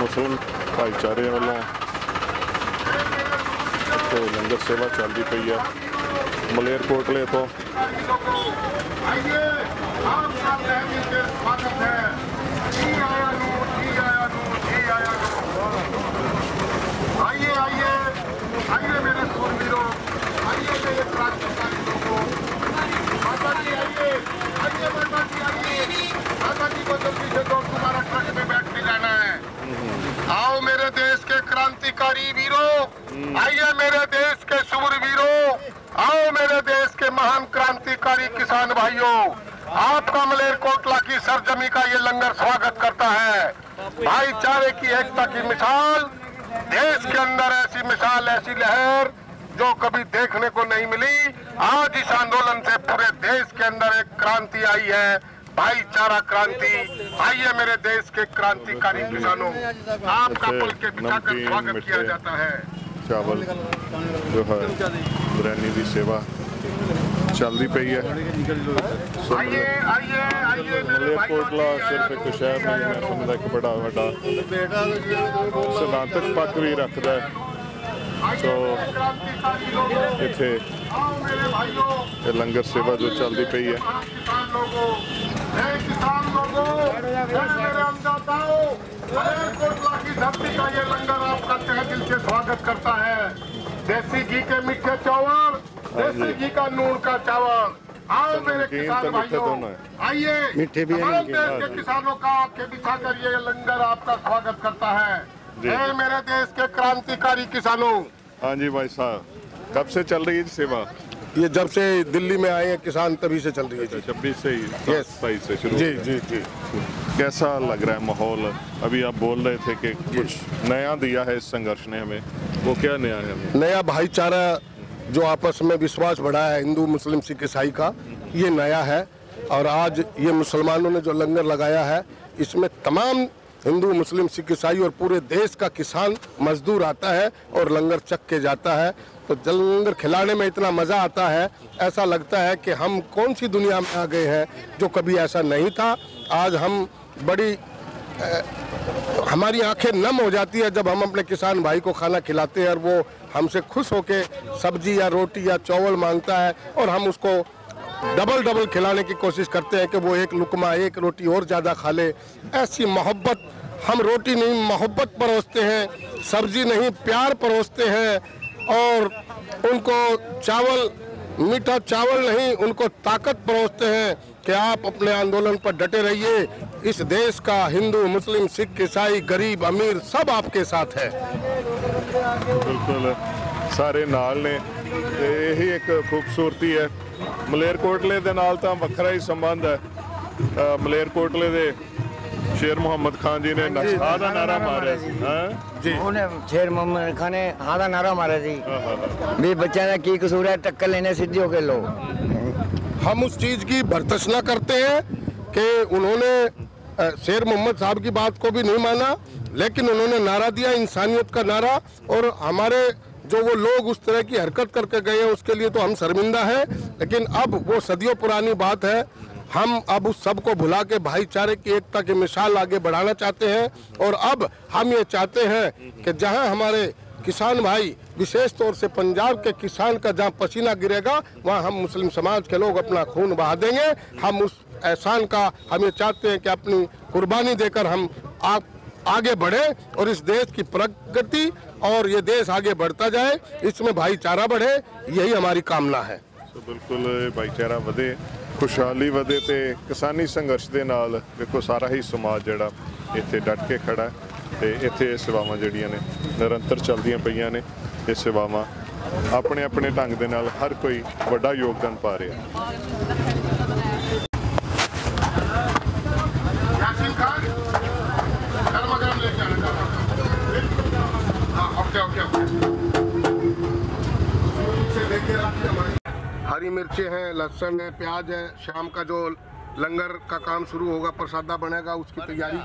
मुस्लिम भाईचारे वालों तो लंगर सेवा चलती पई है मलेरकोटले तो। आइए मेरे सूरवीरों, आइए मेरे क्रांतिकारी लोगों, माता जी आइए, आइए माता जी आइए, माता जी को जल्दी से दो तुम्हारा ट्रक में बैठ के जाना है। आओ मेरे देश के क्रांतिकारी वीरों, आइए मेरे देश के शूरवीरों, आओ मेरे देश के महान क्रांतिकारी किसान भाइयों, आपका मलेरकोटला की सरजमी का ये लंगर स्वागत करता है। भाईचारे की एकता की मिसाल, देश के अंदर ऐसी मिसाल, ऐसी लहर जो कभी देखने को नहीं मिली। आज इस आंदोलन से पूरे देश के अंदर एक क्रांति आई है, भाईचारा क्रांति। आइए मेरे देश के क्रांतिकारी किसानों, आपका पुल के बिठाकर स्वागत किया जाता है। चावल जो है बिरयानी की सेवा चलती पई है। आइए आइए आइए मलेरकोटला सिर्फ एक शहर नहीं, मैं समझदा एक बड़ा वड्डा सिद्धांतक पक्ष भी रखता है। तो इत्थे ये लंगर सेवा जो चलती पई है। मलेरकोटला की धरती का ये लंगर आपका तहे दिल से स्वागत करता है। देसी घी के मीठे चावल, देसी घी का नून का चावल। आओ मेरे किसान भाइयों, आइए मीठे भी तमाम देश के किसानों का आंखें बिछाकर ये लंगर आपका स्वागत करता है। मेरे देश के क्रांतिकारी किसानों। हाँ जी भाई साहब, कब से चल रही है सेवा? ये जब से दिल्ली में आए हैं किसान तभी से चल रही है। 26 से ही, 27 से शुरू। जी जी जी। कैसा लग रहा है माहौल? अभी आप बोल रहे थे कि कुछ नया दिया है इस संघर्ष ने हमें, वो क्या नया है? नया भाईचारा जो आपस में विश्वास बढ़ा है हिंदू मुस्लिम सिख ईसाई का, ये नया है। और आज ये मुसलमानों ने जो लंगर लगाया है, इसमें तमाम हिंदू मुस्लिम सिख ईसाई और पूरे देश का किसान मजदूर आता है और लंगर चख के जाता है। तो जल लंगर खिलाने में इतना मज़ा आता है, ऐसा लगता है कि हम कौन सी दुनिया में आ गए हैं, जो कभी ऐसा नहीं था। आज हम बड़ी हमारी आंखें नम हो जाती है जब हम अपने किसान भाई को खाना खिलाते हैं और वो हमसे खुश होके सब्जी या रोटी या चावल मांगता है और हम उसको डबल खिलाने की कोशिश करते हैं कि वो एक लुकमा, एक रोटी और ज़्यादा खा ले। ऐसी मोहब्बत, हम रोटी नहीं मोहब्बत परोसते हैं, सब्जी नहीं प्यार परोसते हैं। और उनको चावल, मीठा चावल नहीं, उनको ताकत परोसते हैं कि आप अपने आंदोलन पर डटे रहिए। इस देश का हिंदू मुस्लिम सिख ईसाई गरीब अमीर सब आपके साथ है। बिल्कुल सारे नाल ने, यही एक खूबसूरती है मलेरकोटले दे नाल। तां वखरा ही संबंध है। मलेरकोटले दे शेर मोहम्मद खान जी ने हाँ दा नारा मारा जी। शेर मोहम्मद खान ने हाँ दा नारा मारा जी भी बच्चा का की कसूर है, टक्कर लेने सीधी होके लो। हम उस चीज़ की भर्त्सना करते हैं कि उन्होंने शेर मोहम्मद साहब की बात को भी नहीं माना, लेकिन उन्होंने नारा दिया इंसानियत का नारा। और हमारे जो वो लोग उस तरह की हरकत करके गए हैं उसके लिए तो हम शर्मिंदा हैं, लेकिन अब वो सदियों पुरानी बात है। हम अब उस सब को भुला के भाईचारे की एकता की मिसाल आगे बढ़ाना चाहते हैं। और अब हम ये चाहते हैं कि जहां हमारे किसान भाई, विशेष तौर से पंजाब के किसान का जहां पसीना गिरेगा, वहां हम मुस्लिम समाज के लोग अपना खून बहा देंगे। हम उस एहसान का हम ये चाहते हैं कि अपनी कुर्बानी देकर हम आगे बढ़े और इस देश की प्रगति और ये देश आगे बढ़ता जाए, इसमें भाईचारा बढ़े, यही हमारी कामना है। तो बिल्कुल भाईचारा वधे, खुशहाली वधे ते किसानी संघर्ष दे नाल देखो सारा ही समाज जिहड़ा इत्थे डट के खड़ा है। ते इत्थे सेवावां जिहड़ियां ने निरंतर चलदियां पईयां ने। ये सेवावां अपने अपने ढंग दे नाल हर कोई वड्डा योगदान पा रहा है। हरी मिर्चें हैं, लहसुन है, प्याज है। शाम का जो लंगर का काम शुरू होगा, प्रसादा बनेगा, उसकी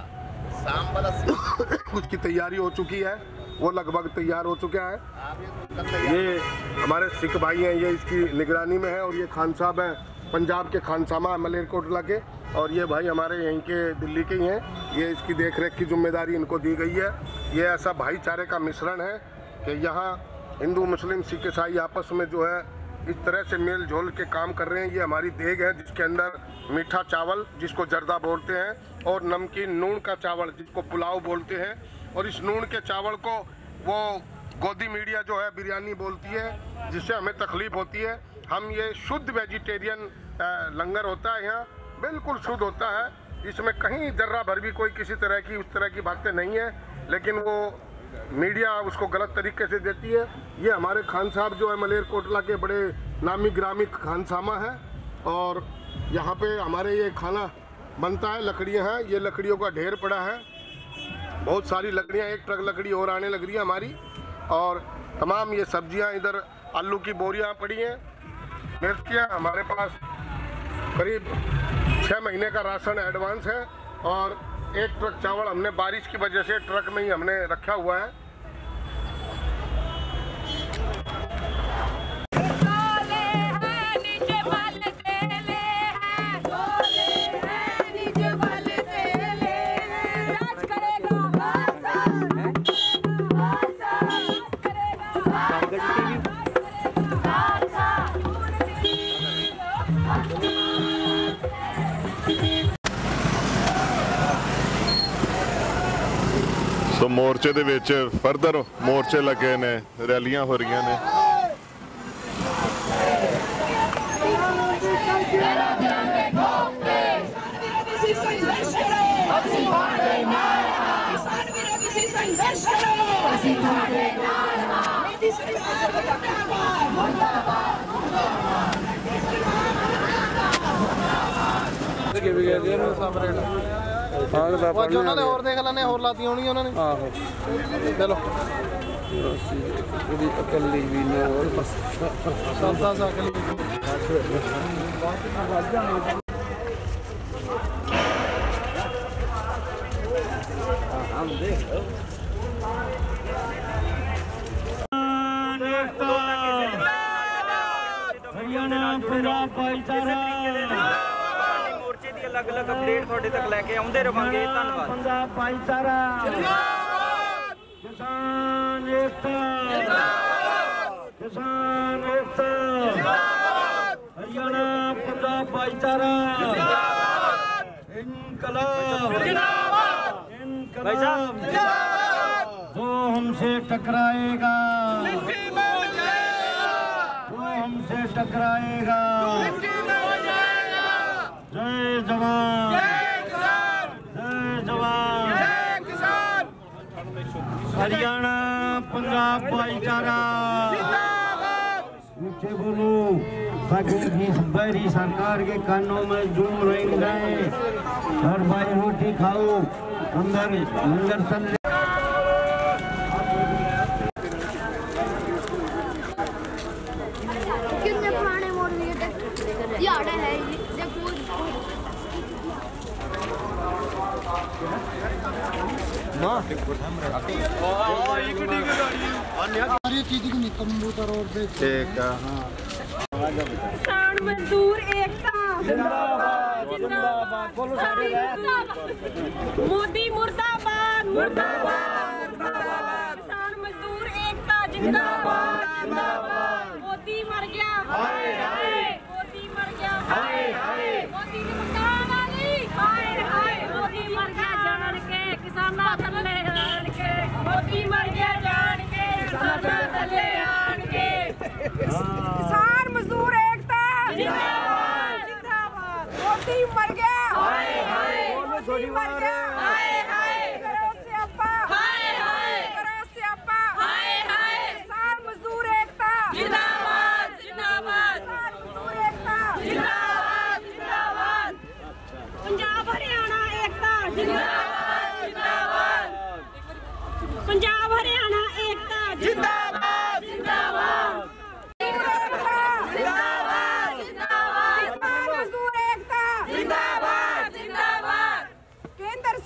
तैयारी हो चुकी है। वो लगभग तैयार हो चुका है। ये हमारे सिख भाई हैं, ये इसकी निगरानी में है। और ये खान साहब हैं, पंजाब के खानसामा मलेरकोटला के। और ये भाई हमारे यहीं के दिल्ली के ही हैं। ये इसकी देख रेख की जिम्मेदारी इनको दी गई है। ये ऐसा भाईचारे का मिश्रण है कि यहाँ हिंदू मुस्लिम सिख ईसाई आपस में जो है इस तरह से मेल जोल के काम कर रहे हैं। ये हमारी देग है जिसके अंदर मीठा चावल जिसको जर्दा बोलते हैं और नमकीन नून का चावल जिसको पुलाव बोलते हैं, और इस नून के चावल को वो गोदी मीडिया जो है बिरयानी बोलती है, जिससे हमें तकलीफ होती है। हम ये शुद्ध वेजिटेरियन लंगर होता है यहाँ, बिल्कुल शुद्ध होता है, इसमें कहीं जर्रा भर भी कोई किसी तरह की उस तरह की बातें नहीं है, लेकिन वो मीडिया उसको गलत तरीके से देती है। ये हमारे खान साहब जो है मलेरकोटला के बड़े नामी ग्रामी खानसामा है, और यहाँ पे हमारे ये खाना बनता है। लकड़ियाँ हैं, ये लकड़ियों का ढेर पड़ा है, बहुत सारी लकड़ियाँ, एक ट्रक लकड़ी और आने लग रही है हमारी, और तमाम ये सब्जियाँ, इधर आलू की बोरियाँ पड़ी हैं, मिर्चियाँ। हमारे पास करीब 6 महीने का राशन एडवांस है, और एक ट्रक चावल हमने बारिश की वजह से ट्रक में ही हमने रखा हुआ है। ਸੋ ਮੋਰਚੇ ਦੇ ਵਿੱਚ ਫਰਦਰ ਮੋਰਚੇ ਲੱਗੇ ਨੇ, ਰੈਲੀਆਂ ਹੋ ਰਹੀਆਂ ਨੇ। ਉਹਨਾਂ ਨੇ ਹੋਰ ਦੇਖ ਲੈਣੇ, ਹੋਰ ਲਾਤੀ ਹੋਣੀ ਉਹਨਾਂ ਨੇ। ਆਹੋ ਚਲੋ ਉਹਦੀ ਇਕੱਲੀ ਵੀ ਨੇ ਹੋਰ ਬਸ ਸੱਤਾ ਸਾਕਲੀ ਹਮ ਦੇਖ ਹਰਿਆਣਾ ਪੰਜਾਬ ਭਾਈਚਾਰਾ ਮੋਰਚੇ ਦੀ ਅਲੱਗ-ਅਲੱਗ ਅਪਡੇਟ ਤੁਹਾਡੇ ਤੱਕ ਲੈ ਕੇ ਆਉਂਦੇ ਰਵਾਂਗੇ। ਧੰਨਵਾਦ। ਪੰਜਾਬ ਭਾਈਚਾਰਾ ਜਿੰਦਾਬਾਦ, ਕਿਸਾਨ ਏਕਤਾ ਜਿੰਦਾਬਾਦ, ਕਿਸਾਨ ਏਕਤਾ ਜਿੰਦਾਬਾਦ, ਹਰਿਆਣਾ ਪੰਜਾਬ ਭਾਈਚਾਰਾ ਜਿੰਦਾਬਾਦ, इनकलाब जिंदाबाद, इनकलाब जिंदाबाद। जो हमसे टकराएगा वो हमसे टकराएगा। जय जवान जय जवान जय किसान। हरियाणा पंजाब भाईचारा ऊंचे बोलो ताकि बहरी सरकार के कानों में जूम रहेंगे। हर भाई रोटी खाओ, अंदर लंगर चल। कितने पुराने मोड़ ये आड़ा है किसान मजदूर एकता जिंदाबाद जिंदाबाद। बोलो सारे मोदी मुर्दाबाद मुर्दाबाद मुर्दाबाद। किसान मजदूर एकता जिंदाबाद जिंदाबाद। मोदी मर गया हाय हाय, मोदी मर गया हाय हाय, मोदी ने मकान वाली हाय हाय, मोदी मर गया जान के किसाना थल्ले आन के, मोदी मर गया जान के किसाना थल्ले आन के। किसान मजदूर एकता जिंदाबाद जिंदाबाद। मोदी मर गया हाय हाय, मोदी मर गया हाय हाय, करो स्यापा हाय हाय, करो स्यापा हाय हाय। किसान मजदूर एकता जिंदाबाद जिंदाबाद। किसान मजदूर एकता जिंदाबाद जिंदाबाद। पंजाब हरियाणा एकता जिंदाबाद जिंदाबाद। पंजाब हरियाणा एकता जिंदाबाद जिंदाबाद। जिंदाबाद जिंदाबाद। मजदूर एकता जिंदाबाद जिंदाबाद। केंद्र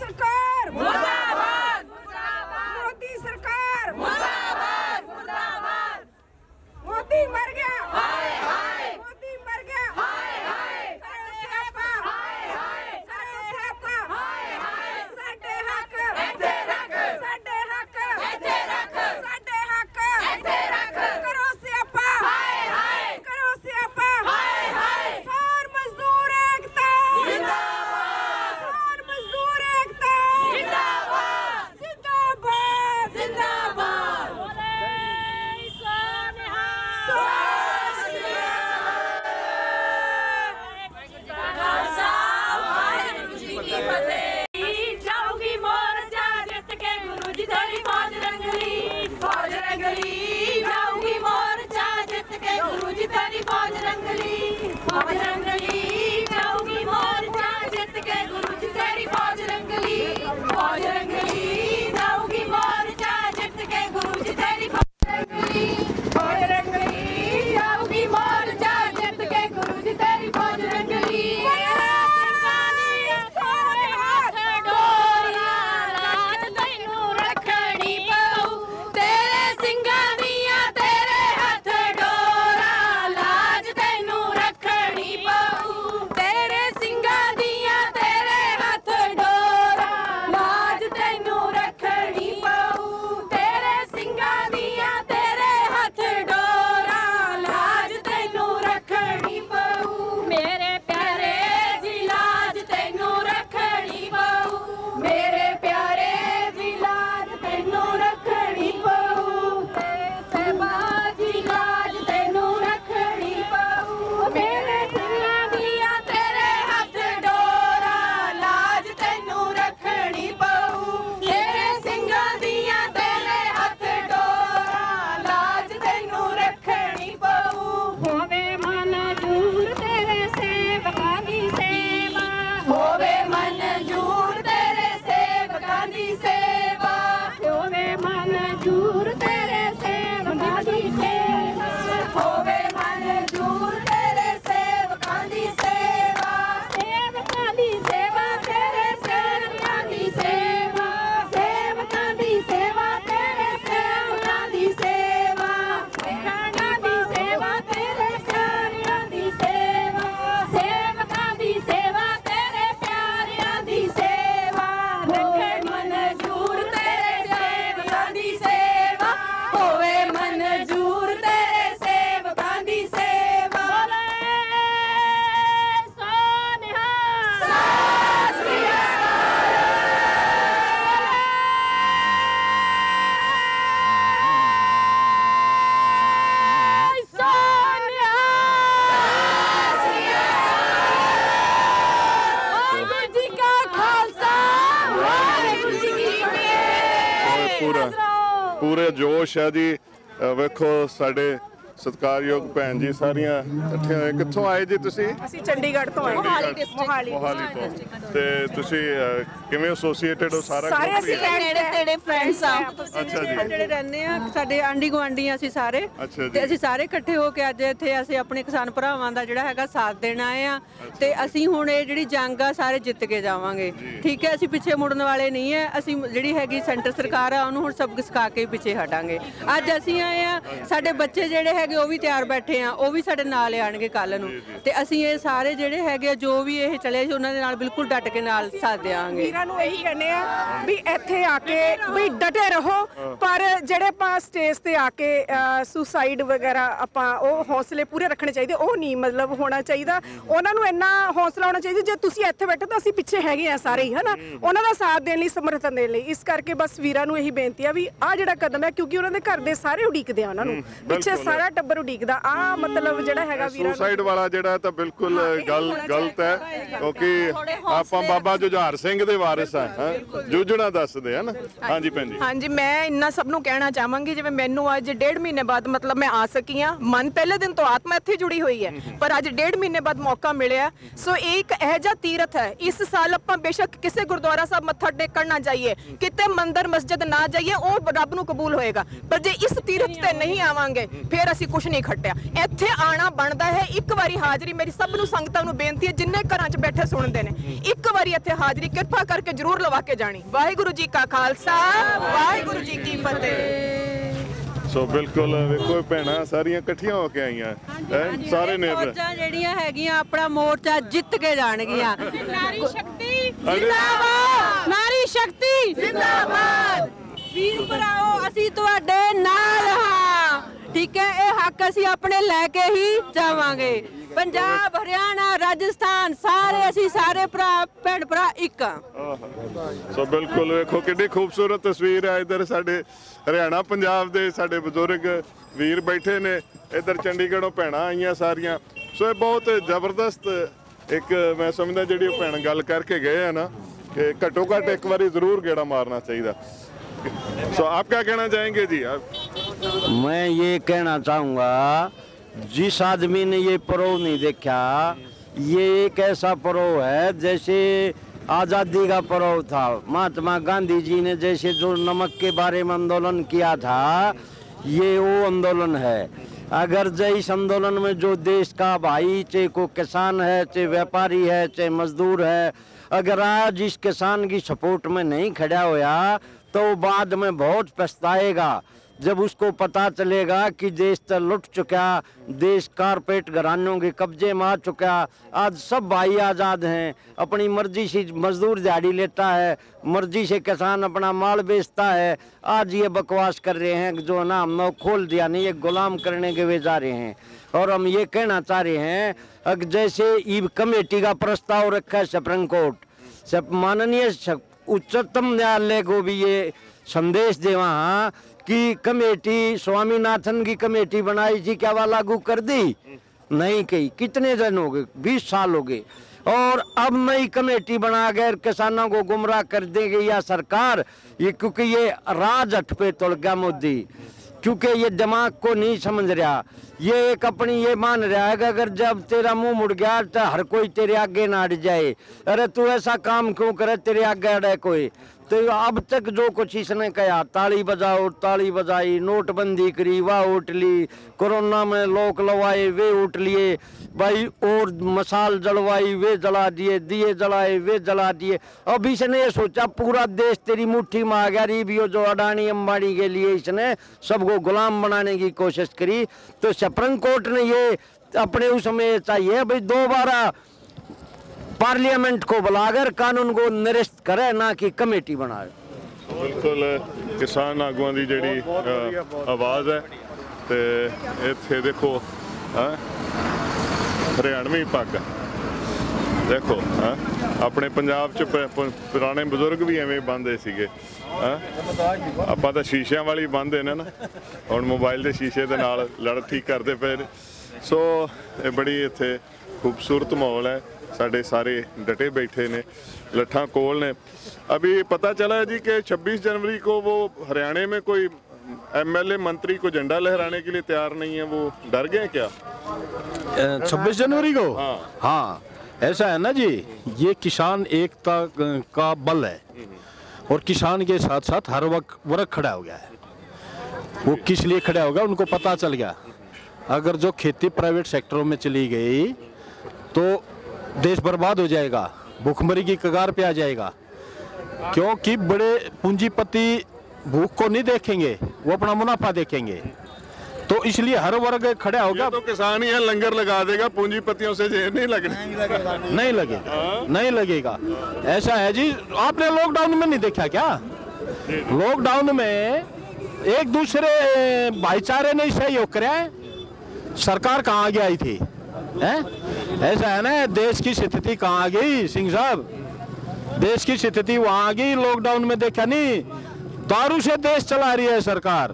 ਪੂਰੇ ਜੋਸ਼ ਹੈ ਜੀ। ਵੇਖੋ ਸਾਡੇ ਸਤਿਕਾਰਯੋਗ ਭੈਣ ਜੀ ਸਾਰੀਆਂ ਇਕੱਠੀਆਂ ਹੋਏ। ਕਿੱਥੋਂ ਆਏ ਜੀ ਤੁਸੀਂ? ਅਸੀਂ ਚੰਡੀਗੜ੍ਹ ਤੋਂ ਆਏ, ਮੋਹਾਲੀ ਤੋਂ। ਤੇ ਤੁਸੀਂ ਕਿਵੇਂ ਐਸੋਸੀਏਟਡ ਹੋ? ਸਾਰੇ ਅਸੀਂ ਨੇੜੇ ਤੇੜੇ ਫਰੈਂਡਸ ਆ। ਅੱਛਾ ਜੀ। ਜਿਹੜੇ ਰਹਿੰਦੇ ਆ ਸਾਡੇ ਆਂਢੀ ਗੁਆਂਢੀ ਅਸੀਂ ਸਾਰੇ, ਤੇ ਅਸੀਂ ਸਾਰੇ ਇਕੱਠੇ ਹੋ ਕੇ ਅੱਜ ਇੱਥੇ ਅਸੀਂ ਆਪਣੇ ਕਿਸਾਨ ਭਰਾਵਾਂ ਦਾ ਜਿਹੜਾ ਹੈਗਾ ਸਾਥ ਦੇਣ ਆਏ ਆ। ਤੇ ਅਸੀਂ ਹੁਣ ਇਹ ਜਿਹੜੀ ਜੰਗ ਆ ਸਾਰੇ ਜਿੱਤ ਕੇ ਜਾਵਾਂਗੇ। ਠੀਕ ਹੈ, ਅਸੀਂ ਪਿੱਛੇ ਮੁੜਨ ਵਾਲੇ ਨਹੀਂ ਹੈ। ਅਸੀਂ ਜਿਹੜੀ ਹੈਗੀ ਸੈਂਟਰ ਸਰਕਾਰ ਆ ਉਹਨੂੰ ਹੁਣ ਸਬਕ ਸਿਖਾ ਕੇ ਪਿੱਛੇ ਹਟਾਂਗੇ। ਅੱਜ ਅਸੀਂ ਆਏ ਆ, ਸਾਡੇ ਬੱਚੇ ਜਿਹੜੇ ਉਹ ਵੀ ਤਿਆਰ ਬੈਠੇ ਆ, ਉਹ ਵੀ ਸਾਡੇ ਨਾਲ ਆਣਗੇ ਕੱਲ ਨੂੰ। ਤੇ ਅਸੀਂ ਇਹ ਸਾਰੇ ਜਿਹੜੇ ਹੈਗੇ ਜੋ ਵੀ ਇਹ ਚਲੇ ਉਹਨਾਂ ਦੇ ਨਾਲ ਬਿਲਕੁਲ ਡਟ ਕੇ ਨਾਲ ਸਾਥ ਦੇਵਾਂਗੇ। ਵੀਰਾਂ ਨੂੰ ਇਹੀ ਕਹਿੰਦੇ ਆ ਵੀ ਇੱਥੇ ਆ ਕੇ ਵੀ ਡਟੇ ਰਹੋ, ਪਰ ਜਿਹੜੇ ਆਪਾਂ ਸਟੇਜ ਤੇ ਆ ਕੇ ਸੁਸਾਈਡ ਵਗੈਰਾ ਆਪਾਂ ਉਹ ਹੌਸਲੇ ਪੂਰੇ ਰੱਖਣੇ ਚਾਹੀਦੇ, ਉਹ ਨਹੀਂ ਮਤਲਬ ਹੋਣਾ ਚਾਹੀਦਾ। ਉਹਨਾਂ ਨੂੰ ਇੰਨਾ ਹੌਸਲਾ ਹੋਣਾ ਚਾਹੀਦਾ ਜੇ ਤੁਸੀਂ ਇੱਥੇ ਬੈਠੇ ਤਾਂ ਅਸੀਂ ਪਿੱਛੇ ਹੈਗੇ ਆ ਸਾਰੇ ਹੀ, ਹਨਾ, ਉਹਨਾਂ ਦਾ ਸਾਥ ਦੇਣ ਲਈ, ਸਮਰਥਨ ਦੇਣ ਲਈ। ਇਸ ਕਰਕੇ ਬਸ ਵੀਰਾਂ ਨੂੰ ਇਹੀ ਬੇਨਤੀ ਆ ਵੀ ਆਹ ਜਿਹੜਾ ਕਦਮ ਹੈ, ਕਿਉਂਕਿ ਉਹਨਾਂ ਦੇ ਘਰ ਦੇ ਸਾਰੇ ਉਡੀਕਦੇ ਆ ਉਹਨਾਂ ਨੂੰ, ਪਿੱਛੇ ਸਾਰਾ ਟੱਬਰ ਉਡੀਕਦਾ। ਆ ਮਤਲਬ ਜਿਹੜਾ ਹੈਗਾ ਵੀਰਾਂ ਸੁਸਾਈਡ ਵਾਲਾ ਜਿਹੜਾ ਤਾਂ ਬਿਲਕੁਲ ਗਲਤ ਹੈ, ਕਿਉਂਕਿ ਆਪਾਂ ਬਾਬਾ ਜੁਝਾਰ ਸਿੰਘ ਦੇ ਵਾਰਿਸ ਆ, ਜੂਝਣਾ ਦੱਸਦੇ ਹਨ। ਹਾਂਜੀ ਭੈਣ ਜੀ। ਹਾਂਜੀ, ਮੈਂ ਇੰਨਾ ਸਭ ਨੂੰ ਕਹਿਣਾ ਚਾਹਾਂਗੀ, ਜਿਵੇਂ ਮੈਨੂੰ ਅੱਜ 1.5 ਮਹੀਨੇ ਬਾਅਦ ਮਤਲਬ ਮੈਂ ਆ ਸਕੀ ਹਾਂ। ਮਨ ਪਹਿਲੇ ਦਿਨ ਤੋਂ ਆਤਮਾ ਇੱਥੇ ਜੁੜੀ ਹੋਈ ਹੈ, ਪਰ ਅੱਜ 1.5 ਮਹੀਨੇ ਬਾਅਦ ਮੌਕਾ ਮਿਲਿਆ। ਸੋ ਇਹ ਇੱਕ ਇਹੋ ਜਿਹਾ ਤੀਰਥ ਹੈ। ਇਸ ਸਾਲ ਆਪਾਂ ਬੇਸ਼ੱਕ ਕਿਸੇ ਗੁਰਦੁਆਰਾ ਸਾਹਿਬ ਮੱਥਾ ਟੇਕਣ ਨਾ ਜਾਈਏ, ਕਿਤੇ ਮੰਦਿਰ ਮਸਜਿਦ ਨਾ ਜਾਈਏ, ਉਹ ਰੱਬ ਨੂੰ ਕਬੂਲ ਹੋਏਗਾ। ਪਰ ਜੇ ਇਸ ਤੀਰਥ ਤੇ ਨਹੀਂ ਆਵਾਂਗੇ ਫਿਰ ਅਸੀਂ ਕੁਝ ਨਹੀਂ ਖੱਟਿਆ। ਇੱਥੇ ਆਣਾ ਬਣਦਾ ਹੈ। ਇੱਕ ਵਾਰੀ ਹਾਜ਼ਰੀ, ਮੇਰੀ ਸਭ ਨੂੰ ਸੰਗਤਾਂ ਨੂੰ ਬੇਨਤੀ ਹੈ ਜਿੰਨੇ ਘਰਾਂ 'ਚ ਬੈਠੇ ਸੁਣਦੇ ਨੇ, ਇੱਕ ਵਾਰੀ ਇੱਥੇ ਹਾਜ਼ਰੀ ਕਿਰਪਾ ਕਰਕੇ ਜ਼ਰੂਰ ਲਵਾ ਕੇ ਜਾਣੀ। ਵਾਹਿਗੁਰੂ ਜੀ ਕਾ ਖਾਲਸਾ, ਵਾਹਿਗੁਰੂ ਜੀ ਕੀ ਫਤਿਹ। ਸੋ ਬਿਲਕੁਲ ਵੇਖੋ ਭੈਣਾਂ ਸਾਰੀਆਂ ਇਕੱਠੀਆਂ ਹੋ ਕੇ ਆਈਆਂ, ਸਾਰੇ ਨੇ ਫੌਜਾਂ ਜਿਹੜੀਆਂ ਹੈਗੀਆਂ ਆਪਣਾ ਮੋਰਚਾ ਜਿੱਤ ਕੇ ਜਾਣਗੀਆਂ। ਨਾਰੀ ਸ਼ਕਤੀ ਜ਼ਿੰਦਾਬਾਦ, ਨਾਰੀ ਸ਼ਕਤੀ ਜ਼ਿੰਦਾਬਾਦ। ਵੀਰ ਭਰਾਓ, ਅਸੀਂ ਤੁਹਾਡੇ ਨਾਲ ਹਾਂ। ਠੀਕ ਹੈ, ਇਹ ਹੱਕ ਅਸੀਂ ਆਪਣੇ ਲੈ ਕੇ ਹੀ ਜਾਵਾਂਗੇ। ਪੰਜਾਬ, ਹਰਿਆਣਾ, ਰਾਜਸਥਾਨ, ਸਾਰੇ ਅਸੀਂ ਸਾਰੇ ਭੈਣ ਭਰਾ ਇੱਕ ਆ। ਸੋ ਬਿਲਕੁਲ ਵੇਖੋ ਕਿੰਨੀ ਖੂਬਸੂਰਤ ਤਸਵੀਰ ਹੈ। ਇੱਧਰ ਸਾਡੇ ਹਰਿਆਣਾ ਪੰਜਾਬ ਦੇ ਸਾਡੇ ਬਜ਼ੁਰਗ ਵੀਰ ਬੈਠੇ ਨੇ, ਇੱਧਰ ਚੰਡੀਗੜ੍ਹੋਂ ਭੈਣਾਂ ਆਈਆਂ ਸਾਰੀਆਂ। ਸੋ ਇਹ ਬਹੁਤ ਜ਼ਬਰਦਸਤ ਇੱਕ ਮੈਂ ਸਮਝਦਾ ਜਿਹੜੀ ਉਹ ਭੈਣ ਗੱਲ ਕਰਕੇ ਗਏ ਆ ਨਾ, ਕਿ ਘੱਟੋ ਘੱਟ ਇੱਕ ਵਾਰੀ ਜ਼ਰੂਰ ਗੇੜਾ ਮਾਰਨਾ ਚਾਹੀਦਾ। सो आप क्या कहना चाहेंगे जी? मैं ये कहना चाहूँगा, जिस आदमी ने ये पर्व नहीं देखा, ये एक ऐसा पर्व है जैसे आज़ादी का पर्व था। महात्मा गांधी जी ने जैसे जो नमक के बारे में आंदोलन किया था, ये वो आंदोलन है। अगर इस आंदोलन में जो देश का भाई, चाहे कोई किसान है, चाहे व्यापारी है, चाहे मजदूर है, अगर आज इस किसान की सपोर्ट में नहीं खड़ा होया तो बाद में बहुत पछताएगा, जब उसको पता चलेगा कि देश तो लुट चुका, देश कारपेट घरानों के कब्जे में आ चुका। आज सब भाई आज़ाद हैं, अपनी मर्जी से मजदूर दिहाड़ी लेता है, मर्जी से किसान अपना माल बेचता है। आज ये बकवास कर रहे हैं जो ना हमने खोल दिया, नहीं, ये गुलाम करने के वे जा रहे हैं। और हम ये कहना चाह रहे हैं, अगर जैसे ईब कमेटी का प्रस्ताव रखा है सुप्रीम कोर्ट, माननीय उच्चतम न्यायालय को भी ये संदेश दे वहाँ कि कमेटी स्वामीनाथन की कमेटी बनाई थी, क्या वह लागू कर दी? नहीं की। कितने दिन हो गए? 20 साल हो गए। और अब नई कमेटी बनाकर किसानों को गुमराह कर देगी या सरकार, ये क्योंकि ये राजहट पे तुल गया मोदी, क्योंकि ये दिमाग को नहीं समझ रहा। ये एक अपनी ये मान रहा है कि अगर जब तेरा मुंह मुड़ गया तो हर कोई तेरे आगे ना अड़ जाए। अरे तू ऐसा काम क्यों करे, तेरे आगे अड़े कोई? तो अब तक जो कुछ इसने कहा, ताली बजाओ, ताली बजाई, नोटबंदी करी, वाह उठ ली, कोरोना में लोग लवाए, वे उठ लिए भाई, और मसाल जलवाई, वे जला दिए, दिए जलाए, वे जला दिए। अब इसने ये सोचा पूरा देश तेरी मुट्ठी में आ गया। रिबियो जो अडानी अंबानी के लिए इसने सबको गुलाम बनाने की कोशिश करी। तो सुप्रीम कोर्ट ने ये अपने उसमें चाहिए भाई दोबारा पार्लियामेंट को बुलाकर कानून को निरस्त करे, ना कि कमेटी बनाए। बिल्कुल किसान आगुआं दी जिहड़ी आवाज़ है। ते इत्थे देखो हरियाणवी पग देखो, अपने पंजाब च पुराने बजुर्ग भी एवें बंदे सीगे। आपां तां शीशियां वाली बंदे ने ना, हुण मोबाइल के शीशे दे नाल लड़ ठीक करते पे। सो ये बड़ी इत्थे खूबसूरत माहौल है। साढ़े सारे डटे बैठे ने, लट्ठा कोल ने। अभी पता चला है जी कि 26 जनवरी को वो हरियाणा में कोई MLA मंत्री को झंडा लहराने के लिए तैयार नहीं है, वो डर गए क्या? 26 जनवरी को? हाँ, ऐसा है ना जी, ये किसान एकता का बल है और किसान के साथ साथ हर वर्ग खड़ा हो गया है। वो किस लिए खड़ा होगा, उनको पता चल गया अगर जो खेती प्राइवेट सेक्टरों में चली गई तो देश बर्बाद हो जाएगा, भूखमरी की कगार पे आ जाएगा। क्योंकि बड़े पूंजीपति भूख को नहीं देखेंगे, वो अपना मुनाफा देखेंगे। तो इसलिए हर वर्ग खड़ा होगा। तो किसान ही है, लंगर लगा देगा, पूंजीपतियों से नहीं लगेगा। नहीं लगेगा, नहीं लगेगा। ऐसा है जी, आपने लॉकडाउन में नहीं देखा क्या? लॉकडाउन में एक दूसरे भाईचारे ने सहयोग कराया, सरकार कहाँ आगे आई थी? ऐसा है ना, देश की स्थिति कहाँ आ गई सिंह साहब? देश की स्थिति वहां आ गई। लॉकडाउन में देखा नहीं, दारू से देश चला रही है सरकार।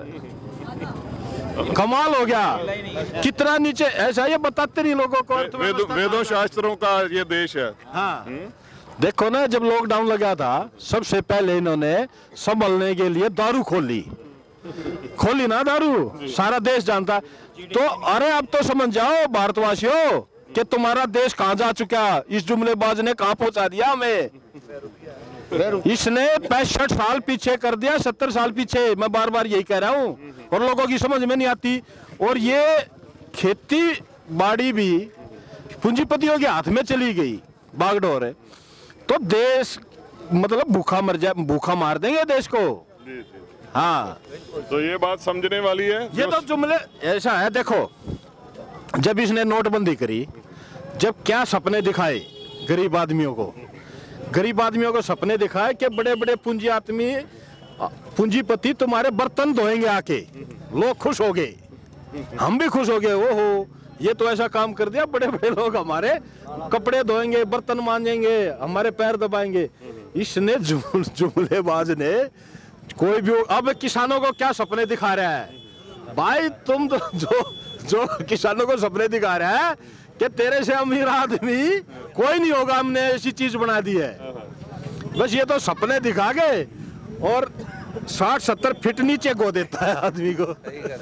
कमाल हो गया, कितना नीचे। ऐसा ये बताते नहीं लोगों को। वेदों शास्त्रों का ये देश है। हाँ, देखो ना, जब लॉकडाउन लगा था सबसे पहले इन्होंने संभलने के लिए दारू खोली ना, दारू सारा देश जानता। तो अरे अब तो समझ जाओ भारतवासियों कि तुम्हारा देश कहां जा चुका, इस जुमलेबाज ने कहां पहुंचा दिया हमें। इसने 65 साल पीछे कर दिया, 70 साल पीछे। मैं बार बार यही कह रहा हूं और लोगों की समझ में नहीं आती। और ये खेती बाड़ी भी पूंजीपतियों के हाथ में चली गई, बागडोर है। तो देश मतलब भूखा मार देंगे देश को। हाँ, तो ये बात समझने वाली है। ये तो जुमले ऐसा है, देखो जब इसने नोटबंदी करी, जब क्या सपने दिखाए गरीब आदमियों को सपने दिखाए कि बड़े बड़े पूंजीपति तुम्हारे बर्तन धोएंगे आके, लोग खुश हो गए, हम भी खुश हो गए। ओहो, ये तो ऐसा काम कर दिया, बड़े बड़े लोग हमारे कपड़े धोएंगे, बर्तन मांजेंगे, हमारे पैर दबाएंगे। इसने जुमलेबाज ने कोई भी। अब किसानों को क्या सपने दिखा रहा है भाई? तुम तो जो किसानों को सपने दिखा रहा है कि तेरे से अमीर आदमी कोई नहीं होगा, हमने ऐसी चीज बना दी है। बस ये तो सपने दिखा गए और 60-70 फीट नीचे गो देता है आदमी को।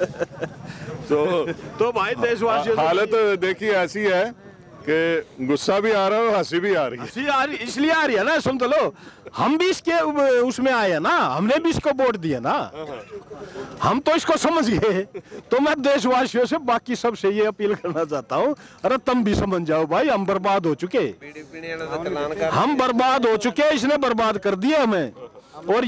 तो भाई देशवासियों, हालत देखिए ऐसी है कि गुस्सा भी आ रहा है, हंसी भी आ रही है। इसलिए आ रही है ना, सुन तो लो, हम भी इसके उसमें आए हैं ना, हमने भी इसको वोट दिया ना, हम तो इसको समझ गए। तो मैं देशवासियों से, बाकी सबसे ये अपील करना चाहता हूँ, अरे तुम भी समझ जाओ भाई, हम बर्बाद हो चुके, हम बर्बाद हो चुके, इसने बर्बाद कर दिया हमें। और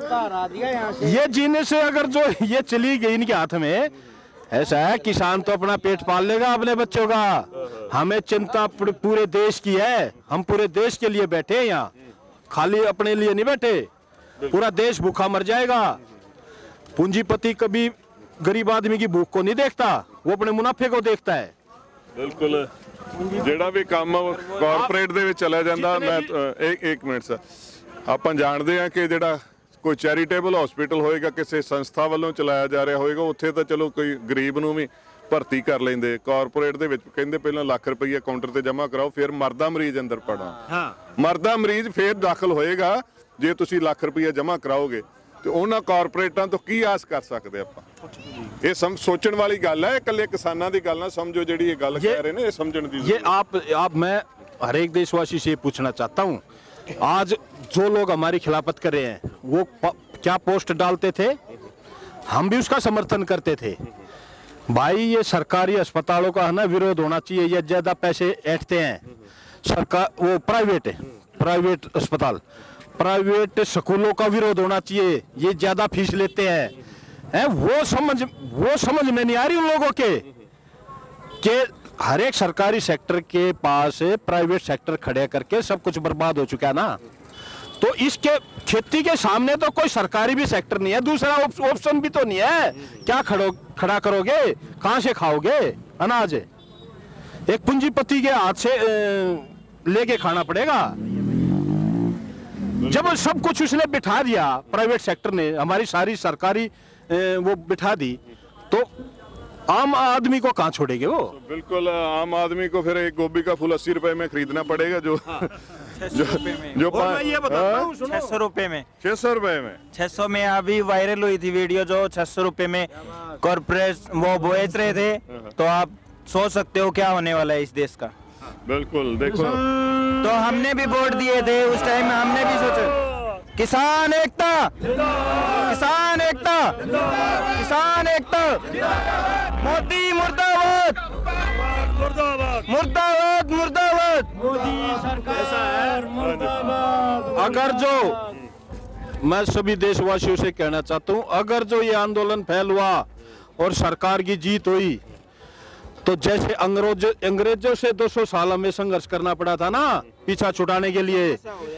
ये जीने से अगर जो ये चली गई इनके हाथ में, ऐसा है किसान तो अपना पेट पाल लेगा, अपने बच्चों का। हमें चिंता पूरे देश की है, हम पूरे देश के लिए बैठे हैं यहाँ, खाली अपने लिए नहीं बैठे। पूरा देश भूखा मर जाएगा। पूंजीपति कभी गरीब आदमी की भूख को नहीं देखता, वो अपने मुनाफे को देखता है। बिल्कुल, ਜਿਹੜਾ ਵੀ ਕੰਮ ਕਾਰਪੋਰੇਟ ਦੇ ਵਿੱਚ ਚਲਾ ਜਾਂਦਾ। ਮੈਂ ਇੱਕ ਮਿੰਟ ਸਰ, ਆਪਾਂ ਜਾਣਦੇ ਹਾਂ ਕਿ ਜਿਹੜਾ ਕੋਈ ਚੈਰੀਟੇਬਲ ਹਸਪੀਟਲ ਹੋਏਗਾ, ਕਿਸੇ ਸੰਸਥਾ ਵੱਲੋਂ ਚਲਾਇਆ ਜਾ ਰਿਹਾ ਹੋਏਗਾ, ਉੱਥੇ ਤਾਂ ਚਲੋ ਕੋਈ ਗਰੀਬ ਨੂੰ ਵੀ ਭਰਤੀ ਕਰ ਲੈਂਦੇ। ਕਾਰਪੋਰੇਟ ਦੇ ਵਿੱਚ ਕਹਿੰਦੇ ਪਹਿਲਾਂ ਲੱਖ ਰੁਪਈਆ ਕਾਊਂਟਰ ਤੇ ਜਮ੍ਹਾਂ ਕਰਾਓ, ਫਿਰ ਮਰਦਾ ਮਰੀਜ਼ ਅੰਦਰ ਪੜਨਾ। ਮਰਦਾ ਮਰੀਜ਼ ਫਿਰ ਦਾਖਲ ਹੋਏਗਾ ਜੇ ਤੁਸੀਂ ਲੱਖ ਰੁਪਈਆ ਜਮ੍ਹਾਂ ਕਰਾਓਗੇ। ਤੇ ਉਹਨਾਂ ਕਾਰਪੋਰੇਟਾਂ ਤੋਂ ਕੀ ਆਸ ਕਰ ਸਕਦੇ ਆਪਾਂ? ਇਹ ਸੋਚਣ ਵਾਲੀ ਗੱਲ ਹੈ, ਇਕੱਲੇ ਕਿਸਾਨਾਂ ਦੀ ਗੱਲ ਨਾ ਸਮਝੋ। ਜਿਹੜੀ ਇਹ ਗੱਲ ਕਹਿ ਰਹੇ ਨੇ, ਇਹ ਸਮਝਣ ਦੀ। ये आप मैं हर एक देशवासी से पूछना चाहता हूँ, आज जो लोग हमारी खिलाफत कर रहे हैं, वो क्या पोस्ट डालते थे? हम भी उसका समर्थन करते थे। भाई ये सरकारी अस्पतालों का है ना विरोध होना चाहिए। ये ज्यादा पैसे ऐंठते हैं सरकार, वो प्राइवेट अस्पताल, प्राइवेट स्कूलों का विरोध होना चाहिए। ये ज्यादा फीस लेते हैं। वो समझ में नहीं आ रही उन लोगों के हर एक सरकारी सेक्टर के पास प्राइवेट सेक्टर खड़े करके सब कुछ बर्बाद हो चुका है ना। तो इसके खेती के सामने तो कोई सरकारी भी सेक्टर नहीं है, दूसरा ऑप्शन भी तो नहीं है। क्या खड़ा करोगे, कहां से खाओगे अनाज? एक पूंजीपति के हाथ से लेके खाना पड़ेगा। जब सब कुछ उसने बिठा दिया, प्राइवेट सेक्टर ने हमारी सारी सरकारी वो बिठा दी, तो आम आदमी को कहाँ छोड़ेंगे वो। बिल्कुल, आम आदमी को फिर एक गोभी का फूल 80 रुपए में खरीदना पड़ेगा, जो जो मैं ये बताता हूँ, 600 रुपए में, 600 रुपए में, 600 में अभी वायरल हुई थी वीडियो जो 600 रुपए में कॉर्पोरेट वो बेच रहे थे। तो आप सोच सकते हो क्या होने वाला है इस देश का। बिल्कुल, देखो तो हमने भी वोट दिए थे उस टाइम, हमने भी सोचा किसान एकता, किसान एकता, किसान एकता, मोदी मुर्दाबाद, मुर्दाबाद, मुर्दाबाद, मोदी सरकार मुर्दाबाद। अगर जो मैं सभी देशवासियों से कहना चाहता हूं, अगर जो ये आंदोलन फैल हुआ और सरकार की जीत हुई, तो जैसे अंग्रेजों से 200 साल हमें संघर्ष करना पड़ा था ना पीछा छुड़ाने के लिए,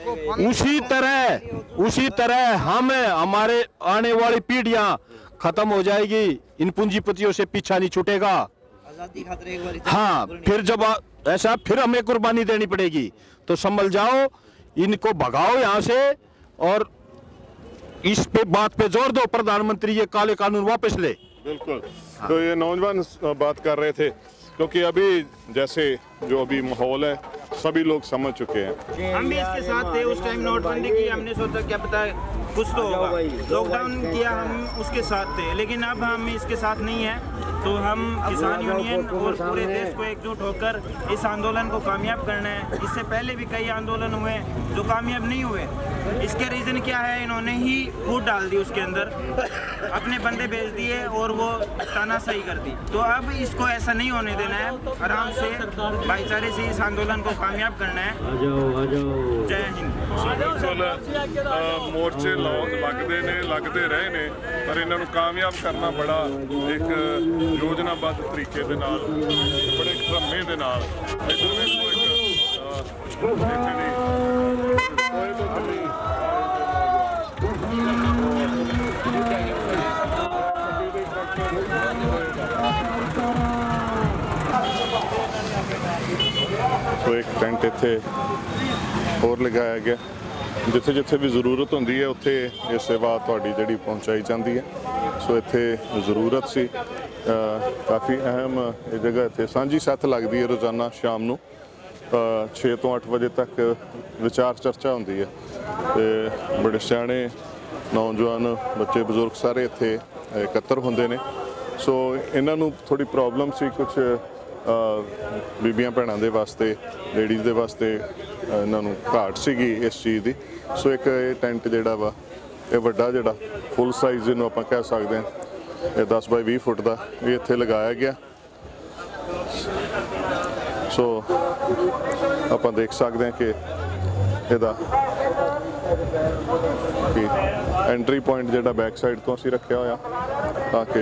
उसी तरह हमारे आने वाली पीढ़ियां खत्म हो जाएगी, इन पूंजीपतियों से पीछा नहीं छूटेगा। हाँ, फिर जब ऐसा फिर हमें कुर्बानी देनी पड़ेगी, तो संभल जाओ, इनको भगाओ यहाँ से और इस पे बात पे जोर दो, प्रधानमंत्री ये काले कानून वापस ले। बिल्कुल, तो ये नौजवान बात कर रहे थे, क्योंकि अभी जैसे जो अभी माहौल है सभी लोग समझ चुके हैं। हम भी इसके साथ थे उस टाइम, नोटबंदी की, हमने सोचा क्या पता कुछ तो होगा, लॉकडाउन किया, हम उसके साथ थे। लेकिन अब हम इसके साथ नहीं है, तो हम किसान यूनियन और पूरे देश को एकजुट होकर इस आंदोलन को कामयाब करना है। इससे पहले भी कई आंदोलन हुए जो कामयाब नहीं हुए। इसके रीज़न क्या है, इन्होंने ही फूट डाल दी उसके अंदर, अपने बंदे भेज दिए और वो तानाशाही कर दी। तो अब इसको ऐसा नहीं होने देना है, आराम से भाईचारे से इस आंदोलन को कामयाब करना है। जय हिंद। मोर्चे लगते रहे ने, पर इन्हों कामयाब करना बड़ा एक योजनाबद्ध तरीके दे नाल, बड़े ड्रामे दे नाल। तो एक टेंट इत्थे होर लगाया गया, जिथे जिथे भी जरूरत होंदी है उत्थे ये सेवा तुहाडी जिहड़ी पहुँचाई जाती है। सो इत्थे जरूरत सी, काफ़ी अहम ये जगह इत्थे सांझी सत्थ लगदी है रोज़ाना शाम नूं 6 ਤੋਂ 8 वजे तक विचार चर्चा होंदी है। ते बड़े सियाणे नौजवान बच्चे बजुर्ग सारे इत्थे इकत्तर होंदे ने। सो इन्हां नूं थोड़ी प्रॉब्लम सी, कुछ बीबियां भैणां दे वास्ते, लेडीज़ दे वास्ते इन्हां नूं घाट सीगी इस चीज़ दी। सो एक टेंट जिहड़ा वा ये वड्डा जिहड़ा फुल साइज़ जिहनूं आपां कह सकदे हां, ये 10 बाई 20 फुट का ये इत्थे लगाया गया। सो आपां देख सकते हैं कि इहदा एंट्री पॉइंट जिहड़ा बैक साइड तो असीं रखिया होया, ताकि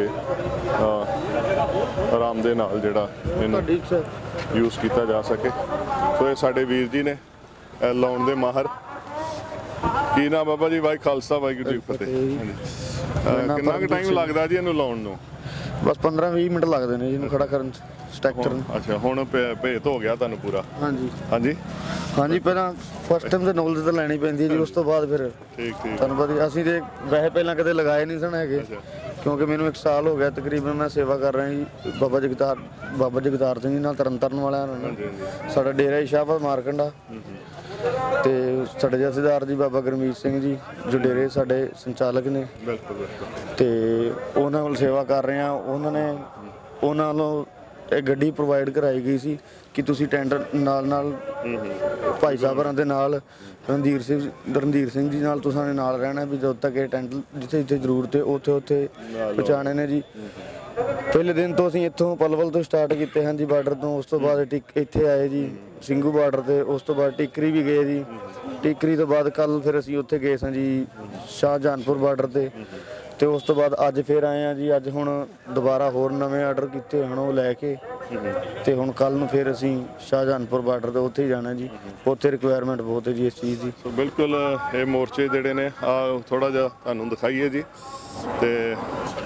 आराम दे नाल जिहड़ा इहनूं यूज़ किया जा सके। सो ये साडे वीर जी ने लाउण दे माहर। की नाम बाबा जी? वाहिगुरू खालसा वाहिगुरू जी फतेह। कितना टाइम लगता जी इहनूं लाउण नूं? बस 15-20 मिनट लगते हैं जी खड़ा करन स्टैक करन। अच्छा, हुण भेत हो गया तुहानूं पूरा? हाँ जी, हाँ जी, हाँ जी। पहला फर्स्ट टाइम ते नॉलेज तो लैनी पैंदी है जी, उस तो बाद फिर ठीक तुहानूं पता असीं ते वैसे पहलां कदे लगाए नहीं सन हैगे, क्योंकि मैनूं 1 साल हो गया तकरीबन मैं सेवा कर रहा जी बाबा जगतार सिंह जी नाल तरनताਰਨ वालिਆਂ ਨਾਲ। साडा डेरा ही शाहबाद मारकंडा ਤੇ ਸਾਡੇ ਜਥੇਦਾਰ ਜੀ ਬਾਬਾ ਗੁਰਮੀਤ ਸਿੰਘ ਜੀ ਜੋ ਡੇਰੇ ਸਾਡੇ ਸੰਚਾਲਕ ਨੇ। ਤੇ ਉਹਨਾਂ ਨਾਲ ਸੇਵਾ ਕਰ ਰਹੇ ਆ। ਉਹਨਾਂ ਨੂੰ ਇਹ ਗੱਡੀ ਪ੍ਰੋਵਾਈਡ ਕਰਾਈ ਗਈ ਸੀ ਕਿ ਤੁਸੀਂ ਟੈਂਡਰ ਨਾਲ ਭਾਈ ਸਾਹਿਬਾਂ ਦੇ ਨਾਲ ਰਣਧੀਰ ਸਿੰਘ ਜੀ ਨਾਲ ਤੁਸੀਂ ਨਾਲ ਰਹਿਣਾ ਵੀ ਜਦੋਂ ਤੱਕ ਇਹ ਟੈਂਟ ਜਿੱਥੇ ਜ਼ਰੂਰਤ ਹੈ ਉੱਥੇ ਪਹੁੰਚਾਣੇ ਨੇ ਜੀ। ਪਹਿਲੇ ਦਿਨ ਤੋਂ ਅਸੀਂ ਇੱਥੋਂ ਪਲਵਲ ਤੋਂ ਸਟਾਰਟ ਕੀਤੇ ਹਾਂ ਜੀ ਬਾਰਡਰ ਤੋਂ, ਉਸ ਤੋਂ ਬਾਅਦ ਇੱਥੇ ਆਏ ਜੀ ਸਿੰਘੂ ਬਾਰਡਰ ਤੇ, ਉਸ ਤੋਂ ਬਾਅਦ ਟਿਕਰੀ ਵੀ ਗਏ ਜੀ। ਟਿਕਰੀ ਤੋਂ ਬਾਅਦ ਕੱਲ ਫਿਰ ਅਸੀਂ ਉੱਥੇ ਗਏ ਸਾਂ ਜੀ ਸ਼ਾਹਜਹਾਨਪੁਰ ਬਾਰਡਰ ਤੇ ਉਸ ਤੋਂ ਬਾਅਦ ਅੱਜ ਫਿਰ ਆਏ ਹਾਂ ਜੀ। ਅੱਜ ਹੁਣ ਦੁਬਾਰਾ ਹੋਰ ਨਵੇਂ ਆਰਡਰ ਕੀਤੇ ਹਨ ਉਹ ਲੈ ਕੇ, ਤੇ ਹੁਣ ਕੱਲ ਨੂੰ ਫਿਰ ਅਸੀਂ ਸ਼ਾਹਜਹਾਨਪੁਰ ਬਾਰਡਰ ਤੇ ਉੱਥੇ ਹੀ ਜਾਣਾ ਜੀ। ਉੱਥੇ ਰਿਕੁਆਇਰਮੈਂਟ ਬਹੁਤ ਹੈ ਜੀ ਇਸ ਚੀਜ਼ ਦੀ। ਬਿਲਕੁਲ, ਇਹ ਮੋਰਚੇ ਜਿਹੜੇ ਨੇ ਆ ਥੋੜਾ ਜਿਹਾ ਤੁਹਾਨੂੰ ਦਿਖਾਈਏ ਜੀ। ਤੇ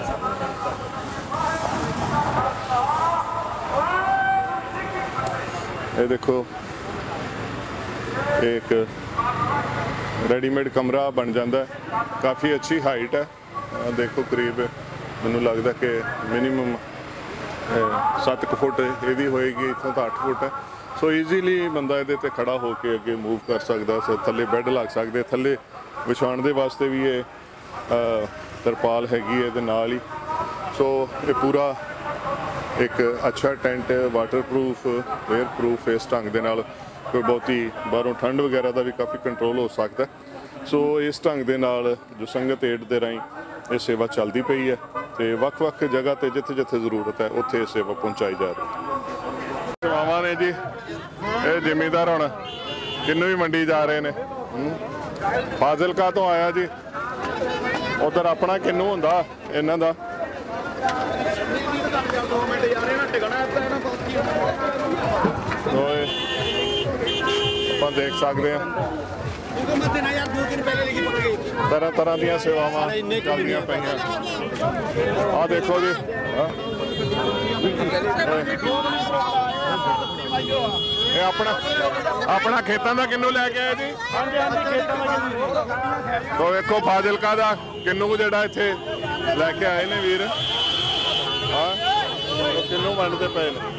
ये देखो एक रेडीमेड कमरा बन जाता है, काफ़ी अच्छी हाइट है। देखो करीब मैनू लगता कि मिनीमम 7 फुट ਇਹਦੀ ਹੋਏਗੀ, ਇੱਥੋਂ ਤਾਂ 8 ਫੁੱਟ ਹੈ। ਸੋ ਈਜ਼ੀਲੀ ਬੰਦਾ ਇਹਦੇ ਤੇ ਖੜਾ ਹੋ ਕੇ ਅੱਗੇ ਮੂਵ ਕਰ ਸਕਦਾ। ਥੱਲੇ ਬੈੱਡ ਲੱਗ ਸਕਦੇ, ਥੱਲੇ ਵਿਛਾਉਣ ਦੇ ਵਾਸਤੇ ਵੀ ਇਹ ਤਰਪਾਲ ਹੈਗੀ ਹੈ ਇਹਦੇ ਨਾਲ ਹੀ। ਸੋ ਇਹ ਪੂਰਾ ਇੱਕ ਅੱਛਾ ਟੈਂਟ, ਵਾਟਰਪ੍ਰੂਫ, ਏਅਰਪ੍ਰੂਫ, ਇਸ ਢੰਗ ਦੇ ਨਾਲ ਕੋਈ ਬਹੁਤੀ ਬਾਹਰੋਂ ਠੰਡ ਵਗੈਰਾ ਦਾ ਵੀ ਕਾਫੀ ਕੰਟਰੋਲ ਹੋ ਸਕਦਾ। ਸੋ ਇਸ ਢੰਗ ਦੇ ਨਾਲ ਜੋ ਸੰਗਤ ਏਡ ਦੇ ਰਾਹੀਂ ਇਹ ਸੇਵਾ ਚੱਲਦੀ ਪਈ ਹੈ ਤੇ ਵੱਖ-ਵੱਖ ਜਗ੍ਹਾ ਤੇ ਜਿੱਥੇ ਜਿੱਥੇ ਜ਼ਰੂਰਤ ਹੈ ਉੱਥੇ ਇਹ ਸੇਵਾ ਪਹੁੰਚਾਈ ਜਾ ਰਹੀ ਹੈ। ਸੇਵਾਵਾਂ ਨੇ ਜੀ, ਇਹ ਜ਼ਿਮੀਂਦਾਰ ਹੁਣ ਕਿੰਨੂ ਵੀ ਮੰਡੀ ਜਾ ਰਹੇ ਨੇ। ਫਾਜ਼ਿਲਕਾ ਤੋਂ ਆਇਆ ਜੀ, ਉਧਰ ਆਪਣਾ ਕਿੰਨੂ ਹੁੰਦਾ ਇਹਨਾਂ ਦਾ। ਆਪਾਂ ਦੇਖ ਸਕਦੇ ਹਾਂ ਤਰ੍ਹਾਂ ਤਰ੍ਹਾਂ ਦੀਆਂ ਸੇਵਾਵਾਂ ਚੱਲਦੀਆਂ ਪਈਆਂ। ਆਹ ਦੇਖੋ ਜੀ, ਇਹ ਆਪਣਾ ਖੇਤਾਂ ਦਾ ਕਿੰਨੂ ਲੈ ਕੇ ਆਏ ਜੀ। ਹਾਂਜੀ ਹਾਂਜੀ, ਖੇਤਾਂ ਦਾ। ਤੋ ਵੇਖੋ ਫਾਜ਼ਿਲਕਾ ਦਾ ਕਿੰਨੂ ਜਿਹੜਾ ਇੱਥੇ ਲੈ ਕੇ ਆਏ ਨੇ ਵੀਰ। ਹਾਂ, ਕਿੰਨੂ ਵੰਡਦੇ ਪਏ ਨੇ।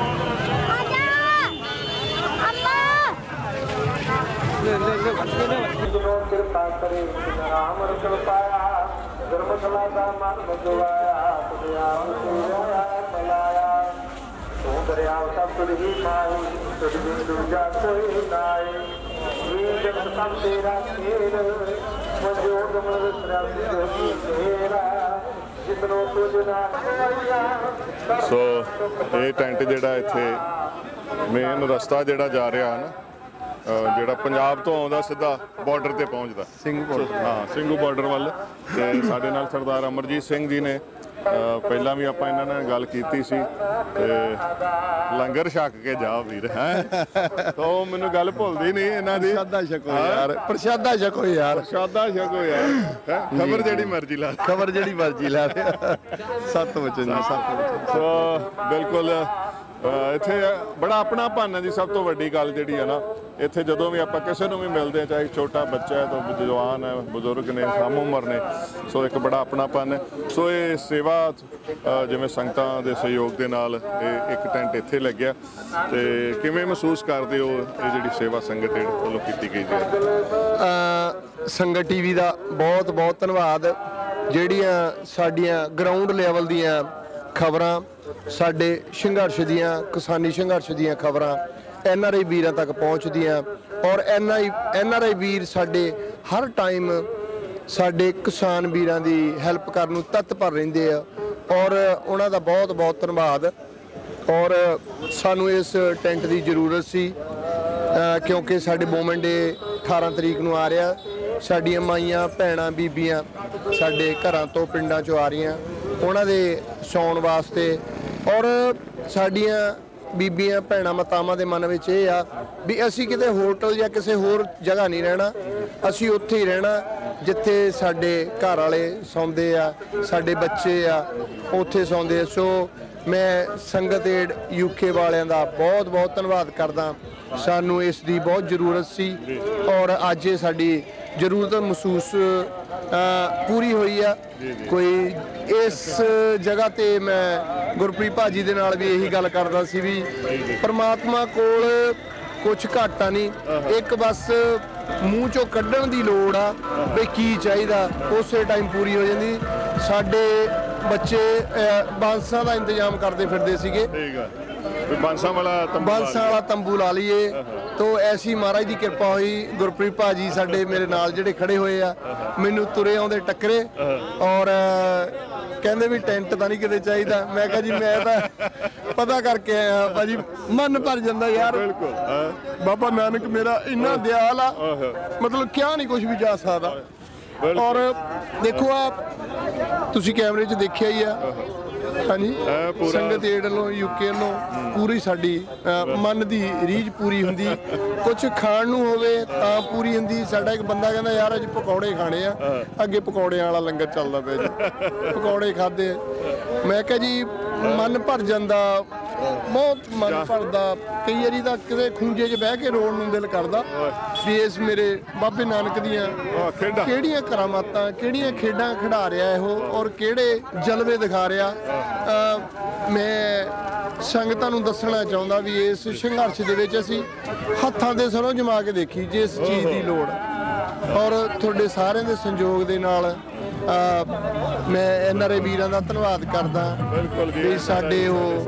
ਸੋ ਇਹ ਟੈਂਟ ਜਿਹੜਾ ਇੱਥੇ ਮੇਨ ਰਸਤਾ ਜਿਹੜਾ ਜਾ ਰਿਹਾ ਨਾ, ਜਿਹੜਾ ਪੰਜਾਬ ਤੋਂ ਆਉਂਦਾ ਸਿੱਧਾ ਬਾਰਡਰ ਤੇ ਪਹੁੰਚਦਾ ਸਿੰਘੂ ਬਾਰਡਰ। ਹਾਂ, ਸਿੰਘੂ ਬਾਰਡਰ ਵੱਲ। ਤੇ ਸਾਡੇ ਨਾਲ ਸਰਦਾਰ ਅਮਰਜੀਤ ਸਿੰਘ ਜੀ ਨੇ ਪਹਿਲਾਂ ਵੀ ਆਪਾਂ ਇਹਨਾਂ ਨਾਲ ਗੱਲ ਕੀਤੀ ਸੀ ਤੇ ਲੰਗਰ ਛਕ ਕੇ ਜਾ ਵੀਰ ਹੈ। ਤਾਂ ਮੈਨੂੰ ਗੱਲ ਭੁੱਲਦੀ ਨਹੀਂ ਇਹਨਾਂ ਦੀ। ਪ੍ਰਸ਼ਾਦਾ ਛਕੋ ਯਾਰ, ਪ੍ਰਸ਼ਾਦਾ ਛਕੋ ਯਾਰ, ਪ੍ਰਸ਼ਾਦਾ ਛਕੋ ਯਾਰ। ਖਬਰ ਜਿਹੜੀ ਮਰਜ਼ੀ ਲਾ, ਖਬਰ ਜਿਹੜੀ ਮਰਜ਼ੀ ਲਾ। 7 ਵਜੇ। ਸੋ ਬਿਲਕੁਲ ਇੱਥੇ ਬੜਾ ਆਪਣਾਪਨ ਹੈ ਜੀ। ਸਭ ਤੋਂ ਵੱਡੀ ਗੱਲ ਜਿਹੜੀ ਹੈ ਨਾ, ਇੱਥੇ ਜਦੋਂ ਵੀ ਆਪਾਂ ਕਿਸੇ ਨੂੰ ਵੀ ਮਿਲਦੇ ਹਾਂ, ਚਾਹੇ ਛੋਟਾ ਬੱਚਾ ਹੈ ਤਾਂ ਜਵਾਨ ਹੈ, ਬਜ਼ੁਰਗ ਨੇ, ਹਮ ਉਮਰ ਨੇ, ਸੋ ਇੱਕ ਬੜਾ ਆਪਣਾਪਨ ਹੈ। ਸੋ ਇਹ ਸੇਵਾ ਜਿਵੇਂ ਸੰਗਤਾਂ ਦੇ ਸਹਿਯੋਗ ਦੇ ਨਾਲ ਇਹ ਇੱਕ ਟੈਂਟ ਇੱਥੇ ਲੱਗਿਆ। ਤੇ ਕਿਵੇਂ ਮਹਿਸੂਸ ਕਰਦੇ ਹੋ ਇਹ ਜਿਹੜੀ ਸੇਵਾ ਸੰਗਤ ਵੱਲੋਂ ਕੀਤੀ ਗਈ ਹੈ? ਸੰਗਤ ਟੀਵੀ ਦਾ ਬਹੁਤ ਬਹੁਤ ਧੰਨਵਾਦ। ਜਿਹੜੀਆਂ ਸਾਡੀਆਂ ਗਰਾਊਂਡ ਲੈਵਲ ਦੀਆਂ ਖਬਰਾਂ, ਸਾਡੇ ਸੰਘਰਸ਼ ਦੀਆਂ, ਕਿਸਾਨੀ ਸੰਘਰਸ਼ ਦੀਆਂ ਖਬਰਾਂ NRI ਵੀਰਾਂ ਤੱਕ ਪਹੁੰਚਦੀਆਂ, ਔਰ NRI ਵੀਰ ਸਾਡੇ ਹਰ ਟਾਈਮ ਸਾਡੇ ਕਿਸਾਨ ਵੀਰਾਂ ਦੀ ਹੈਲਪ ਕਰਨ ਨੂੰ ਤਤਪਰ ਰਹਿੰਦੇ ਆ, ਔਰ ਉਹਨਾਂ ਦਾ ਬਹੁਤ ਬਹੁਤ ਧੰਨਵਾਦ। ਔਰ ਸਾਨੂੰ ਇਸ ਟੈਂਟ ਦੀ ਜ਼ਰੂਰਤ ਸੀ ਕਿਉਂਕਿ ਸਾਡੇ ਵੂਮਨ ਡੇ 18 ਤਰੀਕ ਨੂੰ ਆ ਰਿਹਾ। ਸਾਡੀਆਂ ਮਾਈਆਂ, ਭੈਣਾਂ, ਬੀਬੀਆਂ ਸਾਡੇ ਘਰਾਂ ਤੋਂ, ਪਿੰਡਾਂ 'ਚੋਂ ਆ ਰਹੀਆਂ, ਉਹਨਾਂ ਦੇ ਸੌਣ ਵਾਸਤੇ। ਔਰ ਸਾਡੀਆਂ ਬੀਬੀਆਂ, ਭੈਣਾਂ, ਮਾਤਾਵਾਂ ਦੇ ਮਨ ਵਿੱਚ ਇਹ ਆ ਵੀ ਅਸੀਂ ਕਿਤੇ ਹੋਟਲ ਜਾਂ ਕਿਸੇ ਹੋਰ ਜਗ੍ਹਾ ਨਹੀਂ ਰਹਿਣਾ, ਅਸੀਂ ਉੱਥੇ ਹੀ ਰਹਿਣਾ ਜਿੱਥੇ ਸਾਡੇ ਘਰ ਵਾਲੇ ਸੌਂਦੇ ਆ, ਸਾਡੇ ਬੱਚੇ ਆ ਉੱਥੇ ਸੌਂਦੇ ਆ। ਸੋ ਮੈਂ ਸੰਗਤ ਏਡ UK ਵਾਲਿਆਂ ਦਾ ਬਹੁਤ ਬਹੁਤ ਧੰਨਵਾਦ ਕਰਦਾ। ਸਾਨੂੰ ਇਸ ਦੀ ਬਹੁਤ ਜ਼ਰੂਰਤ ਸੀ ਔਰ ਅੱਜ ਇਹ ਸਾਡੀ ਜ਼ਰੂਰਤ ਮਹਿਸੂਸ ਪੂਰੀ ਹੋਈ ਆ। ਕੋਈ ਇਸ ਜਗ੍ਹਾ ਤੇ ਮੈਂ ਗੁਰਪ੍ਰੀਤ ਭਾਜੀ ਦੇ ਨਾਲ ਵੀ ਇਹੀ ਗੱਲ ਕਰਦਾ ਸੀ ਵੀ ਪਰਮਾਤਮਾ ਕੋਲ ਕੁਝ ਘਾਟਾ ਨਹੀਂ, ਇੱਕ ਬਸ ਮੂੰਹ ਚੋਂ ਕੱਢਣ ਦੀ ਲੋੜ ਆ ਵੀ ਕੀ ਚਾਹੀਦਾ, ਉਸੇ ਟਾਈਮ ਪੂਰੀ ਹੋ ਜਾਂਦੀ। ਸਾਡੇ ਬੱਚੇ ਬਾਂਸਾਂ ਦਾ ਇੰਤਜ਼ਾਮ ਕਰਦੇ ਫਿਰਦੇ ਸੀਗੇ, ਬਾਂਸਾਂ ਵਾਲਾ ਤੰਬੂ ਲਾ ਲਈਏ। ਤੋ ਐਸੀ ਮਹਾਰਾਜ ਦੀ ਕਿਰਪਾ ਹੋਈ, ਗੁਰਪ੍ਰੀਤ ਭਾਜੀ ਸਾਡੇ ਮੇਰੇ ਨਾਲ ਜਿਹੜੇ ਖੜੇ ਹੋਏ ਆ ਮੈਨੂੰ ਤੁਰੇ ਆਉਂਦੇ ਟੱਕਰੇ ਔਰ ਕਹਿੰਦੇ ਵੀ ਟੈਂਟ ਤਾਂ ਨਹੀਂ ਕਿਤੇ ਚਾਹੀਦਾ। ਮੈਂ ਕਿਹਾ ਜੀ ਮੈਂ ਤਾਂ ਪਤਾ ਕਰਕੇ ਆਇਆ ਭਾਜੀ, ਮਨ ਭਰ ਜਾਂਦਾ ਯਾਰ। ਬਾਬਾ ਨਾਨਕ ਮੇਰਾ ਇੰਨਾ ਦਿਆਲ ਆ, ਮਤਲਬ ਕਿਹਾ ਨਹੀਂ ਕੁਝ ਵੀ ਜਾ ਸਕਦਾ। ਔਰ ਦੇਖੋ ਆ ਤੁਸੀਂ ਕੈਮਰੇ 'ਚ ਦੇਖਿਆ ਹੀ ਆ। ਹਾਂਜੀ, ਸੰਗਤ ਏਡ ਵੱਲੋਂ UK ਵੱਲੋਂ ਪੂਰੀ ਸਾਡੀ ਮਨ ਦੀ ਰੀਝ ਪੂਰੀ ਹੁੰਦੀ। ਕੁਝ ਖਾਣ ਨੂੰ ਹੋਵੇ ਤਾਂ ਪੂਰੀ ਹੁੰਦੀ। ਸਾਡਾ ਇੱਕ ਬੰਦਾ ਕਹਿੰਦਾ ਯਾਰ ਅੱਜ ਪਕੌੜੇ ਖਾਣੇ ਆ, ਅੱਗੇ ਪਕੌੜਿਆਂ ਵਾਲਾ ਲੰਗਰ ਚੱਲਦਾ ਪਿਆ ਜੀ, ਪਕੌੜੇ ਖਾਦੇ। ਮੈਂ ਕਿਹਾ ਜੀ ਮਨ ਭਰ ਜਾਂਦਾ ਬਹੁਤ ਮਨ ਭਰਦਾ। ਕਈ ਵਾਰੀ ਤਾਂ ਕਿਤੇ ਖੂੰਜੇ 'ਚ ਬਹਿ ਕੇ ਰੋਣ ਨੂੰ ਦਿਲ ਕਰਦਾ ਵੀ ਇਸ ਮੇਰੇ ਬਾਬੇ ਨਾਨਕ ਦੀਆਂ ਕਿਹੜੀਆਂ ਕਰਾਮਾਤਾਂ, ਕਿਹੜੀਆਂ ਖੇਡਾਂ ਖਿਡਾ ਰਿਹਾ ਇਹੋ, ਔਰ ਕਿਹੜੇ ਜਲਵੇ ਦਿਖਾ ਰਿਹਾ। ਮੈਂ ਸੰਗਤਾਂ ਨੂੰ ਦੱਸਣਾ ਚਾਹੁੰਦਾ ਵੀ ਇਸ ਸੰਘਰਸ਼ ਦੇ ਵਿੱਚ ਅਸੀਂ ਹੱਥਾਂ ਦੇ ਸਰੋਂ ਜਮਾ ਕੇ ਦੇਖੀ ਜਿਸ ਚੀਜ਼ ਦੀ ਲੋੜ, ਔਰ ਤੁਹਾਡੇ ਸਾਰਿਆਂ ਦੇ ਸੰਯੋਗ ਦੇ ਨਾਲ ਮੈਂ NRI ਵੀਰਾਂ ਦਾ ਧੰਨਵਾਦ ਕਰਦਾ ਵੀ ਸਾਡੇ ਉਹ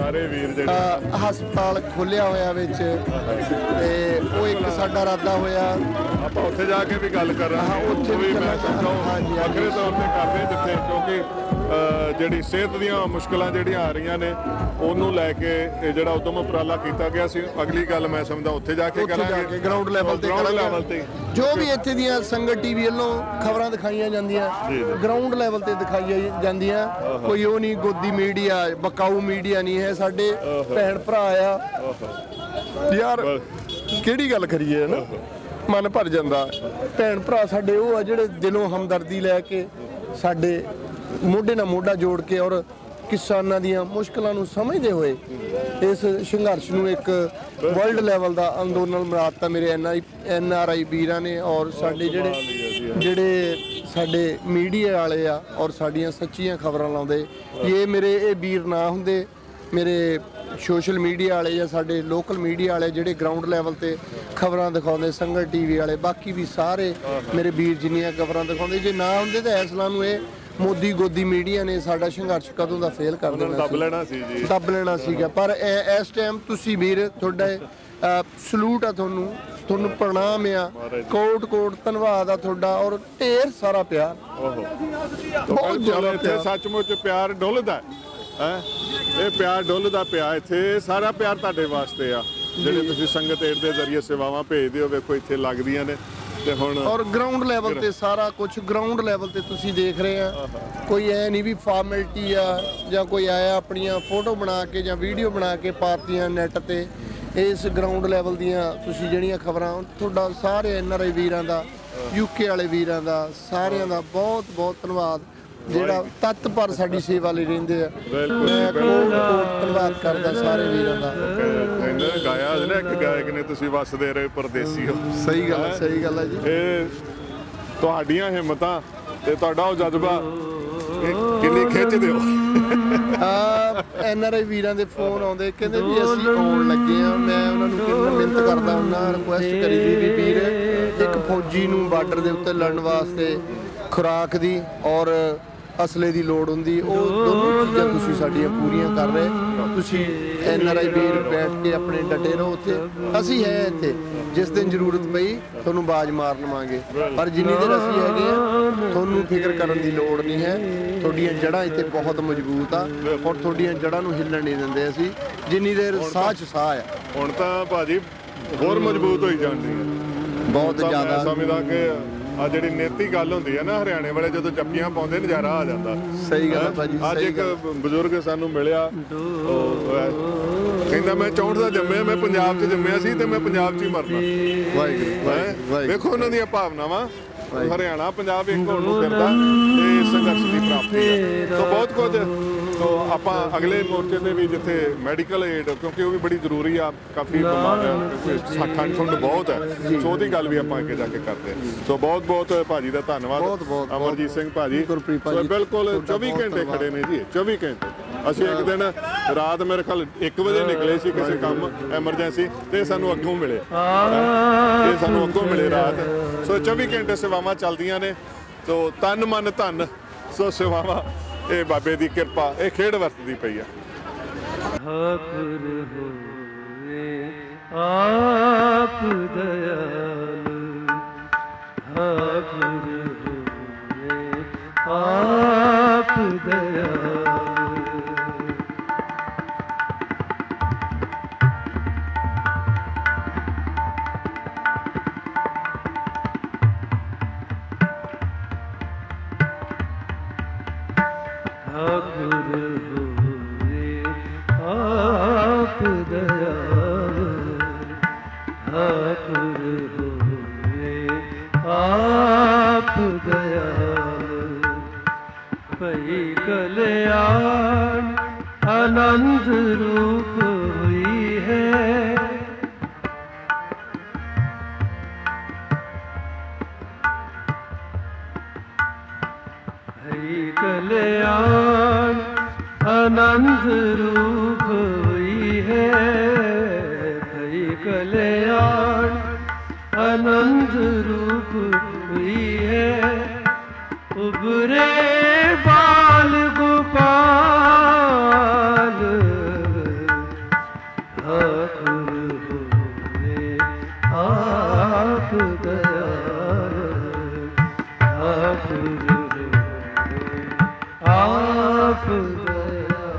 ਹਸਪਤਾਲ ਖੋਲਿਆ ਹੋਇਆ ਵਿੱਚ, ਤੇ ਉਹ ਇੱਕ ਸਾਡਾ ਇਰਾਦਾ ਹੋਇਆ ਆਪਾਂ ਉੱਥੇ ਜਾ ਕੇ ਵੀ ਗੱਲ ਕਰਾਂਗੇ। ਉੱਥੇ ਵੀ ਮੈਂ ਸਮਝਾਉਂ ਵੱਖਰੇ ਤੌਰ ਤੇ ਕਰਦੇ ਜਿੱਥੇ, ਕਿਉਂਕਿ ਜਿਹੜੀ ਸਿਹਤ ਦੀਆਂ ਮੁਸ਼ਕਲਾਂ ਜਿਹੜੀਆਂ ਆ ਰਹੀਆਂ ਨੇ ਉਹਨੂੰ ਲੈ ਕੇ ਇਹ ਜਿਹੜਾ ਉਦਮ ਉਪਰਾਲਾ ਕੀਤਾ ਗਿਆ ਸੀ, ਅਗਲੀ ਗੱਲ ਮੈਂ ਸਮਝਦਾ ਉੱਥੇ ਜਾ ਕੇ ਕਰਾਂਗੇ, ਗਰਾਊਂਡ ਲੈਵਲ ਤੇ ਕਰਾਂਗੇ। ਜੋ ਵੀ ਇੱਥੇ ਦੀਆਂ ਸੰਗਤ TV ਵੱਲੋਂ ਖਬਰਾਂ ਦਿਖਾਈਆਂ ਜਾਂਦੀਆਂ ਗਰਾਊਂਡ ਲੈਵਲ ਤੇ ਦਿਖਾਈਆਂ ਜਾਂਦੀਆਂ। ਕੋਈ ਉਹ ਨਹੀਂ ਗੋਦੀ ਮੀਡੀਆ, ਬਕਾਊ ਮੀਡੀਆ ਨਹੀਂ ਹੈ। ਸਾਡੇ ਭੈਣ ਭਰਾ ਆ ਯਾਰ, ਕਿਹੜੀ ਗੱਲ ਕਰੀਏ ਨਾ, ਮਨ ਭਰ ਜਾਂਦਾ। ਭੈਣ ਭਰਾ ਸਾਡੇ ਉਹ ਆ ਜਿਹੜੇ ਦਿਲੋਂ ਹਮਦਰਦੀ ਲੈ ਕੇ ਸਾਡੇ ਮੋਢੇ ਨਾਲ ਮੋਢਾ ਜੋੜ ਕੇ ਔਰ ਕਿਸਾਨਾਂ ਦੀਆਂ ਮੁਸ਼ਕਲਾਂ ਨੂੰ ਸਮਝਦੇ ਹੋਏ ਇਸ ਸੰਘਰਸ਼ ਨੂੰ ਇੱਕ ਵਰਲਡ ਲੈਵਲ ਦਾ ਅੰਦੋਲਨ ਬਣਾ ਦਿੱਤਾ ਮੇਰੇ NRI ਵੀਰਾਂ ਨੇ, ਔਰ ਸਾਡੇ ਜਿਹੜੇ ਸਾਡੇ ਮੀਡੀਆ ਵਾਲੇ ਆ ਔਰ ਸਾਡੀਆਂ ਸੱਚੀਆਂ ਖਬਰਾਂ ਲਾਉਂਦੇ। ਇਹ ਵੀਰ ਨਾ ਹੁੰਦੇ, ਮੇਰੇ ਸੋਸ਼ਲ ਮੀਡੀਆ ਵਾਲੇ ਜਾਂ ਸਾਡੇ ਲੋਕਲ ਮੀਡੀਆ ਵਾਲੇ ਜਿਹੜੇ ਗਰਾਊਂਡ ਲੈਵਲ ਤੇ ਖਬਰਾਂ ਦਿਖਾਉਂਦੇ, ਸੰਗਤ TV ਵਾਲੇ, ਬਾਕੀ ਵੀ ਸਾਰੇ ਮੇਰੇ ਵੀਰ ਜਿੰਨੀਆਂ ਖਬਰਾਂ ਦਿਖਾਉਂਦੇ, ਜੇ ਨਾ ਹੁੰਦੇ ਤਾਂ ਇਸ ਨੂੰ ਇਹ ਮੋਦੀ ਗੋਦੀ ਮੀਡੀਆ ਨੇ ਸਾਡਾ ਸੰਘਰਸ਼ ਕਦੋਂ ਦਾ ਫੇਲ ਕਰ ਦੇਣਾ, ਦੱਬ ਲੈਣਾ ਸੀਗਾ। ਪਰ ਇਸ ਟਾਈਮ ਤੁਸੀਂ ਵੀਰ, ਤੁਹਾਡਾ ਸਲੂਟ ਆ, ਤੁਹਾਨੂੰ ਪ੍ਰਣਾਮ ਆ, ਕੋਟ ਕੋਟ ਧੰਨਵਾਦ ਆ ਤੁਹਾਡਾ, ਔਰ ਢੇਰ ਸਾਰਾ ਪਿਆਰ। ਬਹੁਤ ਜ਼ਿਆਦਾ ਇੱਥੇ ਸੱਚਮੁੱਚ ਪਿਆਰ ਡੁੱਲਦਾ ਹੈ, ਇਹ ਪਿਆਰ ਡੁੱਲਦਾ ਪਿਆ ਇੱਥੇ। ਸਾਰਾ ਪਿਆਰ ਤੁਹਾਡੇ ਵਾਸਤੇ ਆ, ਜਿਹੜੇ ਤੁਸੀਂ ਸੰਗਤ ਏਡ ਦੇ ਜ਼ਰੀਏ ਸੇਵਾਵਾਂ ਭੇਜਦੇ ਹੋ, ਵੇਖੋ ਇੱਥੇ ਲੱਗਦੀਆਂ ਨੇ। ਤੇ ਹੁਣ ਔਰ ਗਰਾਊਂਡ ਲੈਵਲ ਤੇ ਸਾਰਾ ਕੁਝ ਗਰਾਊਂਡ ਲੈਵਲ ਤੇ ਤੁਸੀਂ ਦੇਖ ਰਹੇ ਆ। ਕੋਈ ਐ ਨਹੀਂ ਵੀ ਫਾਰਮੈਲਿਟੀ ਆ ਜਾਂ ਕੋਈ ਆਇਆ ਆਪਣੀਆਂ ਫੋਟੋ ਬਣਾ ਕੇ ਜਾਂ ਵੀਡੀਓ ਬਣਾ ਕੇ ਪਾਤੀਆਂ ਨੈਟ ਤੇ। ਇਸ ਗਰਾਊਂਡ ਲੈਵਲ ਦੀਆਂ ਤੁਸੀਂ ਜਿਹੜੀਆਂ ਖਬਰਾਂ, ਤੁਹਾਡਾ ਸਾਰੇ NRI ਵੀਰਾਂ ਦਾ, UK ਵਾਲੇ ਵੀਰਾਂ ਦਾ, ਸਾਰਿਆਂ ਦਾ ਬਹੁਤ ਬਹੁਤ ਧੰਨਵਾਦ, ਜਿਹੜਾ ਤੱਤ ਪਰ ਸਾਡੀ ਸੇਵਾ ਲਈ ਰਹਿੰਦੇ ਆ। ਮੈਂ ਧੰਨਵਾਦ ਕਰਦਾ ਸਾਰੇ ਵੀਰਾਂ ਦਾ। ਗਾਇਆ ਨਾ ਇੱਕ ਗਾਇਕ ਨੇ, ਤੁਸੀਂ ਵਸਦੇ ਰਹੇ ਪਰਦੇਸੀ ਹੋ। ਸਹੀ ਗੱਲ ਹੈ ਜੀ। ਇਹ ਤੁਹਾਡੀਆਂ ਹਿੰਮਤਾਂ ਤੇ ਤੁਹਾਡਾ ਉਹ ਜਜ਼ਬਾ ਕਿੰਨੀ ਖਿੱਚਦੇ ਹੋ। NRI ਵੀਰਾਂ ਦੇ ਫੋਨ ਆਉਂਦੇ, ਕਹਿੰਦੇ ਵੀ ਅਸੀਂ ਆਉਣ ਲੱਗੇ ਆ। ਮੈਂ ਉਹਨਾਂ ਨੂੰ ਕਿੰਨਾ ਮਿਹਨਤ ਕਰਦਾ ਹੁੰਦਾ, ਰਿਕੁਐਸਟ ਕਰੀ ਵੀ ਵੀਰ, ਇੱਕ ਫੌਜੀ ਨੂੰ ਬਾਰਡਰ ਦੇ ਉੱਤੇ ਲੜਨ ਵਾਸਤੇ ਖੁਰਾਕ ਦੀ ਔਰ ਅਸਲੇ ਦੀ ਲੋੜ ਹੁੰਦੀ, ਉਹ ਦੋਨੋਂ ਚੀਜ਼ਾਂ ਤੁਸੀਂ ਸਾਡੀਆਂ ਪੂਰੀਆਂ ਕਰ ਰਹੇ। ਤੁਸੀਂ NRI ਵੀਰ ਬੈਠ ਕੇ ਆਪਣੇ ਡਟੇ ਰਹੋ ਉੱਥੇ, ਅਸੀਂ ਹੈ ਇੱਥੇ। ਜਿਸ ਦਿਨ ਜ਼ਰੂਰਤ ਪਈ ਤੁਹਾਨੂੰ ਬਾਜ਼ ਮਾਰ ਲਵਾਂਗੇ, ਪਰ ਜਿੰਨੀ ਦੇਰ ਅਸੀਂ ਹੈਗੇ ਆ ਤੁਹਾਨੂੰ ਫਿਕਰ ਕਰਨ ਦੀ ਲੋੜ ਨਹੀਂ ਹੈ। ਤੁਹਾਡੀਆਂ ਜੜ੍ਹਾਂ ਇੱਥੇ ਬਹੁਤ ਮਜ਼ਬੂਤ ਆ, ਔਰ ਤੁਹਾਡੀਆਂ ਜੜ੍ਹਾਂ ਨੂੰ ਹਿੱਲਣ ਨਹੀਂ ਦਿੰਦੇ ਅਸੀਂ, ਜਿੰਨੀ ਦੇਰ ਸਾਹ 'ਚ ਸਾਹ ਆ। ਹੁਣ ਤਾਂ ਭਾਜੀ ਹੋਰ ਮਜ਼ਬੂਤ ਹੋਈ ਜਾਂਦੀ ਹੈ ਬਹੁਤ ਜ਼ਿਆਦਾ। ਸਮਝਦਾ ਕਿ ਆ ਜਿਹੜੀ ਨੇਤੀ ਗੱਲ ਹੁੰਦੀ ਹੈ ਨਾ, ਹਰਿਆਣੇ ਵਾਲੇ ਜਦੋਂ ਜੱਫੀਆਂ ਪਾਉਂਦੇ ਨਜ਼ਾਰਾ ਆ ਜਾਂਦਾ। ਸਹੀ ਗੱਲ ਹੈ ਭਾਜੀ। ਅੱਜ ਇੱਕ ਬਜ਼ੁਰਗ ਸਾਨੂੰ ਮਿਲਿਆ, ਕਹਿੰਦਾ ਮੈਂ 64 ਦਾ ਜੰਮਿਆ, ਮੈਂ ਪੰਜਾਬ 'ਚ ਜੰਮਿਆ ਸੀ ਤੇ ਮੈਂ ਪੰਜਾਬ 'ਚ ਹੀ ਮਰਨਾ। ਵਾਹਿਗੁਰੂ। ਵੇਖੋ ਉਹਨਾਂ ਦੀਆਂ ਭਾਵਨਾਵਾਂ, ਹਰਿਆਣਾ ਪੰਜਾਬ ਇੱਕ ਹੋਣ ਨੂੰ ਫਿਰਦਾ, ਤੇ ਸੰਘਰਸ਼ ਦੀ ਪ੍ਰਾਪਤੀ ਹੈ। ਸੋ ਬਹੁਤ ਕੁਝ ਆਪਾਂ ਅਗਲੇ ਮੋਰਚੇ ਤੇ ਵੀ, ਜਿੱਥੇ ਮੈਡੀਕਲ ਏਡ, ਕਿਉਂਕਿ ਉਹ ਵੀ ਬੜੀ ਜ਼ਰੂਰੀ ਆ, ਕਾਫੀ ਬਿਮਾਰ ਹੈ, ਠੰਡ ਠੁੰਡ ਬਹੁਤ ਹੈ, ਸੋ ਉਹਦੀ ਗੱਲ ਵੀ ਆਪਾਂ ਅੱਗੇ ਜਾ ਕੇ ਕਰਦੇ ਹਾਂ। ਸੋ ਬਹੁਤ ਬਹੁਤ ਭਾਜੀ ਦਾ ਧੰਨਵਾਦ, ਅਮਰਜੀਤ ਸਿੰਘ ਭਾਜੀ। ਸੋ ਬਿਲਕੁਲ 24 ਘੰਟੇ ਖੜੇ ਨੇ ਜੀ, 24 ਘੰਟੇ। ਅਸੀਂ ਇੱਕ ਦਿਨ ਰਾਤ ਮੇਰੇ ਖਿਆਲ 1 ਵਜੇ ਨਿਕਲੇ ਸੀ ਕਿਸੇ ਕੰਮ ਐਮਰਜੈਂਸੀ, ਤੇ ਸਾਨੂੰ ਅੱਗੋਂ ਮਿਲੇ, ਰਾਤ। ਸੋ 24 ਘੰਟੇ ਸੇਵਾਵਾਂ ਚੱਲਦੀਆਂ ਨੇ। ਸੋ ਤਨ ਮਨ ਧਨ, ਸੋ ਸੇਵਾਵਾਂ, ਇਹ ਬਾਬੇ ਦੀ ਕਿਰਪਾ, ਇਹ ਖੇਡ ਵਰਤਦੀ ਪਈ ਆ। ਆਪ ਦਇਆਲ, ਆਪ ਦਇਆਲ। भई कल्याण आनंद रूप भई कल्याण आनंद रूप हुई है, भई कल्याण आनंद रूप हुई है। उबरे बाल गोपाल ठाकुर हुए आप दयाल, ठाकुर हुए आप दयाल।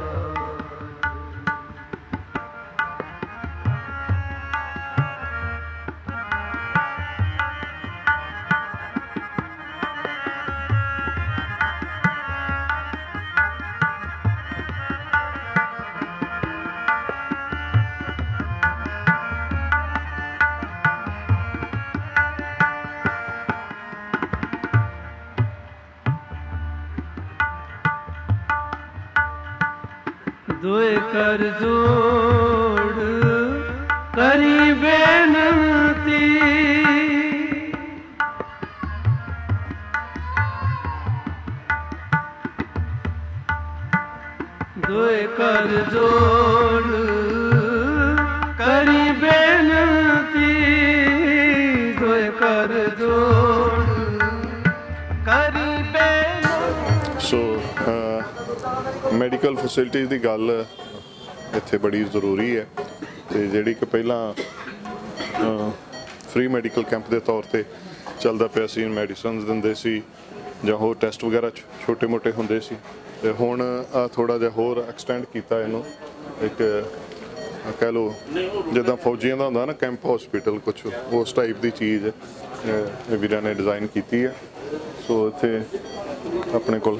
दुए कर जोड़ करी बेनती, दुए कर जोड़ करी बेनती, दुए कर जोड़ करी बेनती। सो ਮੈਡੀਕਲ ਫੈਸਿਲਿਟੀਜ਼ ਦੀ ਗੱਲ ਇੱਥੇ ਬੜੀ ਜ਼ਰੂਰੀ ਹੈ ਤੇ ਜਿਹੜੀ ਕਿ ਪਹਿਲਾਂ ਫ੍ਰੀ ਮੈਡੀਕਲ ਕੈਂਪ ਦੇ ਤੌਰ ਤੇ ਚੱਲਦਾ ਪਿਆ ਸੀ, ਮੈਡੀਸਿਨਸ ਦਿੰਦੇ ਸੀ ਜਾਂ ਹੋਰ ਟੈਸਟ ਵਗੈਰਾ ਛੋਟੇ ਮੋਟੇ ਹੁੰਦੇ ਸੀ ਤੇ ਹੁਣ ਥੋੜਾ ਜਿਹਾ ਹੋਰ ਐਕਸਟੈਂਡ ਕੀਤਾ ਇਹਨੂੰ। ਇੱਕ ਕਹਿ ਲਓ ਜਿੱਦਾਂ ਫੌਜੀਆਂ ਦਾ ਹੁੰਦਾ ਨਾ ਕੈਂਪ ਹਸਪੀਟਲ, ਕੁਛ ਉਸ ਟਾਈਪ ਦੀ ਚੀਜ਼ ਇਹ ਵੀਰਾਂ ਨੇ ਡਿਜ਼ਾਈਨ ਕੀਤੀ ਹੈ। ਸੋ ਇੱਥੇ ਆਪਣੇ ਕੋਲ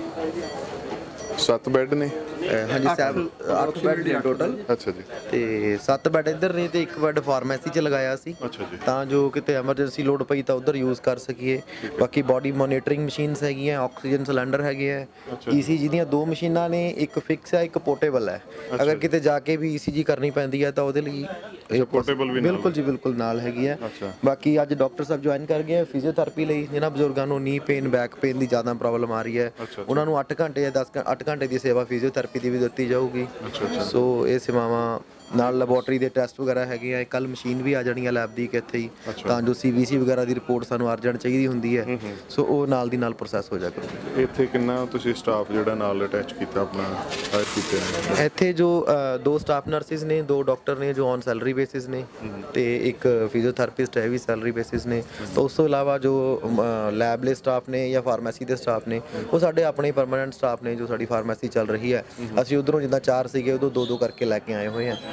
7 ਬੈੱਡ ਨੇ। ਹਾਂਜੀ 8 ਬੈੱਡ ਨੇ ਟੋਟਲ। ਅੱਛਾ ਜੀ। ਤੇ 7 ਬੈੱਡ ਇੱਧਰ ਨੇ ਤੇ 1 ਬੈੱਡ ਫਾਰਮੇਸੀ 'ਚ ਲਗਾਇਆ ਸੀ। ਅੱਛਾ ਜੀ। ਤਾਂ ਜੋ ਕਿਤੇ ਐਮਰਜੈਂਸੀ ਲੋਡ ਪਈ ਤਾਂ ਉੱਧਰ ਯੂਜ਼ ਕਰ ਸਕੀਏ। ਬਾਕੀ ਬਾਡੀ ਮੋਨੀਟਰਿੰਗ ਮਸ਼ੀਨਸ ਹੈਗੀਆਂ, ਆਕਸੀਜਨ ਸਿਲੰਡਰ ਹੈਗੇ ਆ, ECG ਦੀਆਂ 2 ਮਸ਼ੀਨਾਂ ਨੇ, ਇੱਕ ਫਿਕਸ ਹੈ ਇੱਕ ਪੋਰਟੇਬਲ ਹੈ। ਅਗਰ ਕਿਤੇ ਜਾ ਕੇ ਵੀ ECG ਕਰਨੀ ਪੈਂਦੀ ਹੈ ਤਾਂ ਉਹਦੇ ਲਈ ਪੋਰਟੇਬਲ ਵੀ ਬਿਲਕੁਲ ਜੀ ਬਿਲਕੁਲ ਨਾਲ ਹੈਗੀ ਹੈ। ਬਾਕੀ ਅੱਜ ਡਾਕਟਰ ਸਾਹਿਬ ਜੁਆਇਨ ਕਰ ਗਏ ਫਿਜ਼ੀਓਥੈਰੇਪੀ ਲਈ। ਜਿਹਨਾਂ ਬਜ਼ੁਰਗਾਂ ਨੂੰ ਨੀ ਪੇਨ, ਬੈਕ ਪੇਨ ਦੀ ਜ਼ਿਆਦਾ ਪ੍ਰੋਬਲਮ ਆ ਰਹੀ ਹੈ ਉਹਨਾਂ ਨੂੰ 8 ਘੰਟੇ ਜਾਂ 8 ਘੰਟੇ ਦੀ ਸੇਵਾ ਫਿਜ਼ੀਓਥੈਰੇਪੀ ਦੀ ਵੀ ਦਿੱਤੀ ਜਾਊਗੀ। ਸੋ ਇਹ ਸੇਵਾਵਾਂ ਨਾਲ ਲੈਬੋਰਟਰੀ ਦੇ ਟੈਸਟ ਵਗੈਰਾ ਹੈਗੇ ਆ। ਕੱਲ ਮਸ਼ੀਨ ਵੀ ਆ ਜਾਣੀ ਆ ਲੈਬ ਦੀ ਇੱਥੇ ਹੀ, ਤਾਂ ਜੋ CBC ਵਗੈਰਾ ਦੀ ਰਿਪੋਰਟ ਸਾਨੂੰ ਅਰਜੈਂਟ ਚਾਹੀਦੀ ਹੁੰਦੀ ਹੈ ਸੋ ਉਹ ਨਾਲ ਦੀ ਨਾਲ ਪ੍ਰੋਸੈਸ ਹੋ ਜਾ ਕਰੂਗੀ। ਇੱਥੇ ਕਿੰਨਾ ਤੁਸੀਂ ਸਟਾਫ ਜਿਹੜਾ ਨਾਲ ਅਟੈਚ ਕੀਤਾ ਆਪਣਾ ਹਾਇਰ ਕੀਤਾ? ਇੱਥੇ ਜੋ 2 ਸਟਾਫ ਨਰਸਿਸ ਨੇ, 2 ਡਾਕਟਰ ਨੇ ਜੋ ਔਨ ਸੈਲਰੀ ਬੇਸਿਸ ਨੇ ਤੇ ਇੱਕ ਫਿਜ਼ੀਓਥੈਰੇਪਿਸਟ ਹੈ ਵੀ ਸੈਲਰੀ ਬੇਸਿਸ ਨੇ। ਤਾਂ ਉਸ ਤੋਂ ਇਲਾਵਾ ਜੋ ਲੈਬਲੇ ਸਟਾਫ ਨੇ ਜਾਂ ਫਾਰਮੇਸੀ ਦੇ ਸਟਾਫ ਨੇ ਉਹ ਸਾਡੇ ਆਪਣੇ ਪਰਮਾਨੈਂਟ ਸਟਾਫ ਨੇ ਜੋ ਸਾਡੀ ਫਾਰਮੇਸੀ ਚੱਲ ਰਹੀ ਹੈ। ਅਸੀਂ ਉਧਰੋਂ ਜਿੱਦਾਂ 4 ਸੀਗੇ ਉਦੋਂ 2-2 ਕਰਕੇ ਲੈ ਕੇ ਆਏ ਹੋਏ ਹਾਂ।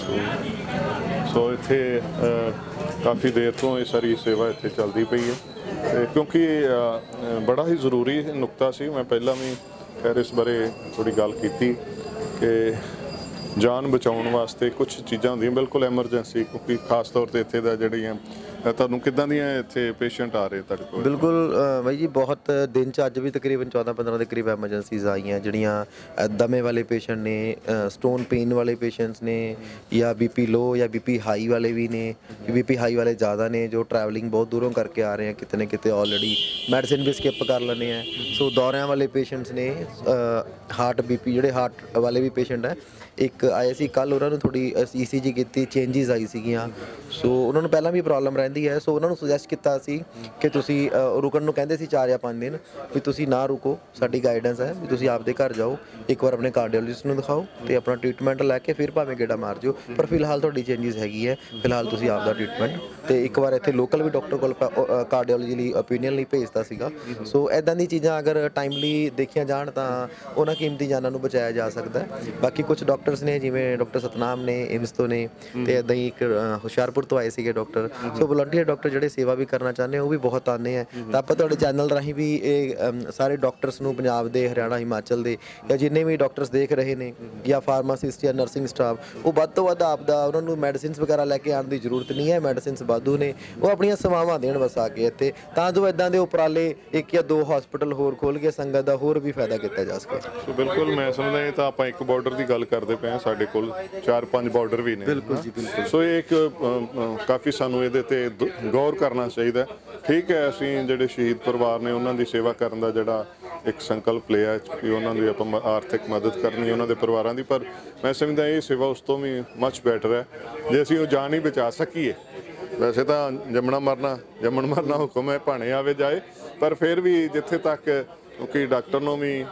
ਸੋ ਇੱਥੇ ਕਾਫੀ ਦੇਰ ਤੋਂ ਇਹ ਸਾਰੀ ਸੇਵਾ ਇੱਥੇ ਚੱਲਦੀ ਪਈ ਹੈ ਤੇ ਕਿਉਂਕਿ ਬੜਾ ਹੀ ਜ਼ਰੂਰੀ ਨੁਕਤਾ ਸੀ। ਮੈਂ ਪਹਿਲਾਂ ਵੀ ਖੈਰ ਇਸ ਬਾਰੇ ਥੋੜੀ ਗੱਲ ਕੀਤੀ ਕਿ ਜਾਨ ਬਚਾਉਣ ਵਾਸਤੇ ਕੁਝ ਚੀਜ਼ਾਂ ਹੁੰਦੀਆਂ ਬਿਲਕੁਲ ਐਮਰਜੈਂਸੀ, ਕਿਉਂਕਿ ਖਾਸ ਤੌਰ ਤੇ ਇੱਥੇ ਦਾ ਜਿਹੜੀਆਂ ਤੁਹਾਨੂੰ ਕਿੱਦਾਂ ਦੀਆਂ ਇੱਥੇ ਪੇਸ਼ੈਂਟ ਆ ਰਹੇ ਤੁਹਾਡੇ ਕੋਲ? ਬਿਲਕੁਲ ਬਾਈ ਜੀ, ਬਹੁਤ ਦਿਨ 'ਚ ਅੱਜ ਵੀ ਤਕਰੀਬਨ 14-15 ਦੇ ਕਰੀਬ ਐਮਰਜੈਂਸੀਜ਼ ਆਈਆਂ ਜਿਹੜੀਆਂ ਦਮੇ ਵਾਲੇ ਪੇਸ਼ੈਂਟ ਨੇ, ਸਟੋਨ ਪੇਨ ਵਾਲੇ ਪੇਸ਼ੈਂਟਸ ਨੇ, ਜਾਂ BP ਲੋ ਜਾਂ BP ਹਾਈ ਵਾਲੇ ਵੀ ਨੇ। BP ਹਾਈ ਵਾਲੇ ਜ਼ਿਆਦਾ ਨੇ ਜੋ ਟਰੈਵਲਿੰਗ ਬਹੁਤ ਦੂਰੋਂ ਕਰਕੇ ਆ ਰਹੇ ਆ, ਕਿਤੇ ਨਾ ਕਿਤੇ ਆਲਰੇਡੀ ਮੈਡੀਸਿਨ ਵੀ ਸਕਿਪ ਕਰ ਲੈਂਦੇ ਆ। ਸੋ ਦੌਰਿਆਂ ਵਾਲੇ ਪੇਸ਼ੈਂਟਸ ਨੇ, ਹਾਰਟ BP ਜਿਹੜੇ ਹਾਰਟ ਵਾਲੇ ਵੀ ਪੇਸ਼ੈਂਟ ਹੈ। ਇੱਕ ਆਏ ਸੀ ਕੱਲ, ਉਹਨਾਂ ਨੂੰ ਥੋੜੀ ECG ਕੀਤੀ, ਚੇਂਜਿਸ ਆਈ ਸੀਗੀਆਂ। ਸੋ ਉਹਨਾਂ ਨੂੰ ਪਹਿਲਾਂ ਵੀ ਪ੍ਰੋਬਲਮ ਰਹਿੰਦੀ ਹੈ। ਸੋ ਉਹਨਾਂ ਨੂੰ ਸੁਜੈਸਟ ਕੀਤਾ ਸੀ ਕਿ ਤੁਸੀਂ ਰੁਕਣ ਨੂੰ ਕਹਿੰਦੇ ਸੀ 4 ਜਾਂ 5 ਦਿਨ, ਵੀ ਤੁਸੀਂ ਨਾ ਰੁਕੋ, ਸਾਡੀ ਗਾਈਡੈਂਸ ਹੈ ਵੀ ਤੁਸੀਂ ਆਪਦੇ ਘਰ ਜਾਓ, ਇੱਕ ਵਾਰ ਆਪਣੇ ਕਾਰਡੀਓਲੋਜਿਸਟ ਨੂੰ ਦਿਖਾਓ ਤੇ ਆਪਣਾ ਟ੍ਰੀਟਮੈਂਟ ਲੈ ਕੇ ਫਿਰ ਭਾਵੇਂ ਗੇੜਾ ਮਾਰ ਜਿਓ। ਪਰ ਫਿਲਹਾਲ ਤੁਹਾਡੀ ਚੇਂਜਿਸ ਹੈਗੀ ਹੈ, ਫਿਲਹਾਲ ਤੁਸੀਂ ਆਪਦਾ ਟ੍ਰੀਟਮੈਂਟ ਤੇ ਇੱਕ ਵਾਰ ਇੱਥੇ ਲੋਕਲ ਵੀ ਡਾਕਟਰ ਕੋਲ ਕਾਰਡੀਓਲੋਜੀ ਲਈ ਓਪੀਨੀਅਨ ਲਈ ਭੇਜਤਾ ਸੀਗਾ। ਸੋ ਇੱਦਾਂ ਦੀ ਚੀਜ਼ਾਂ ਅਗਰ ਟਾਈਮਲੀ ਦੇਖੀਆਂ ਜਾਣ ਤਾਂ ਉਹਨਾਂ ਕੀਮਤੀ ਜਾਨਾਂ ਨੂੰ ਬਚਾਇਆ ਜਾ ਸਕਦਾ। ਬਾਕੀ ਕੁਝ ਡਾਕਟਰਸ ਨੇ ਜਿਵੇਂ ਡਾਕਟਰ ਸਤਨਾਮ ਨੇ ਏਮਸ ਤੋਂ ਨੇ ਤੇ ਇੱਦਾਂ ਹੀ ਇੱਕ ਹੁਸ਼ਿਆਰਪੁਰ ਤੋਂ ਆਏ ਸੀਗੇ ਡਾਕਟਰ। ਸੋ ਵਲੰਟੀਅਰ ਡਾਕਟਰ ਜਿਹੜੇ ਸੇਵਾ ਵੀ ਕਰਨਾ ਚਾਹੁੰਦੇ ਉਹ ਵੀ ਬਹੁਤ ਆਉਂਦੇ ਆ। ਤਾਂ ਆਪਾਂ ਤੁਹਾਡੇ ਚੈਨਲ ਰਾਹੀਂ ਵੀ ਇਹ ਸਾਰੇ ਡਾਕਟਰਸ ਨੂੰ ਪੰਜਾਬ ਦੇ, ਹਰਿਆਣਾ, ਹਿਮਾਚਲ ਦੇ ਜਾਂ ਜਿੰਨੇ ਵੀ ਡਾਕਟਰਸ ਦੇਖ ਰਹੇ ਨੇ ਜਾਂ ਫਾਰਮਾਸਿਸਟ ਜਾਂ ਨਰਸਿੰਗ ਸਟਾਫ, ਉਹ ਵੱਧ ਤੋਂ ਵੱਧ ਆਪਦਾ ਉਹਨਾਂ ਨੂੰ ਮੈਡੀਸਿਨਸ ਵਗੈਰਾ ਲੈ ਕੇ ਆਉਣ ਦੀ ਜ਼ਰੂਰਤ ਨਹੀਂ ਹੈ। ਮੈਡੀਸਿਨਸ ਵਾਧੂ ਨੇ, ਉਹ ਆਪਣੀਆਂ ਸੇਵਾਵਾਂ ਦੇਣ ਬਸ ਆ ਕੇ ਇੱਥੇ, ਤਾਂ ਜੋ ਇੱਦਾਂ ਦੇ ਉਪਰਾਲੇ 1 ਜਾਂ 2 ਹਸਪੀਟਲ ਹੋਰ ਖੋਲ੍ਹ ਕੇ ਸੰਗਤ ਦਾ ਹੋਰ ਵੀ ਫਾਇਦਾ ਕੀਤਾ ਜਾ ਸਕੇ। ਸੋ ਬਿਲਕੁਲ ਮੈਂ ਸਮਝਦਾ ਇਹ ਤਾਂ ਆਪਾਂ ਇੱਕ ਬਾਰਡਰ ਦੀ ਗੱਲ ਕਰਦੇ ਪਏ ਹਾਂ, ਸਾਡੇ ਕੋਲ 4-5 ਬਾਰਡਰ ਵੀ ਨੇ। ਬਿਲਕੁਲ ਜੀ ਬਿਲਕੁਲ। ਸੋ ਇਹ ਇੱਕ ਕਾਫੀ ਸਾਨੂੰ ਇਹਦੇ ਤੇ ਗੌਰ ਕਰਨਾ ਚਾਹੀਦਾ। ਠੀਕ ਹੈ, ਅਸੀਂ ਜਿਹੜੇ ਸ਼ਹੀਦ ਪਰਿਵਾਰ ਨੇ ਉਹਨਾਂ ਦੀ ਸੇਵਾ ਕਰਨ ਦਾ ਜਿਹੜਾ ਇੱਕ ਸੰਕਲਪ ਲਿਆ ਕਿ ਉਹਨਾਂ ਦੀ ਆਪਾਂ ਆਰਥਿਕ ਮਦਦ ਕਰਨੀ ਉਹਨਾਂ ਦੇ ਪਰਿਵਾਰਾਂ ਦੀ। ਪਰ ਮੈਂ ਸਮਝਦਾ ਇਹ ਸੇਵਾ ਉਸ ਤੋਂ ਵੀ ਮੱਚ ਬੈਟਰ ਹੈ ਜੇ ਅਸੀਂ ਉਹ ਜਾਨ ਹੀ ਬਚਾ ਸਕੀਏ। ਵੈਸੇ ਤਾਂ ਜੰਮਣ ਮਰਨਾ ਹੁਕਮ ਹੈ, ਭਾਣੇ ਆਵੇ ਜਾਏ, ਪਰ ਫਿਰ ਵੀ ਜਿੱਥੇ ਤੱਕ, ਕਿਉਂਕਿ ਡਾਕਟਰ ਨੂੰ ਵੀ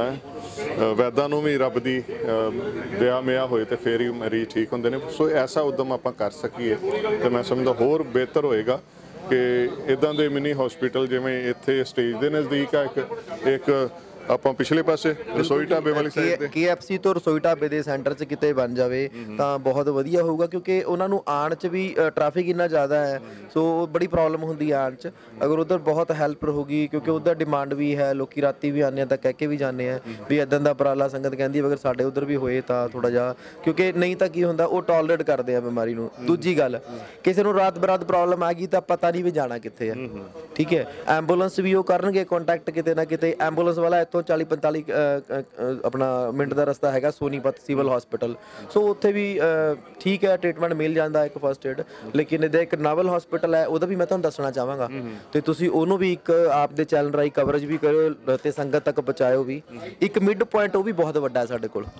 ਵੈਦਾਂ ਨੂੰ ਵੀ ਰੱਬ ਦੀ ਦਇਆ ਮਿਆ ਹੋਏ ਤੇ ਫਿਰ ਹੀ ਮਰੀਜ਼ ਠੀਕ ਹੁੰਦੇ ਨੇ। ਸੋ ਐਸਾ ਉਦਮ ਆਪਾਂ ਕਰ ਸਕੀਏ ਤੇ ਮੈਂ ਸਮਝਦਾ ਹੋਰ ਬਿਹਤਰ ਹੋਏਗਾ ਕਿ ਇਦਾਂ ਦੇ ਮਿਨੀ ਹਸਪੀਟਲ ਜਿਵੇਂ ਇੱਥੇ ਸਟੇਜ ਦੇ ਨਜ਼ਦੀਕ ਆ ਇੱਕ ਆਪਾਂ ਪਿਛਲੇ ਪਾਸੇ ਰਸੋਈ ਢਾਬੇ ਵਾਲੀ ਸਾਈਡ ਤੇ KFC ਤੋਂ ਰਸੋਈ ਢਾਬੇ ਦੇ ਸੈਂਟਰ 'ਚ ਕਿਤੇ ਬਣ ਜਾਵੇ ਤਾਂ ਬਹੁਤ ਵਧੀਆ ਹੋਊਗਾ, ਕਿਉਂਕਿ ਉਹਨਾਂ ਨੂੰ ਆਉਣ 'ਚ ਵੀ ਟ੍ਰੈਫਿਕ ਇੰਨਾ ਜ਼ਿਆਦਾ ਹੈ, ਸੋ ਬੜੀ ਪ੍ਰੋਬਲਮ ਹੁੰਦੀ ਆਉਣ 'ਚ। ਅਗਰ ਉਧਰ ਬਹੁਤ ਹੈਲਪ ਰਹੂਗੀ, ਕਿਉਂਕਿ ਉਧਰ ਡਿਮਾਂਡ ਵੀ ਹੈ, ਲੋਕੀ ਰਾਤੀ ਵੀ ਆਉਂਦੇ ਆ ਤਾਂ ਕਹਿ ਕੇ ਵੀ ਜਾਂਦੇ ਆ ਵੀ ਇੱਦਾਂ ਦਾ ਉਪਰਾਲਾ ਸੰਗਤ ਕਹਿੰਦੀ ਅਗਰ ਸਾਡੇ ਉਧਰ ਵੀ ਹੋਏ ਤਾਂ ਥੋੜਾ ਜਿਹਾ, ਕਿਉਂਕਿ ਨਹੀਂ ਤਾਂ ਕੀ ਹੁੰਦਾ ਉਹ ਟੋਲਰੇਟ ਕਰਦੇ ਆ ਬਿਮਾਰੀ ਨੂੰ। ਦੂਜੀ ਗੱਲ, ਕਿਸੇ ਨੂੰ ਰਾਤ ਬਰਾਤ ਪ੍ਰੋਬਲਮ ਆ ਗਈ ਤਾਂ ਪਤਾ ਨਹੀਂ ਵੀ ਜਾਣਾ ਕਿੱਥੇ ਹੈ, ਠੀਕ ਹੈ। ਐਂਬੂਲੈਂਸ ਵੀ ਉਹ ਕਰਨਗੇ ਕੰਟੈਕਟ ਕਿਤੇ ਨਾ ਕਿਤੇ। ਐਂਬੂਲੈਂਸ ਵਾਲਾ ਇੱਥੋਂ 40-45 ਆਪਣਾ ਮਿੰਟ ਦਾ ਰਸਤਾ ਹੈਗਾ ਸੋਨੀਪਤ ਸਿਵਲ ਹਸਪੀਟਲ, ਸੋ ਉੱਥੇ ਵੀ ਠੀਕ ਹੈ ਟ੍ਰੀਟਮੈਂਟ ਮਿਲ ਜਾਂਦਾ ਇੱਕ ਫਸਟ ਏਡ। ਲੇਕਿਨ ਇਹਦਾ ਇੱਕ ਨਾਵਲ ਹਸਪੀਟਲ ਹੈ, ਉਹਦਾ ਵੀ ਮੈਂ ਤੁਹਾਨੂੰ ਦੱਸਣਾ ਚਾਹਾਂਗਾ ਤੇ ਤੁਸੀਂ ਉਹਨੂੰ ਵੀ ਇੱਕ ਆਪ ਦੇ ਚੈਨਲ ਰਾਹੀਂ ਕਵਰੇਜ ਵੀ ਕਰਿਓ ਤੇ ਸੰਗਤ ਤੱਕ ਪਹੁੰਚਾਇਓ ਵੀ। ਇੱਕ ਮਿਡ ਪੁਆਇੰਟ ਉਹ ਵੀ ਬਹੁਤ ਵੱਡਾ ਹੈ ਸਾਡੇ ਕੋਲ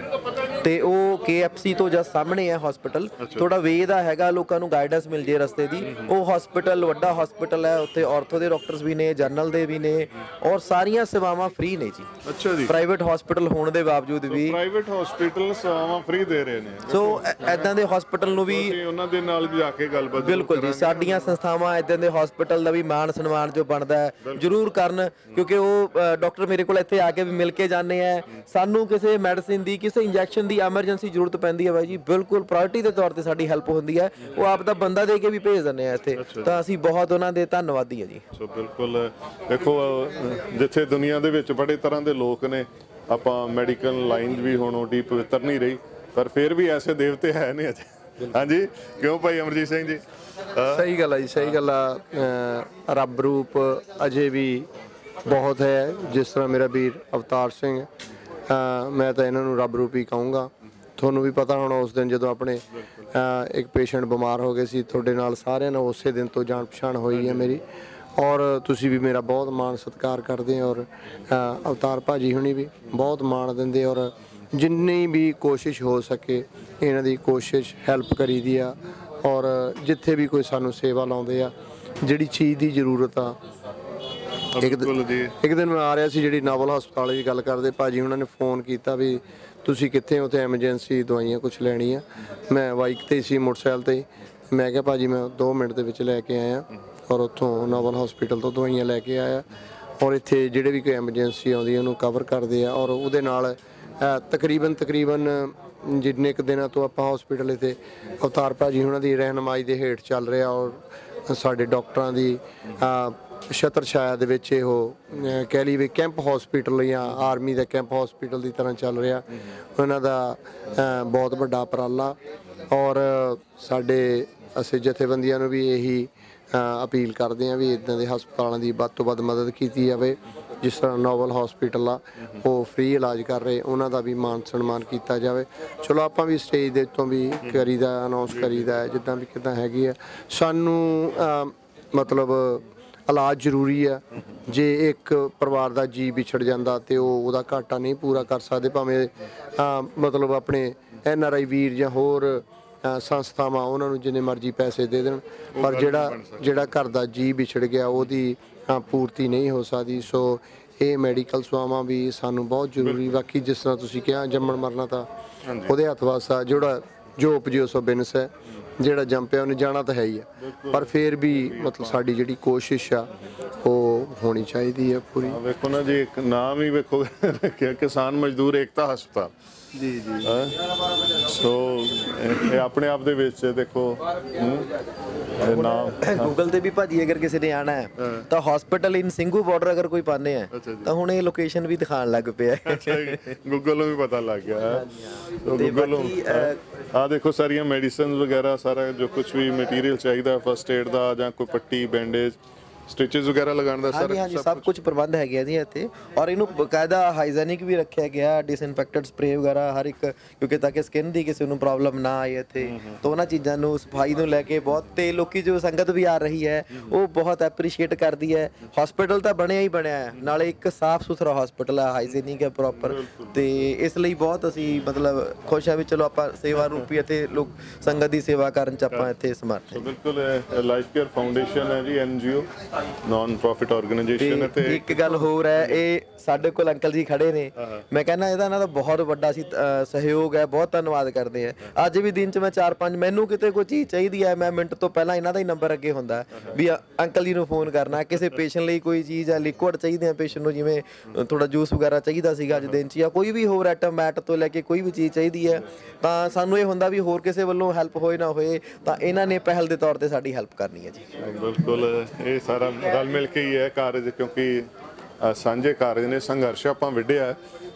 ਤੇ ਉਹ KFC ਤੋਂ ਜਸਟ ਸਾਹਮਣੇ ਹੈ ਹਸਪੀਟਲ, ਥੋੜਾ ਵੇ ਦਾ ਹੈਗਾ, ਲੋਕਾਂ ਨੂੰ ਗਾਈਡੈਂਸ ਮਿਲ ਜੇ ਰਸਤੇ ਦੀ। ਉਹ ਹਸਪੀਟਲ ਵੱਡਾ ਹਸਪੀਟਲ ਹੈ, ਉੱਥੇ ਆਰਥੋ ਦੇ ਡਾਕਟਰਸ ਵੀ ਨੇ, ਜਨਰਲ ਦੇ ਵੀ ਨੇ, ਔਰ ਸਾਰੀਆਂ ਸੇਵਾਵਾਂ ਫ੍ਰੀ ਨੇ ਜੀ। ਅੱਛਾ ਜੀ, ਪ੍ਰਾਈਵੇਟ ਹਸਪੀਟਲ ਹੋਣ ਦੇ ਬਾਵਜੂਦ ਵੀ ਪ੍ਰਾਈਵੇਟ ਹਸਪੀਟਲ ਸੇਵਾਵਾਂ ਫ੍ਰੀ ਦੇ ਰਹੇ ਨੇ। ਸੋ ਐਦਾਂ ਦੇ ਹਸਪੀਟਲ ਨੂੰ ਵੀ ਉਹਨਾਂ ਦੇ ਨਾਲ ਵੀ ਜਾ ਕੇ ਗੱਲਬਾਤ ਬਿਲਕੁਲ ਜੀ, ਸਾਡੀਆਂ ਸੰਸਥਾਵਾਂ ਐਦਾਂ ਦੇ ਹਸਪੀਟਲ ਦਾ ਵੀ ਮਾਣ ਸਨਮਾਨ ਜੋ ਬਣਦਾ ਹੈ ਜ਼ਰੂਰ ਕਰਨ, ਕਿਉਂਕਿ ਉਹ ਡਾਕਟਰ ਮੇਰੇ ਕੋਲ ਇੱਥੇ ਆ ਕੇ ਵੀ ਮਿਲ ਕੇ ਜਾਂਦੇ ਆ। ਸਾਨੂੰ ਕਿਸੇ ਮੈਡੀਸਿਨ ਦੀ, ਕਿਸੇ ਇੰਜੈਕਸ਼ਨ ਦੀ ਐਮਰਜੈਂਸੀ ਜ਼ਰੂਰਤ ਪੈਂਦੀ ਹੈ ਬਾਈ ਜੀ, ਬਿਲਕੁਲ ਪ੍ਰਾਇੋਰਟੀ ਦੇ ਤੌਰ ਤੇ ਸਾਡੀ ਹੈਲਪ ਹੁੰਦੀ ਹੈ। ਉਹ ਆਪ ਦਾ ਬੰਦਾ ਦੇ ਕੇ ਵੀ ਭੇਜ ਦਿੰਦੇ ਆ ਇੱਥੇ, ਤਾਂ ਅਸੀਂ ਬਹੁਤ ਉਹਨਾਂ ਦੇ ਧੰਨਵਾਦੀ ਹਾਂ ਜੀ। ਸੋ ਬਿਲਕੁਲ ਦੇਖੋ, ਜਿੱਥੇ ਦੁਨੀਆ ਦੇ ਵਿੱਚ ਬੜੇ ਤਰ੍ਹਾਂ ਦੇ ਲੋਕ ਨੇ, ਆਪਾਂ ਮੈਡੀਕਲ ਲਾਈਨ ਵੀ ਹੁਣ ਓਡੀ ਪਵਿੱਤਰ ਨਹੀਂ ਰਹੀ, ਪਰ ਫਿਰ ਵੀ ਐਸੇ ਦੇਵਤੇ ਹੈ ਨੇ ਅਜੇ। ਹਾਂਜੀ, ਕਿਉਂ ਭਾਈ ਅਮਰਜੀਤ ਸਿੰਘ ਜੀ? ਸਹੀ ਗੱਲ ਹੈ ਜੀ, ਸਹੀ ਗੱਲ ਆ। ਰੱਬ ਰੂਪ ਅਜੇ ਵੀ ਬਹੁਤ ਹੈ, ਜਿਸ ਤਰ੍ਹਾਂ ਮੇਰਾ ਵੀਰ ਅਵਤਾਰ ਸਿੰਘ, ਮੈਂ ਤਾਂ ਇਹਨਾਂ ਨੂੰ ਰੱਬ ਰੂਪ ਹੀ ਕਹੂੰਗਾ। ਤੁਹਾਨੂੰ ਵੀ ਪਤਾ ਹੋਣਾ ਉਸ ਦਿਨ ਜਦੋਂ ਆਪਣੇ ਇੱਕ ਪੇਸ਼ੈਂਟ ਬਿਮਾਰ ਹੋ ਗਏ ਸੀ, ਤੁਹਾਡੇ ਨਾਲ ਸਾਰਿਆਂ ਨਾਲ ਉਸੇ ਦਿਨ ਤੋਂ ਜਾਣ ਪਛਾਣ ਹੋਈ ਹੈ ਮੇਰੀ, ਔਰ ਤੁਸੀਂ ਵੀ ਮੇਰਾ ਬਹੁਤ ਮਾਣ ਸਤਿਕਾਰ ਕਰਦੇ, ਔਰ ਅਵਤਾਰ ਭਾਜੀ ਹੁਣੀ ਵੀ ਬਹੁਤ ਮਾਣ ਦਿੰਦੇ, ਔਰ ਜਿੰਨੀ ਵੀ ਕੋਸ਼ਿਸ਼ ਹੋ ਸਕੇ ਇਹਨਾਂ ਦੀ ਕੋਸ਼ਿਸ਼ ਹੈਲਪ ਕਰੀਦੀ ਆ। ਔਰ ਜਿੱਥੇ ਵੀ ਕੋਈ ਸਾਨੂੰ ਸੇਵਾ ਲਾਉਂਦੇ ਆ, ਜਿਹੜੀ ਚੀਜ਼ ਦੀ ਜ਼ਰੂਰਤ ਆ। ਇੱਕ ਦਿਨ ਮੈਂ ਆ ਰਿਹਾ ਸੀ, ਜਿਹੜੀ ਨਾਵਲ ਹਸਪਤਾਲ ਦੀ ਗੱਲ ਕਰਦੇ, ਭਾਜੀ ਉਹਨਾਂ ਨੇ ਫੋਨ ਕੀਤਾ ਵੀ ਤੁਸੀਂ ਕਿੱਥੇ ਹੋ, ਤੇ ਐਮਰਜੈਂਸੀ ਦਵਾਈਆਂ ਕੁਝ ਲੈਣੀਆਂ। ਮੈਂ ਬਾਈਕ ਤੇ ਸੀ, ਮੋਟਰਸਾਈਕਲ ਤੇ, ਮੈਂ ਕਿਹਾ ਭਾਜੀ ਮੈਂ 2 ਮਿੰਟ ਦੇ ਵਿੱਚ ਲੈ ਕੇ ਆਇਆ, ਔਰ ਉੱਥੋਂ ਨਾਵਲ ਹਸਪੀਟਲ ਤੋਂ ਦਵਾਈਆਂ ਲੈ ਕੇ ਆਇਆ। ਔਰ ਇੱਥੇ ਜਿਹੜੇ ਵੀ ਕੋਈ ਐਮਰਜੈਂਸੀ ਆਉਂਦੀ ਉਹਨੂੰ ਕਵਰ ਕਰਦੇ ਆ, ਔਰ ਉਹਦੇ ਨਾਲ ਤਕਰੀਬਨ ਜਿੰਨੇ ਕੁ ਦਿਨਾਂ ਤੋਂ ਆਪਾਂ ਹਸਪੀਟਲ ਇੱਥੇ ਅਵਤਾਰ ਭਾਜੀ ਉਹਨਾਂ ਦੀ ਰਹਿਨਮਾਈ ਦੇ ਹੇਠ ਚੱਲ ਰਿਹਾ, ਔਰ ਸਾਡੇ ਡਾਕਟਰਾਂ ਦੀ ਛਤਰ ਛਾਇਆ ਦੇ ਵਿੱਚ ਇਹੋ ਕਹਿ ਲਈ ਵੀ ਕੈਂਪ ਹਸਪੀਟਲ ਜਾਂ ਆਰਮੀ ਦਾ ਕੈਂਪ ਹਸਪੀਟਲ ਦੀ ਤਰ੍ਹਾਂ ਚੱਲ ਰਿਹਾ। ਉਹਨਾਂ ਦਾ ਬਹੁਤ ਵੱਡਾ ਉਪਰਾਲਾ, ਔਰ ਸਾਡੇ ਅਸੀਂ ਜਥੇਬੰਦੀਆਂ ਨੂੰ ਵੀ ਇਹੀ ਅਪੀਲ ਕਰਦੇ ਹਾਂ ਵੀ ਇੱਦਾਂ ਦੇ ਹਸਪਤਾਲਾਂ ਦੀ ਵੱਧ ਤੋਂ ਵੱਧ ਮਦਦ ਕੀਤੀ ਜਾਵੇ। ਜਿਸ ਤਰ੍ਹਾਂ ਨਾਵਲ ਹਸਪੀਟਲ ਆ, ਉਹ ਫ੍ਰੀ ਇਲਾਜ ਕਰ ਰਹੇ, ਉਹਨਾਂ ਦਾ ਵੀ ਮਾਨ ਸਨਮਾਨ ਕੀਤਾ ਜਾਵੇ। ਚਲੋ ਆਪਾਂ ਵੀ ਸਟੇਜ ਦੇ ਉੱਤੋਂ ਵੀ ਕਰੀਦਾ, ਅਨਾਉਂਸ ਕਰੀਦਾ, ਜਿੱਦਾਂ ਵੀ ਕਿੱਦਾਂ ਹੈਗੀ ਆ। ਸਾਨੂੰ ਮਤਲਬ ਇਲਾਜ ਜ਼ਰੂਰੀ ਆ। ਜੇ ਇੱਕ ਪਰਿਵਾਰ ਦਾ ਜੀ ਵਿਛੜ ਜਾਂਦਾ ਤੇ ਉਹਦਾ ਘਾਟਾ ਨਹੀਂ ਪੂਰਾ ਕਰ ਸਕਦੇ, ਭਾਵੇਂ ਮਤਲਬ ਆਪਣੇ NRI ਵੀਰ ਜਾਂ ਹੋਰ ਸੰਸਥਾਵਾਂ ਉਹਨਾਂ ਨੂੰ ਜਿੰਨੇ ਮਰਜ਼ੀ ਪੈਸੇ ਦੇ ਦੇਣ, ਪਰ ਜਿਹੜਾ ਘਰ ਦਾ ਜੀ ਵਿਛੜ ਗਿਆ ਉਹਦੀ ਪੂਰਤੀ ਨਹੀਂ ਹੋ ਸਕਦੀ। ਸੋ ਇਹ ਮੈਡੀਕਲ ਸੇਵਾਵਾਂ ਵੀ ਸਾਨੂੰ ਬਹੁਤ ਜ਼ਰੂਰੀ। ਬਾਕੀ ਜਿਸ ਤਰ੍ਹਾਂ ਤੁਸੀਂ ਕਿਹਾ, ਜੰਮਣ ਮਰਨਾ ਤਾਂ ਉਹਦੇ ਹੱਥ ਵਾਸਾ, ਜਿਹੜਾ ਜੋ ਉਪਜਿਓ ਸੋ ਬਿਨਸ ਹੈ, ਜਿਹੜਾ ਜੰਪਿਆ ਉਹਨੇ ਜਾਣਾ ਤਾਂ ਹੈ ਹੀ ਆ, ਪਰ ਫਿਰ ਵੀ ਮਤਲਬ ਸਾਡੀ ਜਿਹੜੀ ਕੋਸ਼ਿਸ਼ ਆ ਉਹ ਹੋਣੀ ਚਾਹੀਦੀ ਹੈ ਪੂਰੀ। ਵੇਖੋ ਨਾ ਜੀ, ਇੱਕ ਨਾਮ ਹੀ ਵੇਖੋ, ਕਿਸਾਨ ਮਜ਼ਦੂਰ ਏਕਤਾ ਹਸਪਤਾਲ ਜੀ ਜੀ। ਸੋ ਇਹ ਆਪਣੇ ਆਪ ਦੇ ਵਿੱਚ ਦੇਖੋ ਨਾਮ ਗੂਗਲ ਤੇ ਵੀ ਭਾਜੀ ਅਗਰ ਕਿਸੇ ਨੇ ਆਣਾ ਹੈ ਤਾਂ ਹਸਪੀਟਲ ਇਨ ਸਿੰਘੂ ਬਾਰਡਰ ਅਗਰ ਕੋਈ ਪਾਣੇ ਆ ਤਾਂ ਹੁਣ ਇਹ ਲੋਕੇਸ਼ਨ ਵੀ ਦਿਖਾਣ ਲੱਗ ਪਿਆ। ਗੂਗਲ ਨੂੰ ਵੀ ਪਤਾ ਲੱਗ ਗਿਆ। ਗੂਗਲ ਨੂੰ ਆ ਦੇਖੋ ਸਾਰੀਆਂ ਮੈਡੀਸਿਨ ਵਗੈਰਾ, ਸਾਰਾ ਜੋ ਕੁਝ ਵੀ ਮਟੀਰੀਅਲ ਚਾਹੀਦਾ ਫਸਟ ਏਡ ਦਾ, ਜਾਂ ਕੋਈ ਪੱਟੀ ਬੈਂਡੇਜ, ਸਟਿਚਸ ਵਗੈਰਾ ਲਗਾਉਣ ਦਾ ਹਾਂਜੀ ਹਾਂਜੀ ਸਭ ਕੁਝ ਪ੍ਰਬੰਧ ਹੈਗੇ ਆ ਜੀ ਇੱਥੇ ਔਰ ਇਹਨੂੰ ਬਕਾਇਦਾ ਹਾਈਜੈਨਿਕ ਵੀ ਰੱਖਿਆ ਗਿਆ ਡਿਸਇਨਫੈਕਟਡ ਸਪਰੇ ਵਗੈਰਾ ਹਰ ਇੱਕ ਕਿਉਂਕਿ ਤਾਂ ਕਿ ਸਕਿਨ ਦੀ ਕਿਸੇ ਨੂੰ ਪ੍ਰੋਬਲਮ ਨਾ ਆਏ ਇੱਥੇ ਤਾਂ ਉਹਨਾਂ ਚੀਜ਼ਾਂ ਨੂੰ ਸਫਾਈ ਨੂੰ ਲੈ ਕੇ ਬਹੁਤ ਤੇ ਲੋਕੀ ਜੋ ਸੰਗਤ ਵੀ ਆ ਰਹੀ ਹੈ ਉਹ ਬਹੁਤ ਐਪਰੀਸ਼ੀਏਟ ਕਰਦੀ ਹੈ ਹਸਪੀਟਲ ਤਾਂ ਬਣਿਆ ਹੀ ਬਣਿਆ ਹੈ ਨਾਲੇ ਇੱਕ ਸਾਫ਼ ਸੁਥਰਾ ਹਸਪੀਟਲ ਹੈ ਹਾਈਜੈਨਿਕ ਹੈ ਪ੍ਰੋਪਰ ਤੇ ਇਸ ਲਈ ਬਹੁਤ ਅਸੀਂ ਮਤਲਬ ਖੁਸ਼ ਹਾਂ ਵੀ ਚਲੋ ਆਪਾਂ ਸੇਵਾ ਰੂਪੀ ਇੱਥੇ ਲੋਕ ਸੰਗਤ ਦੀ ਸੇਵਾ ਕਰਨ ਚ ਆਪਾਂ ਇੱਥੇ ਸਮਰਥ ਹਾਂ ਬਿਲਕੁਲ ਲਾਈਫ ਕੇਅਰ ਫਾਊਂਡੇਸ਼ਨ ਹੈ ਜੀ NGO ਨਾਨ ਪ੍ਰੋਫਿਟ ਆਰਗੇਨਾਈਜੇਸ਼ਨ ਹੈ ਤੇ ਇੱਕ ਗੱਲ ਹੋਰ ਹੈ ਇਹ ਸਾਡੇ ਕੋਲ ਅੰਕਲ ਜੀ ਖੜੇ ਨੇ ਮੈਂ ਕਹਿੰਦਾ ਇਹਦਾ ਇਹਨਾਂ ਦਾ ਬਹੁਤ ਵੱਡਾ ਸੀ ਸਹਿਯੋਗ ਹੈ ਬਹੁਤ ਧੰਨਵਾਦ ਕਰਦੇ ਆ ਅੱਜ ਵੀ ਦਿਨ ਚ ਮੈਂ 4-5 ਮੈਨੂੰ ਕਿਤੇ ਕੋਈ ਚੀਜ਼ ਚਾਹੀਦੀ ਹੈ ਮੈਂ ਮਿੰਟ ਤੋਂ ਪਹਿਲਾਂ ਇਹਨਾਂ ਦਾ ਹੀ ਨੰਬਰ ਅੱਗੇ ਹੁੰਦਾ ਵੀ ਅੰਕਲ ਜੀ ਨੂੰ ਫੋਨ ਕਰਨਾ ਕਿਸੇ ਪੇਸ਼ੈਂਟ ਲਈ ਕੋਈ ਚੀਜ਼ ਹੈ ਲਿਕੁਇਡ ਚਾਹੀਦੇ ਆ ਪੇਸ਼ੈਂਟ ਨੂੰ ਜਿਵੇਂ ਥੋੜਾ ਜੂਸ ਵਗੈਰਾ ਚਾਹੀਦਾ ਸੀਗਾ ਅੱਜ ਦਿਨ ਚ ਜਾਂ ਕੋਈ ਵੀ ਹੋਰ ਆਈਟਮ ਮੈਟ ਤੋਂ ਲੈ ਕੇ ਕੋਈ ਵੀ ਚੀਜ਼ ਚਾਹੀਦੀ ਹੈ ਤਾਂ ਸਾਨੂੰ ਇਹ ਹੁੰਦਾ ਵੀ ਹੋਰ ਕਿਸੇ ਵੱਲੋਂ ਹੈਲਪ ਹੋਏ ਨਾ ਹੋਏ ਤਾਂ ਇਹਨਾਂ ਨੇ ਪਹਿਲ ਦੇ ਤੌਰ ਤੇ ਸਾਡੀ ਹੈਲਪ ਕਰਨੀ ਹੈ ਜੀ ਬਿਲਕੁਲ ਇਹ ਸਾਰਾ ਰਲ ਮਿਲ ਕੇ ਹੀ ਹੈ ਕਾਰਜ ਕਿਉਂਕਿ ਸਾਂਝੇ ਕਾਰਜ ਨੇ ਸੰਘਰਸ਼ ਆਪਾਂ ਵਿੱਢਿਆ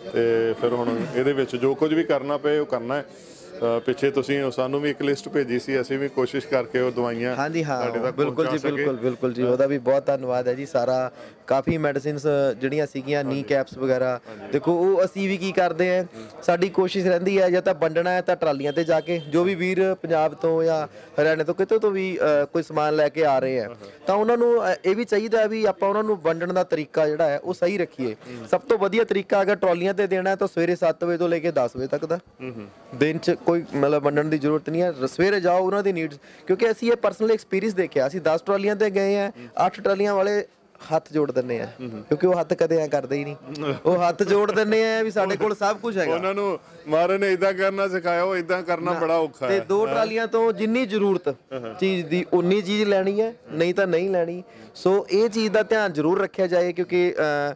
ਤੇ ਫਿਰ ਹੁਣ ਇਹਦੇ ਵਿੱਚ ਜੋ ਕੁਝ ਵੀ ਕਰਨਾ ਪਏ ਉਹ ਕਰਨਾ ਹੈ ਪਿੱਛੇ ਤੁਸੀਂ ਸਾਨੂੰ ਵੀ ਇੱਕ ਲਿਸਟ ਭੇਜੀ ਸੀ ਅਸੀਂ ਵੀ ਕੋਸ਼ਿਸ਼ ਕਰਕੇ ਉਹ ਦਵਾਈਆਂ ਹਾਂਜੀ ਹਾਂ ਬਿਲਕੁਲ ਜੀ ਬਿਲਕੁਲ ਜੀ ਉਹਦਾ ਵੀ ਬਹੁਤ ਧੰਨਵਾਦ ਹੈ ਜੀ ਸਾਰਾ ਕਾਫੀ ਮੈਡੀਸਿਨਸ ਜਿਹੜੀਆਂ ਸੀਗੀਆਂ ਨੀ ਕੈਪਸ ਵਗੈਰਾ ਦੇਖੋ ਉਹ ਅਸੀਂ ਵੀ ਕੀ ਕਰਦੇ ਆ ਸਾਡੀ ਕੋਸ਼ਿਸ਼ ਰਹਿੰਦੀ ਹੈ ਜਾਂ ਤਾਂ ਵੰਡਣਾ ਹੈ ਤਾਂ ਟਰਾਲੀਆਂ ਤੇ ਜਾ ਕੇ ਜੋ ਵੀ ਵੀਰ ਪੰਜਾਬ ਤੋਂ ਜਾਂ ਹਰਿਆਣੇ ਤੋਂ ਕਿਤੇ ਤੋਂ ਵੀ ਕੋਈ ਸਮਾਨ ਲੈ ਕੇ ਆ ਰਹੇ ਆ ਤਾਂ ਉਹਨਾਂ ਨੂੰ ਇਹ ਵੀ ਚਾਹੀਦਾ ਵੀ ਆਪਾਂ ਉਹਨਾਂ ਨੂੰ ਵੰਡਣ ਦਾ ਤਰੀਕਾ ਜਿਹੜਾ ਹੈ ਉਹ ਸਹੀ ਰੱਖੀਏ ਸਭ ਤੋਂ ਵਧੀਆ ਤਰੀਕਾ ਅਗਰ ਟਰਾਲੀਆਂ ਤੇ ਦੇਣਾ ਹੈ ਤਾਂ ਸਵੇਰੇ 7 ਵਜੇ ਤੋਂ ਲੈ ਕੇ 10 ਵਜੇ ਤੱਕ ਦਾ ਦਿਨ 'ਚ ਕੋਈ ਮਤਲਬ ਵੰਡਣ ਦੀ ਜ਼ਰੂਰਤ ਨਹੀਂ ਹੈ ਸਵੇਰੇ ਜਾਓ ਉਹਨਾਂ ਦੀ ਨੀਡਸ ਕਿਉਂਕਿ ਅਸੀਂ ਇਹ ਪਰਸਨਲ ਐਕਸਪੀਰੀਅੰਸ ਦੇਖਿਆ ਅਸੀਂ 10 ਟਰਾਲੀਆਂ ਤੇ ਗਏ ਆ 8 ਟਰਾਲੀਆਂ ਵਾਲੇ ਹੱਥ ਜੋੜ ਦਿੰਦੇ ਆ ਕਿਉਂਕਿ ਉਹ ਹੱਥ ਕਦੇ ਐ ਕਰਦੇ ਹੀ ਨਹੀਂ ਉਹ ਹੱਥ ਜੋੜ ਦਿੰਦੇ ਆ ਵੀ ਸਾਡੇ ਕੋਲ ਸਭ ਕੁਝ ਹੈਗਾ ਉਹਨਾਂ ਨੂੰ ਮਾਰੇ ਨੇ ਇਦਾਂ ਕਰਨਾ ਸਿਖਾਇਆ ਉਹ ਇਦਾਂ ਕਰਨਾ ਬੜਾ ਔਖਾ ਹੈ ਤੇ 2 ਟਰਾਲੀਆਂ ਤੋਂ ਜਿੰਨੀ ਜ਼ਰੂਰਤ ਚੀਜ਼ ਦੀ ਉਨੀ ਚੀਜ਼ ਲੈਣੀ ਹੈ ਨਹੀਂ ਤਾਂ ਨਹੀਂ ਲੈਣੀ ਸੋ ਇਹ ਚੀਜ਼ ਦਾ ਧਿਆਨ ਜ਼ਰੂਰ ਰੱਖਿਆ ਜਾਏ ਕਿਉਂਕਿ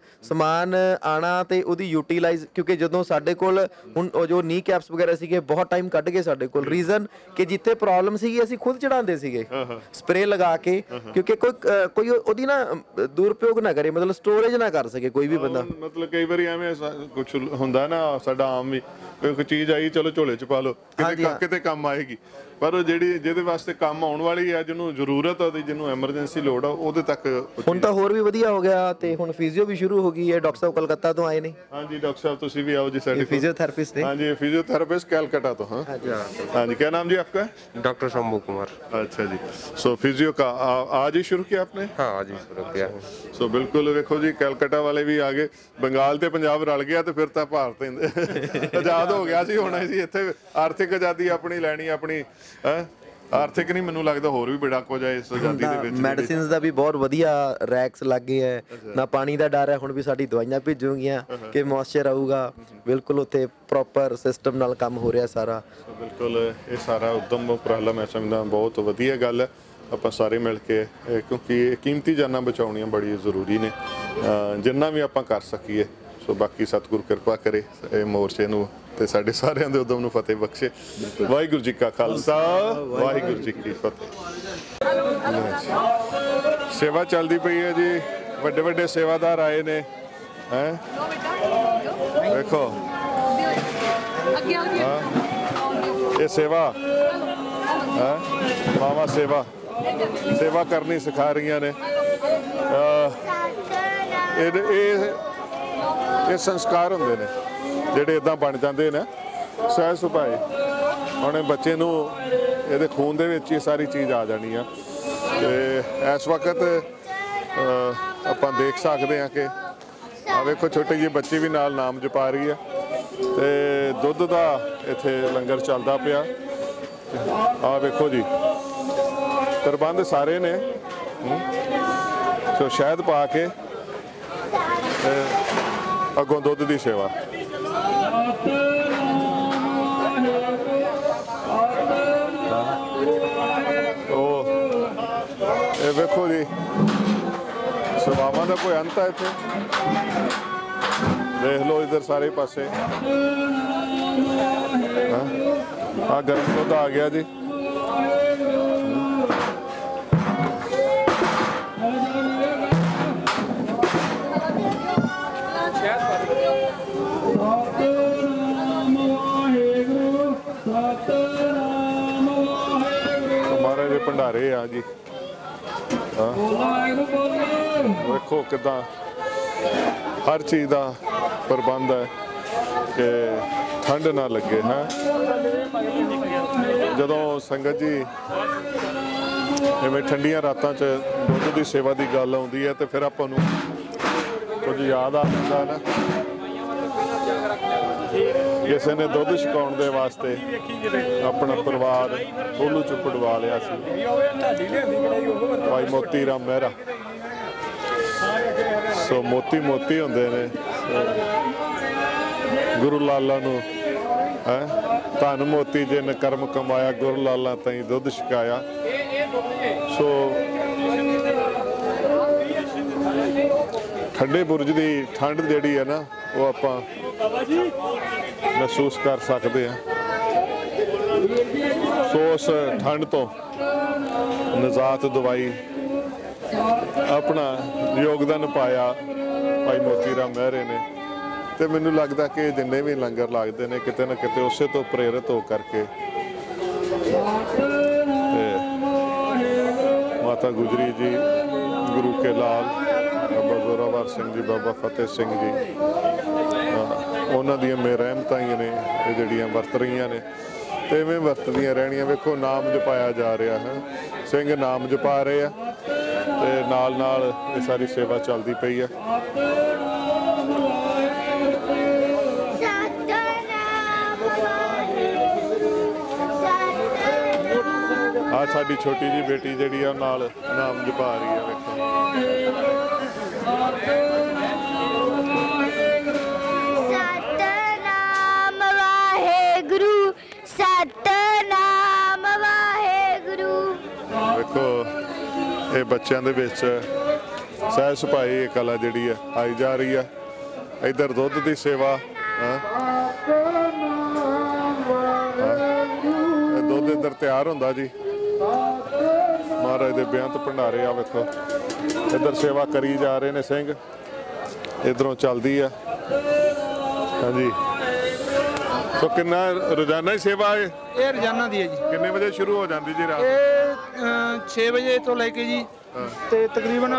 ਸਮਾਨ ਆਣਾ ਤੇ ਉਹਦੀ ਯੂਟਿਲਾਈਜ਼ ਕਿਉਂਕਿ ਜਦੋਂ ਸਾਡੇ ਕੋਲ ਹੁਣ ਉਹ ਜੋ ਨੀ ਕੈਪਸ ਵਗੈਰਾ ਸੀਗੇ ਬਹੁਤ ਟਾਈਮ ਕੱਢ ਗਏ ਸਾਡੇ ਕੋਲ ਰੀਜ਼ਨ ਕਿ ਜਿੱਥੇ ਪ੍ਰੋਬਲਮ ਸੀਗੀ ਅਸੀਂ ਖੁਦ ਚੜਾਉਂਦੇ ਸੀਗੇ ਸਪਰੇ ਲਗਾ ਕੇ ਕਿਉਂਕਿ ਕੋਈ ਉਹਦੀ ਨਾ ਦੁਰਉਪਯੋਗ ਨਾ ਕਰੇ ਮਤਲਬ ਸਟੋਰੇਜ ਨਾ ਕਰ ਸਕੇ ਕੋਈ ਵੀ ਬੰਦਾ ਮਤਲਬ ਕਈ ਵਾਰੀ ਐਵੇਂ ਕੁਝ ਹੁੰਦਾ ਨਾ ਸਾਡਾ ਆਮ ਵੀ ਕੋਈ ਚੀਜ਼ ਆਈ ਚਲੋ ਝੋਲੇ ਚ ਪਾ ਲਓ ਕਿਤੇ ਕੰਮ ਆਏਗੀ ਪਰ ਉਹ ਜਿਹੜੀ ਜਿਹਦੇ ਵਾਸਤੇ ਕੰਮ ਆਉਣ ਵਾਲੀ ਹੈ ਜਿਹਨੂੰ ਜ਼ਰੂਰਤ ਹੈ ਜਿਹਨੂੰ ਐਮਰਜੈਂਸੀ ਲੋੜ ਆ ਉਹਦੇ ਤੱਕ ਹੁਣ ਤਾਂ ਹੋਰ ਵੀ ਵਧੀਆ ਹੋ ਗਿਆ ਤੇ ਹੁਣ ਫਿਜ਼ੀਓ ਵੀ ਸ਼ੁਰੂ ਹੋ ਗਈ ਹੈ ਡਾਕਟਰ ਸਾਹਿਬ ਕਲਕੱਤਾ ਤੋਂ ਆਏ ਨੇ ਹਾਂਜੀ ਡਾਕਟਰ ਸਾਹਿਬ ਤੁਸੀਂ ਵੀ ਆਓ ਜੀ ਸਾਡੇ ਫਿਜ਼ੀਓਥੈਰੇपिस्ट ਨੇ ਹਾਂਜੀ ਫਿਜ਼ੀਓਥੈरेपिस्ट कलकत्ता तो हाँ जी क्या नाम जी आपका डॉक्टर शंभू कुमार अच्छा जी सो फिजियो का आज ही शुरू किया आपने हाँ आज ही शुरू किया सो बिल्कुल देखो जी कलकत्ता वाले भी आगे बंगाल ते पंजाब रल गया तो फिर तो भारत आजाद हो गया ਸੀ ਹੁਣ ਅਸੀਂ ਇੱਥੇ ਆਰਥਿਕ ਆਜ਼ਾਦੀ ਆਪਣੀ ਲੈਣੀ ਆਪਣੀ ਆਰਥਿਕ ਨਹੀਂ ਮੈਨੂੰ ਲੱਗਦਾ ਹੋਰ ਵੀ ਬੜਾ ਕੁਝ ਹੈ ਇਸ ਆਜ਼ਾਦੀ ਦੇ ਵਿੱਚ ਮੈਡੀਸਿਨਸ ਦਾ ਵੀ ਬਹੁਤ ਵਧੀਆ ਰੈਕਸ ਲੱਗੇ ਹੈ ਨਾ ਪਾਣੀ ਦਾ ਡਰ ਹੈ ਹੁਣ ਵੀ ਸਾਡੀ ਦਵਾਈਆਂ ਭੇਜੂਗੀਆਂ ਕਿ ਮੌਇਸਚਰ ਆਊਗਾ ਬਿਲਕੁਲ ਉੱਥੇ ਪ੍ਰੋਪਰ ਸਿਸਟਮ ਨਾਲ ਕੰਮ ਹੋ ਰਿਹਾ ਸਾਰਾ ਬਿਲਕੁਲ ਇਹ ਸਾਰਾ ਉਦਮ ਉਪਰਾਲਾ ਮੈਂ ਸਮਝਦਾ ਬਹੁਤ ਵਧੀਆ ਗੱਲ ਹੈ ਆਪਾਂ ਸਾਰੇ ਮਿਲ ਕੇ ਕਿਉਂਕਿ ਇਹ ਕੀਮਤੀ ਜਾਨਾਂ ਬਚਾਉਣੀਆਂ ਬੜੀ ਜ਼ਰੂਰੀ ਨੇ ਜਿੰਨਾ ਵੀ ਆਪਾਂ ਕਰ ਸਕੀਏ ਸੋ ਬਾਕੀ ਸਤਿਗੁਰੂ ਕਿਰਪਾ ਕਰੇ ਇਹ ਮੋਰਚੇ ਨੂੰ ਤੇ ਸਾਡੇ ਸਾਰਿਆਂ ਦੇ ਉਦਮ ਨੂੰ ਫਤਿਹ ਬਖਸ਼ੇ ਵਾਹਿਗੁਰੂ ਜੀ ਕਾ ਖਾਲਸਾ ਵਾਹਿਗੁਰੂ ਜੀ ਕੀ ਫਤਿਹ ਸੇਵਾ ਚੱਲਦੀ ਪਈ ਹੈ ਜੀ ਵੱਡੇ ਵੱਡੇ ਸੇਵਾਦਾਰ ਆਏ ਨੇ ਹੈ ਦੇਖੋ ਇਹ ਸੇਵਾ ਮਾਵਾ ਸੇਵਾ ਕਰਨੀ ਸਿਖਾ ਰਹੀਆਂ ਨੇ ਇਹ ਸੰਸਕਾਰ ਹੁੰਦੇ ਨੇ ਜਿਹੜੇ ਇਦਾਂ ਬਣ ਜਾਂਦੇ ਨੇ ਸਹਿਜ ਸੁਭਾਏ ਹੁਣ ਬੱਚੇ ਨੂੰ ਇਹਦੇ ਖੂਨ ਦੇ ਵਿੱਚ ਹੀ ਸਾਰੀ ਚੀਜ਼ ਆ ਜਾਣੀ ਆ ਤੇ ਇਸ ਵਕਤ ਆਪਾਂ ਦੇਖ ਸਕਦੇ ਹਾਂ ਕਿ ਆ ਵੇਖੋ ਛੋਟੀ ਜਿਹੀ ਬੱਚੀ ਵੀ ਨਾਲ ਨਾਮ ਜਪਾ ਰਹੀ ਆ ਤੇ ਦੁੱਧ ਦਾ ਇੱਥੇ ਲੰਗਰ ਚੱਲਦਾ ਪਿਆ ਆ ਵੇਖੋ ਜੀ ਪ੍ਰਬੰਧ ਸਾਰੇ ਨੇ ਸੋ ਸ਼ਹਿਦ ਪਾ ਕੇ ਅੱਗੋਂ ਦੁੱਧ ਦੀ ਸੇਵਾ ਉਹ ਇਹ ਵੇਖੋ ਜੀ ਸੇਵਾਵਾਂ ਦਾ ਕੋਈ ਅੰਤ ਹੈ ਇੱਥੇ ਦੇਖ ਲਓ ਇਧਰ ਸਾਰੇ ਪਾਸੇ ਆ ਗਰਮ ਦੁੱਧ ਆ ਗਿਆ ਜੀ हमारे जो भंडारे आ जी ਵੇਖੋ ਕਿਦਾਂ ਹਰ ਚੀਜ਼ ਦਾ ਪ੍ਰਬੰਧ ਹੈ ਕਿ ਠੰਡ ਨਾ ਲੱਗੇ ਹੈ। ਜਦੋਂ ਸੰਗਤ ਜੀ ਜਿਵੇਂ ਠੰਡੀਆਂ ਰਾਤਾਂ 'ਚ ਦੁੱਧ ਦੀ ਸੇਵਾ ਦੀ ਗੱਲ ਆਉਂਦੀ ਹੈ ਤੇ ਫਿਰ ਆਪਾਂ ਨੂੰ ਕੁਝ ਯਾਦ ਆ ਜਾਂਦਾ ਨਾ। ਕਿਸੇ ਨੇ ਦੁੱਧ ਛਕਾਉਣ ਦੇ ਵਾਸਤੇ ਆਪਣਾ ਪਰਿਵਾਰ ਉਹਨੂੰ ਚੁਪੜਵਾ ਲਿਆ ਸੀ, ਭਾਈ ਮੋਤੀ ਰਾਮ ਮਹਿਰਾ। ਸੋ ਮੋਤੀ ਮੋਤੀ ਹੁੰਦੇ ਨੇ। ਗੁਰੂ ਲਾਲਾ ਨੂੰ ਧੰਨ ਮੋਤੀ ਜੇ ਨੇ ਕਰਮ ਕਮਾਇਆ, ਗੁਰੂ ਲਾਲਾ ਤਾਈਂ ਦੁੱਧ ਛਕਾਇਆ। ਸੋ ਠੰਡੇ ਬੁਰਜ ਦੀ ਠੰਡ ਜਿਹੜੀ ਹੈ ਨਾ ਉਹ ਆਪਾਂ ਮਹਿਸੂਸ ਕਰ ਸਕਦੇ ਹਾਂ। ਸੋ ਉਸ ਠੰਡ ਤੋਂ ਨਿਜਾਤ ਦਵਾਈ ਆਪਣਾ ਯੋਗਦਾਨ ਪਾਇਆ ਭਾਈ ਮੋਤੀ ਰਾਮ ਮਹਿਰੇ ਨੇ। ਤੇ ਮੈਨੂੰ ਲੱਗਦਾ ਕਿ ਜਿੰਨੇ ਵੀ ਲੰਗਰ ਲੱਗਦੇ ਨੇ ਕਿਤੇ ਨਾ ਕਿਤੇ ਉਸੇ ਤੋਂ ਪ੍ਰੇਰਿਤ ਹੋ ਕਰਕੇ ਮਾਤਾ ਗੁਜਰੀ ਜੀ, ਗੁਰੂ ਕੇ ਲਾਲ, ਬਾਬਾ ਜ਼ੋਰਾਵਰ ਸਿੰਘ ਜੀ, ਬਾਬਾ ਫਤਿਹ ਸਿੰਘ ਜੀ, ਉਹਨਾਂ ਦੀਆਂ ਰਹਿਮਤਾਂ ਹੀ ਨੇ ਇਹ ਜਿਹੜੀਆਂ ਵਰਤ ਰਹੀਆਂ ਨੇ ਤੇ ਇਵੇਂ ਵਰਤਦੀਆਂ ਰਹਿਣੀਆਂ। ਵੇਖੋ ਨਾਮ ਜਪਾਇਆ ਜਾ ਰਿਹਾ ਹੈ, ਸਿੰਘ ਨਾਮ ਜਪਾ ਰਹੇ ਆ ਤੇ ਨਾਲ ਨਾਲ ਇਹ ਸਾਰੀ ਸੇਵਾ ਚੱਲਦੀ ਪਈ ਆ। ਆ ਸਾਡੀ ਛੋਟੀ ਜੀ ਬੇਟੀ ਜਿਹੜੀ ਆ ਨਾਲ ਨਾਮ ਜਪਾ ਰਹੀ ਆ। ਵੇਖੋ ਸਤਨਾਮ ਵਾਹਿਗੁਰੂ, ਸਤਨਾਮ ਵਾਹਿਗੁਰੂ। ਵੇਖੋ ਇਹ ਬੱਚਿਆਂ ਦੇ ਵਿੱਚ ਸਹਿ ਸੁਭਾਈ ਕਲਾ ਜਿਹੜੀ ਆ ਆਈ ਜਾ ਰਹੀ ਆ। ਇੱਧਰ ਦੁੱਧ ਦੀ ਸੇਵਾ, ਦੁੱਧ ਇੱਧਰ ਤਿਆਰ ਹੁੰਦਾ ਜੀ। ਮਹਾਰਾਜ ਦੇ ਬੇਅੰਤ ਭੰਡਾਰੇ ਆ ਵੇਖੋ ਇੱਧਰ ਸੇਵਾ ਕਰੀ ਜਾ ਰਹੇ ਨੇ ਸਿੰਘ, ਇੱਧਰੋਂ ਚੱਲਦੀ ਆ। ਹਾਂਜੀ, ਸੋ ਕਿੰਨਾ ਰੋਜ਼ਾਨਾ ਹੀ ਸੇਵਾ ਹੈ? ਇਹ ਰੋਜ਼ਾਨਾ ਦੀ ਹੈ ਜੀ। ਕਿੰਨੇ ਵਜੇ ਸ਼ੁਰੂ ਹੋ ਜਾਂਦੀ ਜੀ ਰਾਤ? ਇਹ 6 ਵਜੇ ਤੋਂ ਲੈ ਕੇ ਜੀ ਤੇ ਤਕਰੀਬਨ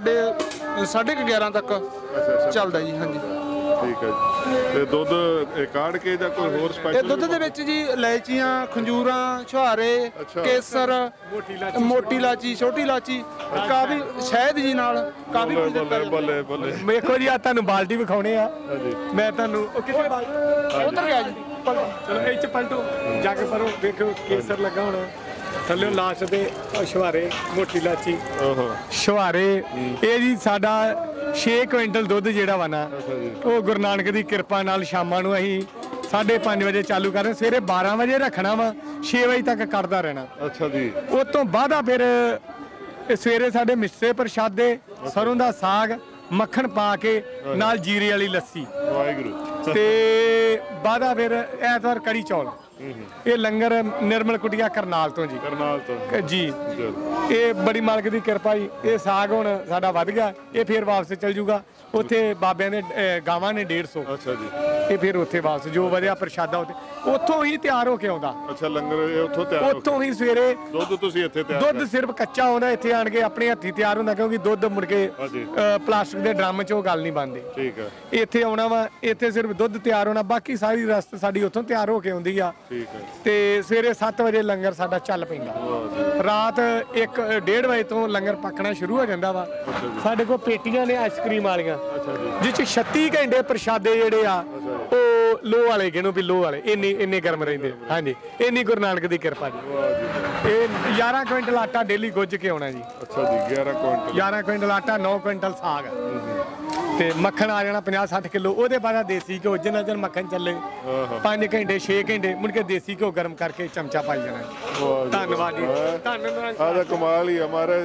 11:30 ਤੱਕ ਚੱਲਦਾ ਜੀ। ਹਾਂਜੀ ਠੀਕ ਹੈ ਜੀ। ਤੇ ਦੁੱਧ ਕਾੜ ਕੇ ਜਾਂ ਕੋਈ ਹੋਰ ਸਪੈਸ਼ਲ? ਇਹ ਦੁੱਧ ਦੇ ਵਿੱਚ ਜੀ ਇਲਾਇਚੀਆਂ, ਖੰਜੂਰਾਂ, ਛੁਹਾਰੇ, ਕੇਸਰ, ਮੋਟੀ ਇਲਾਚੀ, ਛੋਟੀ ਇਲਾਚੀ, ਕਾਫੀ ਸ਼ਹਿਦ ਜੀ ਨਾਲ ਕਾਫੀ ਕੁਝ ਦਿੱਤਾ ਬੱਲੇ ਬੱਲੇ। ਵੇਖੋ ਜੀ ਆ ਤੁਹਾਨੂੰ ਬਾਲਟੀ ਵਿਖਾਉਣੇ ਆ। ਮੈਂ ਤੁਹਾਨੂੰ ਉਧਰ ਗਿਆ ਜੀ। ਚਲੋ ਇਹ ਚ ਪਲਟੋ ਜਾ ਕੇ ਪਰੋ ਵੇਖੋ ਕੇਸਰ ਲੱਗਾ ਹੋਣਾ ਥੱਲੇ ਲਾਸਟ ਤੇ ਛੁਹਾਰੇ, ਮੋਟੀ ਇਲਾਚੀ, ਛੁਹਾਰੇ। ਇਹ ਜੀ ਸਾਡਾ 6 ਕੁਇੰਟਲ ਦੁੱਧ ਜਿਹੜਾ ਵਾ ਨਾ ਉਹ ਗੁਰੂ ਨਾਨਕ ਦੀ ਕਿਰਪਾ ਨਾਲ ਸ਼ਾਮਾਂ ਨੂੰ ਅਸੀਂ 5:30 ਵਜੇ ਚਾਲੂ ਕਰਦੇ। ਸਵੇਰੇ 12 ਵਜੇ ਰੱਖਣਾ ਵਾ, 6 ਵਜੇ ਤੱਕ ਕਰਦਾ ਰਹਿਣਾ। ਅੱਛਾ ਜੀ। ਉਸ ਤੋਂ ਬਾਅਦ ਫਿਰ ਸਵੇਰੇ ਸਾਡੇ ਮਿੱਸੇ ਪ੍ਰਸ਼ਾਦੇ, ਸਰੋਂ ਦਾ ਸਾਗ, ਮੱਖਣ ਪਾ ਕੇ ਨਾਲ ਜੀਰੇ ਵਾਲੀ ਲੱਸੀ, ਵਾਹਿਗੁਰੂ। ਤੇ ਬਾਅਦ ਫਿਰ ਐਤਵਾਰ ਕੜੀ ਚੌਲ। ਇਹ ਲੰਗਰ ਨਿਰਮਲ ਕੁਟੀਆ ਕਰਨਾਲ ਤੋਂ ਜੀ। ਕਰਨਾਲ ਤੋਂ ਜੀ। ਇਹ ਬੜੀ ਮਾਲਕ ਦੀ ਕਿਰਪਾ ਜੀ। ਇਹ ਸਾਗ ਹੁਣ ਸਾਡਾ ਵੱਧ ਗਿਆ, ਇਹ ਫਿਰ ਵਾਪਸ ਚੱਲ ਜੂਗਾ। ਉੱਥੇ ਬਾਬਿਆਂ ਦੇ ਗਾਵਾਂ ਨੇ 150। ਅੱਛਾ ਜੀ। ਇਹ ਫਿਰ ਉੱਥੇ ਵਾਪਸ ਜੋ ਵਧਿਆ ਪ੍ਰਸ਼ਾਦਾ ਉੱਥੋਂ ਹੀ ਤਿਆਰ ਹੋ ਕੇ ਆਉਂਦਾ। ਅੱਛਾ, ਲੰਗਰ ਉੱਥੋਂ ਤਿਆਰ, ਉੱਥੋਂ ਹੀ ਸਵੇਰੇ ਦੁੱਧ ਤੁਸੀਂ ਇੱਥੇ ਤਿਆਰ? ਦੁੱਧ ਸਿਰਫ ਕੱਚਾ ਆਉਂਦਾ, ਇੱਥੇ ਆਣ ਕੇ ਆਪਣੇ ਹੱਥੀ ਤਿਆਰ ਹੁੰਦਾ, ਕਿਉਂਕਿ ਦੁੱਧ ਮੁੜ ਕੇ ਪਲਾਸਟਿਕ ਦੇ ਡਰਮ 'ਚ ਉਹ ਗੱਲ ਨਹੀਂ ਬਣਦੀ। ਠੀਕ ਹੈ। ਇੱਥੇ ਆਉਣਾ ਵਾ, ਇੱਥੇ ਸਿਰਫ ਦੁੱਧ ਤਿਆਰ ਹੋਣਾ, ਬਾਕੀ ਸਾਰੀ ਰਸਤ ਸਾਡੀ ਉੱਥੋਂ ਤਿਆਰ ਹੋ ਕੇ ਆਉਂਦੀ ਆ। ਠੀਕ ਹੈ। ਤੇ ਸਵੇਰੇ 7 ਵਜੇ ਲੰਗਰ ਸਾਡਾ ਚੱਲ ਪੈਂਦਾ। ਰਾਤ 1-1:30 ਵਜੇ ਤੋਂ ਲੰਗਰ ਪੱਕਣਾ ਸ਼ੁਰੂ ਹੋ ਜਾਂਦਾ ਵਾ। ਸਾਡੇ ਕੋਲ ਪੇਟੀਆਂ ਨੇ ਆਈਸਕ੍ਰੀਮ ਵਾਲੀਆਂ, ਜਿਸ 'ਚ 36 ਘੰਟੇ ਪ੍ਰਸ਼ਾਦੇ ਜਿਹੜੇ ਆ ਉਹ ਲੋਹ ਵਾਲੇ ਗਿਣੋ ਵੀ ਲੋਹ ਵਾਲੇ ਇੰਨੇ ਗਰਮ ਰਹਿੰਦੇ। ਹਾਂਜੀ, ਇੰਨੀ ਗੁਰੂ ਨਾਨਕ ਦੀ ਕਿਰਪਾ ਜੀ। ਇਹ 11 ਕੁਇੰਟਲ ਆਟਾ ਡੇਲੀ ਗੁੱਝ ਕੇ ਆਉਣਾ ਜੀ। ਅੱਛਾ ਜੀ। 11 ਕੁਇੰਟਲ ਆਟਾ, 9 ਕੁਇੰਟਲ ਸਾਗ ਤੇ ਮੱਖਣ ਆ ਜਾਣਾ 50-60 ਕਿਲੋ। ਉਹਦੇ ਬਾਅਦ ਦੇਸੀ ਘਿਓ, ਜਿੰਨਾ ਚਿਰ ਮੱਖਣ ਚੱਲੇ 5 ਘੰਟੇ 6 ਘੰਟੇ ਮੁੜ ਕੇ ਦੇਸੀ ਘਿਓ ਗਰਮ ਕਰਕੇ ਚਮਚਾ ਪਾਈ ਜਾਣਾ। ਧੰਨਵਾਦ ਜੀ। ਧੰਨਵਾਦ। ਆਹ ਤਾਂ ਕਮਾਲ ਹੀ ਆ ਮਹਾਰਾਜ।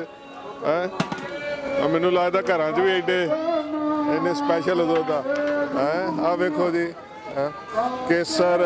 ਮੈਨੂੰ ਲੱਗਦਾ ਘਰਾਂ 'ਚ ਵੀ ਐਡੇ ਇੰਨੇ ਸਪੈਸ਼ਲ ਦੁੱਧ ਆ। ਆ ਵੇਖੋ ਜੀ, ਕੇਸਰ,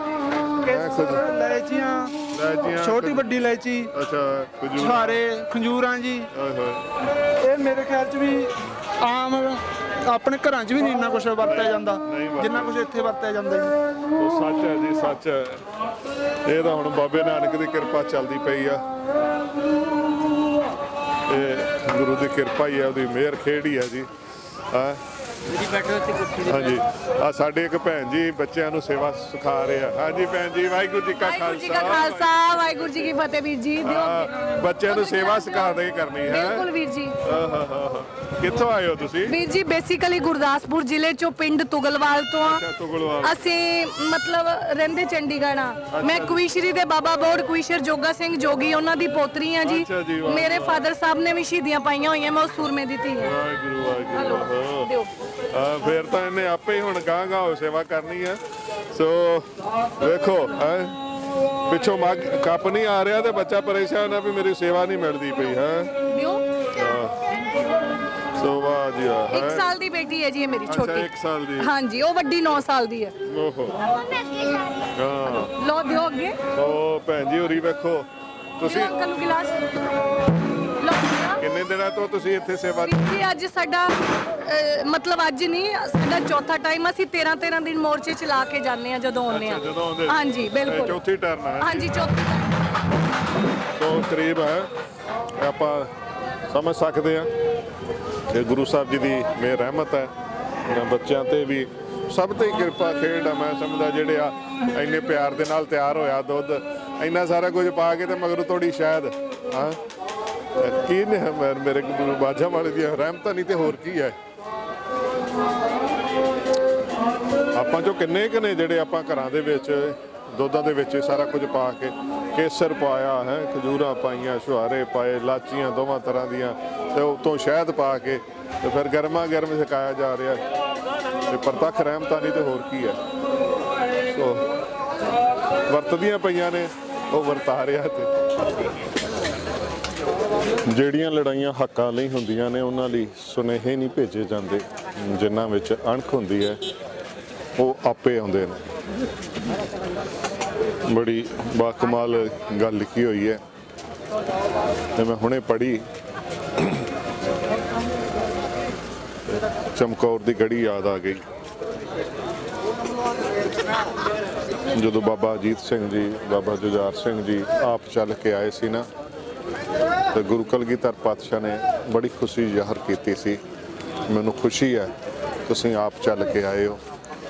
ਇਲਾਇਚੀਆਂ, ਛੋਟੀ ਵੱਡੀ ਇਲਾਇਚੀ, ਛੁਹਾਰੇ, ਖੰਜੂਰਾਂ ਜੀ। ਇਹ ਮੇਰੇ ਖਿਆਲ 'ਚ ਵੀ ਆਮ ਆਪਣੇ ਘਰਾਂ 'ਚ ਵੀ ਨਹੀਂ ਇੰਨਾ ਕੁਝ ਵਰਤਿਆ ਜਾਂਦਾ ਜਿੰਨਾ ਕੁਝ ਇੱਥੇ ਵਰਤਿਆ ਜਾਂਦਾ ਜੀ। ਉਹ ਸੱਚ ਹੈ ਜੀ, ਸੱਚ ਹੈ। ਇਹ ਤਾਂ ਹੁਣ ਬਾਬੇ ਨਾਨਕ ਦੀ ਕਿਰਪਾ ਚੱਲਦੀ ਪਈ ਆ। ਇਹ ਗੁਰੂ ਦੀ ਕਿਰਪਾ ਹੀ ਹੈ, ਉਹਦੀ ਮਿਹਰ ਖੇਡ ਹੀ ਹੈ ਜੀ। ਹਾਂ ਹਾਂਜੀ, ਆ ਸਾਡੇ ਇੱਕ ਭੈਣ ਜੀ ਬੱਚਿਆਂ ਨੂੰ ਸੇਵਾ ਸਿਖਾ ਰਹੇ ਆ। ਹਾਂਜੀ ਭੈਣ ਜੀ, ਵਾਹਿਗੁਰੂ ਜੀ ਕਾ ਖਾਲਸਾ ਵਾਹਿਗੁਰੂ ਜੀ ਕੀ ਫਤਿਹ ਵੀਰ ਜੀ। ਬੱਚਿਆਂ ਨੂੰ ਸੇਵਾ ਸਿਖਾਉਂਦੇ ਕਰਨੀ ਹੈ। ਬਿਲਕੁਲ ਵੀਰ ਜੀ। ਕਿੱਥੋਂ ਆਏ ਹੋ ਤੁਸੀਂ? ਵੀਰ ਜੀ ਬੇਸਿਕਲੀ ਗੁਰਦਾਸਪੁਰ ਜ਼ਿਲ੍ਹੇ ਚੋਂ ਪਿੰਡ ਤੁਗਲਵਾਲ ਤੋਂ ਆ। ਅਸੀਂ ਮਤਲਬ ਰਹਿੰਦੇ ਚੰਡੀਗੜ੍ਹ ਆ। ਮੈਂ ਕੁਈਸ਼ਰੀ ਦੇ ਬਾਬਾ ਬੋੜ ਕੁਈਸ਼ਰ ਜੋਗਾ ਸਿੰਘ ਜੋਗੀ ਉਹਨਾਂ ਦੀ ਪੋਤਰੀ ਆ ਜੀ। ਮੇਰੇ ਫਾਦਰ ਸਾਹਿਬ ਨੇ ਵੀ ਸ਼ਹੀਦੀਆਂ ਪਾਈਆਂ ਹੋਈਆਂ, ਮੈਂ ਉਸ ਸੂਰਮੇ ਦੀ ਧੀ ਹਾਂ। ਵਾਹਿਗੁਰੂ ਵਾਹਿਗੁਰੂ। ਫਿਰ ਤਾਂ ਇਹਨੇ ਆਪੇ ਹੀ ਹੁਣ ਗਾਂ ਗਾਂ ਸੇਵਾ ਕਰਨੀ ਹੈ। ਸੋ ਵੇਖੋ ਪਿੱਛੋਂ ਮੱਗ ਕੱਪ ਨਹੀਂ ਆ ਰਿਹਾ ਤੇ ਬੱਚਾ ਪਰੇਸ਼ਾਨ ਆ ਵੀ ਮੇਰੀ ਸੇਵਾ ਨਹੀਂ ਮਿਲਦੀ ਪਈ ਹੈ। ਸੋ ਵਾਹ ਜੀ ਵਾਹ। 1 ਸਾਲ ਦੀ ਬੇਟੀ ਹੈ ਜੀ ਇਹ ਮੇਰੀ ਛੋਟੀ। 1 ਸਾਲ ਦੀ? ਹਾਂਜੀ, ਉਹ ਵੱਡੀ 9 ਸਾਲ ਦੀ ਹੈ। ਓਹੋ ਹਾਂ, ਲੋ ਦਿਓ ਅੱਗੇ। ਸੋ ਭੈਣ ਜੀ ਹੋਰੀ ਵੇਖੋ ਤੁਸੀਂ ਅੰਕਲ ਨੂੰ ਗਿਲਾਸ ਕਿੰਨੇ ਦਿਨਾਂ ਤੋਂ ਤੁਸੀਂ ਇੱਥੇ ਸੇਵਾ? ਜੀ ਅੱਜ ਸਾਡਾ ਮਤਲਬ ਅੱਜ ਨਹੀਂ, ਸਾਡਾ ਚੌਥਾ ਟਾਈਮ। ਅਸੀਂ 13 ਦਿਨ ਮੋਰਚੇ ਚਲਾ ਕੇ ਜਾਂਦੇ ਆ ਜਦੋਂ ਆਉਂਦੇ ਆ। ਹਾਂਜੀ ਬਿਲਕੁਲ, ਚੌਥੀ ਟਰਨ ਹੈ। ਹਾਂਜੀ ਚੌਥੀ। ਸੋ ਕਰੀਬ ਹੈ, ਆਪਾਂ ਸਮਝ ਸਕਦੇ ਆ ਕਿ ਗੁਰੂ ਸਾਹਿਬ ਜੀ ਦੀ ਮਿਹਰ ਰਹਿਮਤ ਹੈ ਇਹਨਾਂ ਬੱਚਿਆਂ ਤੇ ਵੀ, ਸਭ ਤੇ ਕਿਰਪਾ ਖੇਡ ਆ। ਮੈਂ ਸਮਝਦਾ ਜਿਹੜੇ ਆ ਇੰਨੇ ਪਿਆਰ ਦੇ ਨਾਲ ਤਿਆਰ ਹੋਇਆ ਦੁੱਧ, ਇੰਨਾ ਸਾਰਾ ਕੁਝ ਪਾ ਕੇ ਤੇ ਮਗਰੋਂ ਥੋੜੀ ਸ਼ਾਇਦ ਹਾਂ ਕੀ ਨੇ ਮੇਰੇ ਗੁਰੂ ਬਾਜਾ ਵਾਲੇ ਦੀਆਂ ਰਹਿਮਤਾਂ ਨਹੀਂ ਤੇ ਹੋਰ ਕੀ ਹੈ। ਆਪਾਂ ਜੋ ਕਿੰਨੇ ਜਿਹੜੇ ਆਪਾਂ ਘਰਾਂ ਦੇ ਵਿੱਚ ਦੁੱਧਾਂ ਦੇ ਵਿੱਚ ਸਾਰਾ ਕੁਝ ਪਾ ਕੇ, ਕੇਸਰ ਪਾਇਆ ਹੈ, ਖਜੂਰਾਂ ਪਾਈਆਂ, ਛੁਹਾਰੇ ਪਾਏ, ਲਾਚੀਆਂ ਦੋਵਾਂ ਤਰ੍ਹਾਂ ਦੀਆਂ, ਤੇ ਉਤੋਂ ਸ਼ਹਿਦ ਪਾ ਕੇ ਤੇ ਫਿਰ ਗਰਮਾ ਗਰਮ ਛਕਾਇਆ ਜਾ ਰਿਹਾ ਤੇ ਪ੍ਰਤੱਖ ਰਹਿਮਤਾਂ ਨਹੀਂ ਤੇ ਹੋਰ ਕੀ ਹੈ। ਸੋ ਵਰਤਦੀਆਂ ਪਈਆਂ ਨੇ, ਉਹ ਵਰਤਾ ਰਿਹਾ। ਤੇ ਜਿਹੜੀਆਂ ਲੜਾਈਆਂ ਹੱਕਾਂ ਲਈ ਹੁੰਦੀਆਂ ਨੇ ਉਹਨਾਂ ਲਈ ਸੁਨੇਹੇ ਨਹੀਂ ਭੇਜੇ ਜਾਂਦੇ, ਜਿਨ੍ਹਾਂ ਵਿੱਚ ਅਣਖ ਹੁੰਦੀ ਹੈ ਉਹ ਆਪੇ ਆਉਂਦੇ ਨੇ। ਬੜੀ ਬਾਕਮਾਲ ਗੱਲ ਲਿਖੀ ਹੋਈ ਹੈ ਤੇ ਮੈਂ ਹੁਣੇ ਪੜ੍ਹੀ। ਚਮਕੌਰ ਦੀ ਗੜੀ ਯਾਦ ਆ ਗਈ ਜਦੋਂ ਬਾਬਾ ਅਜੀਤ ਸਿੰਘ ਜੀ, ਬਾਬਾ ਜੁਝਾਰ ਸਿੰਘ ਜੀ ਆਪ ਚੱਲ ਕੇ ਆਏ ਸੀ ਨਾ, ਤੇ ਗੁਰੂ ਕਲਗੀਧਰ ਪਾਤਸ਼ਾਹ ਨੇ ਬੜੀ ਖੁਸ਼ੀ ਜ਼ਾਹਰ ਕੀਤੀ ਸੀ। ਮੈਨੂੰ ਖੁਸ਼ੀ ਹੈ ਤੁਸੀਂ ਆਪ ਚੱਲ ਕੇ ਆਏ ਹੋ,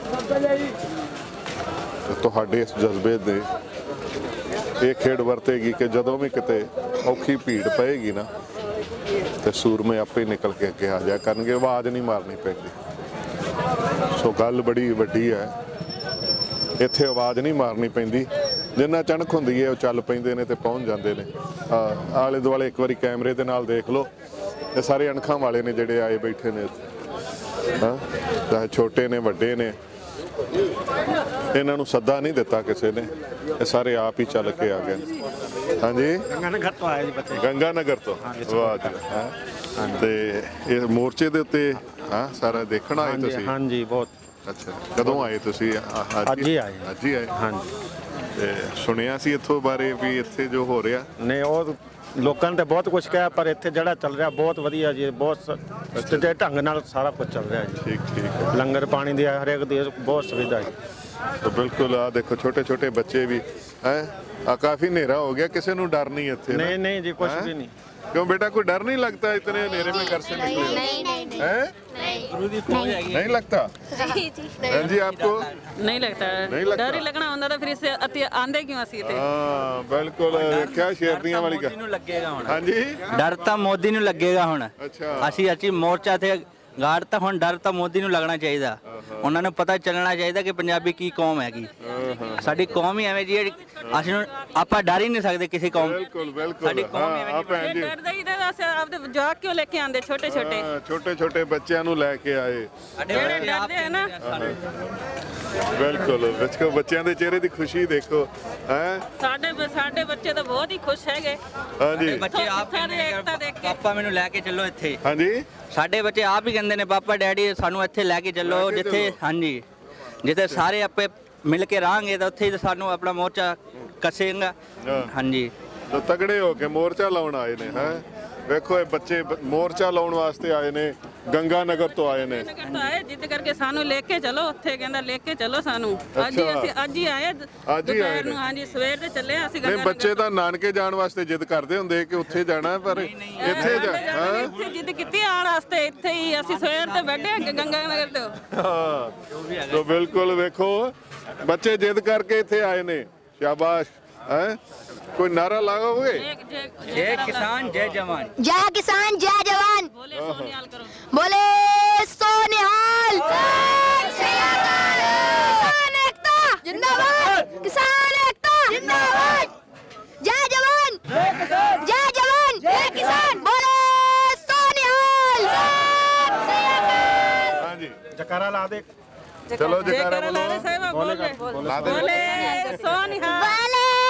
ਤੁਹਾਡੇ ਇਸ ਜਜ਼ਬੇ ਦੇ ਇਹ ਖੇਡ ਵਰਤੇਗੀ ਕਿ ਜਦੋਂ ਵੀ ਕਿਤੇ ਔਖੀ ਭੀੜ ਪਏਗੀ ਨਾ ਤੇ ਸੂਰਮੇ ਆਪੇ ਨਿਕਲ ਕੇ ਅੱਗੇ ਆ ਜਾਇਆ ਕਰਨਗੇ, ਆਵਾਜ਼ ਨਹੀਂ ਮਾਰਨੀ ਪੈਂਦੀ। ਸੋ ਗੱਲ ਬੜੀ ਵੱਡੀ ਹੈ, ਇੱਥੇ ਆਵਾਜ਼ ਨਹੀਂ ਮਾਰਨੀ ਪੈਂਦੀ। ਜਿੰਨਾ ਚਣਕ ਹੁੰਦੀ ਹੈ ਉਹ ਚੱਲ ਪੈਂਦੇ ਨੇ ਤੇ ਪਹੁੰਚ ਜਾਂਦੇ ਨੇ। ਆਲੇ ਦੁਆਲੇ ਇੱਕ ਵਾਰੀ ਕੈਮਰੇ ਦੇ ਨਾਲ ਦੇਖ ਲਓ, ਇਹ ਸਾਰੇ ਅਣਖਾਂ ਵਾਲੇ ਨੇ ਜਿਹੜੇ ਆਏ ਬੈਠੇ ਨੇ ਇੱਥੇ। ਹਾਂ, ਚਾਹੇ ਛੋਟੇ ਨੇ ਵੱਡੇ ਨੇ, ਇਹਨਾਂ ਨੂੰ ਸੱਦਾ ਨਹੀਂ ਦਿੱਤਾ ਕਿਸੇ ਨੇ, ਇਹ ਸਾਰੇ ਆਪ ਹੀ ਚੱਲ ਕੇ ਆ ਗਏ। ਹਾਂਜੀ, ਗੰਗਾ ਨਗਰ ਤੋਂ ਆਏ ਜੀ ਬੱਚੇ। ਗੰਗਾ ਨਗਰ ਤੋਂ, ਵਾਹ ਜੀ। ਹਾਂ, ਤੇ ਇਹ ਮੋਰਚੇ ਦੇ ਉੱਤੇ ਹਾਂ ਸਾਰਾ ਦੇਖਣ ਆਏ ਤੁਸੀਂ? ਹਾਂਜੀ ਬਹੁਤ। ਅੱਛਾ, ਕਦੋਂ ਆਏ ਤੁਸੀਂ? ਅੱਜ ਹੀ ਆਏ। ਅੱਜ ਹੀ ਆਏ? ਹਾਂਜੀ। ਤੇ ਸੁਣਿਆ ਸੀ ਇੱਥੋਂ ਬਾਰੇ ਵੀ ਇੱਥੇ ਜੋ ਹੋ ਰਿਹਾ? ਨਹੀਂ, ਉਹ ਲੋਕਾਂ ਨੇ ਤਾਂ ਬਹੁਤ ਕੁਝ ਕਿਹਾ, ਪਰ ਇੱਥੇ ਜਿਹੜਾ ਚੱਲ ਰਿਹਾ ਬਹੁਤ ਵਧੀਆ ਜੀ, ਬਹੁਤ ਸੱਚੇ ਢੰਗ ਨਾਲ ਸਾਰਾ ਕੁਝ ਚੱਲ ਰਿਹਾ ਜੀ। ਠੀਕ ਠੀਕ। ਲੰਗਰ ਪਾਣੀ ਦੀ ਹਰੇਕ ਦੀ ਬਹੁਤ ਸੁਵਿਧਾ ਹੈ। ਤਾਂ ਬਿਲਕੁਲ ਆ ਦੇਖੋ ਛੋਟੇ ਛੋਟੇ ਬੱਚੇ ਵੀ ਹੈ। ਆ ਕਾਫੀ ਹਨੇਰਾ ਹੋ ਗਿਆ, ਕਿਸੇ ਨੂੰ ਡਰ ਨਹੀਂ ਇੱਥੇ? ਨਹੀਂ ਨਹੀਂ ਜੀ, ਕੁਝ ਵੀ ਨਹੀਂ। क्यों बेटा, कोई डर नहीं लगता इतने अंधेरे में घर से निकले? नहीं लगता? जी आपको नहीं लगता? डर ही लगना होता तो फिर इससे आंदे क्यों ਅਸੀਂ ਤੇ? ਹਾਂ ਬਿਲਕੁਲ, ਦੇਖਿਆ ਸ਼ੇਰਦੀਆਂ ਵਾਲੀ ਗੱਲ। ਲੱਗੇਗਾ ਹੁਣ। ਹਾਂਜੀ, ਡਰ ਤਾਂ ਮੋਦੀ ਨੂੰ ਲੱਗੇਗਾ ਹੁਣ। ਅੱਛਾ, ਅਸੀਂ ਮੋਰਚਾ ਤੇ ਗਾੜ ਤਾਂ ਹੁਣ ਡਰ ਤਾਂ ਮੋਦੀ ਨੂੰ ਲੱਗਣਾ ਚਾਹੀਦਾ। ਉਹਨਾਂ ਨੂੰ ਪਤਾ ਚੱਲਣਾ ਚਾਹੀਦਾ ਕਿ ਪੰਜਾਬੀ ਕੀ ਕੌਮ ਹੈਗੀ। ਸਾਡੀ ਕੌਮ ਹੀ ਐਵੇਂ ਜੀ, ਅਸੀਂ ਆਪਾਂ ਡਰ ਹੀ ਨਹੀਂ ਸਕਦੇ ਕਿਸੇ ਕੌਮ। ਬਿਲਕੁਲ ਬਿਲਕੁਲ। ਹਾਂ ਭੈਣ ਜੀ, ਡਰਦੇ ਹੀ ਤਾਂ ਅਸੀਂ ਆਪਦੇ ਜਵਾਕ ਕਿਉਂ ਲੈ ਕੇ ਆਂਦੇ ਛੋਟੇ ਛੋਟੇ? ਛੋਟੇ ਛੋਟੇ ਬੱਚਿਆਂ ਨੂੰ ਲੈ ਕੇ ਆਏ ਜਿਹੜੇ ਡਰਦੇ ਆ ਨਾ। ਬਿਲਕੁਲ, ਦੇਖੋ ਬੱਚਿਆਂ ਦੇ ਚਿਹਰੇ ਦੀ ਖੁਸ਼ੀ ਦੇਖੋ। ਹੈ ਸਾਡੇ ਬੱਚੇ ਤਾਂ ਬਹੁਤ ਹੀ ਖੁਸ਼ ਹੈਗੇ। ਹਾਂਜੀ, ਬੱਚੇ ਆਪ ਪਾਪਾ ਮੈਨੂੰ ਲੈ ਕੇ ਚੱਲੋ ਇੱਥੇ। ਹਾਂਜੀ, ਸਾਡੇ ਬੱਚੇ ਆਪ ਹੀ ਕਹਿੰਦੇ ਨੇ ਪਾਪਾ ਡੈਡੀ ਸਾਨੂੰ ਇੱਥੇ ਲੈ ਕੇ ਚੱਲੋ, ਜਿੱਥੇ ਹਾਂਜੀ ਜਿੱਥੇ ਸਾਰੇ ਆਪੇ ਮਿਲ ਕੇ ਰਹਾਂਗੇ ਤਾਂ ਉੱਥੇ ਹੀ ਸਾਨੂੰ ਆਪਣਾ ਮੋਰਚਾ ਕੱਸੇਗਾ। ਹਾਂਜੀ, ਤਗੜੇ ਹੋ ਕੇ ਮੋਰਚਾ ਲਾਉਣ ਆਏ ਨੇ। ਹੈ ਵੇਖੋ, ਇਹ ਬੱਚੇ ਮੋਰਚਾ ਲਾਉਣ ਵਾਸਤੇ ਆਏ ਨੇ। ਗੰਗਾ ਨਗਰ ਤੋਂ ਆਏ ਨੇ। ਨਗਰ ਤੋਂ ਆਏ ਜਿੱਦ ਕਰਕੇ ਸਾਨੂੰ ਲੈ ਕੇ ਚਲੋ ਉੱਥੇ, ਕਹਿੰਦਾ ਲੈ ਕੇ ਚਲੋ ਸਾਨੂੰ। ਅੱਜ ਹੀ ਅਸੀਂ ਅੱਜ ਹੀ ਆਏ ਦੁਪਹਿਰ ਨੂੰ। ਹਾਂਜੀ ਸਵੇਰ ਦੇ ਚੱਲੇ ਅਸੀਂ ਨਹੀਂ ਬੱਚੇ ਤਾਂ ਨਾਨਕੇ ਜਾਣ ਵਾਸਤੇ ਜਿੱਦ ਕਰਦੇ ਹੁੰਦੇ ਕਿ ਉੱਥੇ ਜਾਣਾ, ਪਰ ਇੱਥੇ ਇੱਥੇ ਜਿੱਦ ਕੀਤੀ ਆਉਣ ਵਾਸਤੇ। ਇੱਥੇ ਹੀ ਅਸੀਂ ਸਵੇਰ ਤੇ ਬੈਠੇ ਗੰਗਾ ਨਗਰ ਤੋਂ। ਹਾਂ ਤਾਂ ਬਿਲਕੁਲ ਵੇਖੋ ਬੱਚੇ ਜਿੱਦ ਕਰਕੇ ਇੱਥੇ ਆਏ ਨੇ। ਸ਼ਾਬਾਸ਼ ਹੈ। कोई नारा लगाओगे? जय किसान जय जवान। जय किसान जय जवान। बोले सोनिहाल करो। बोले सोनिहाल। किसान एकता जिंदाबाद। किसान एकता जिंदाबाद। जय जवान जय जवान जय किसान। बोले सोनिहाल। हाँ जी जकारा ला दे। चलो जकारा बोलो। बोले सोनिहाल।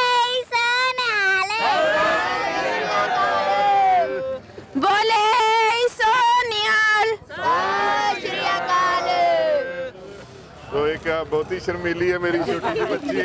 बोले सोनिहाल। तो एक बहुत ही शर्मीली है मेरी छोटी सी बच्ची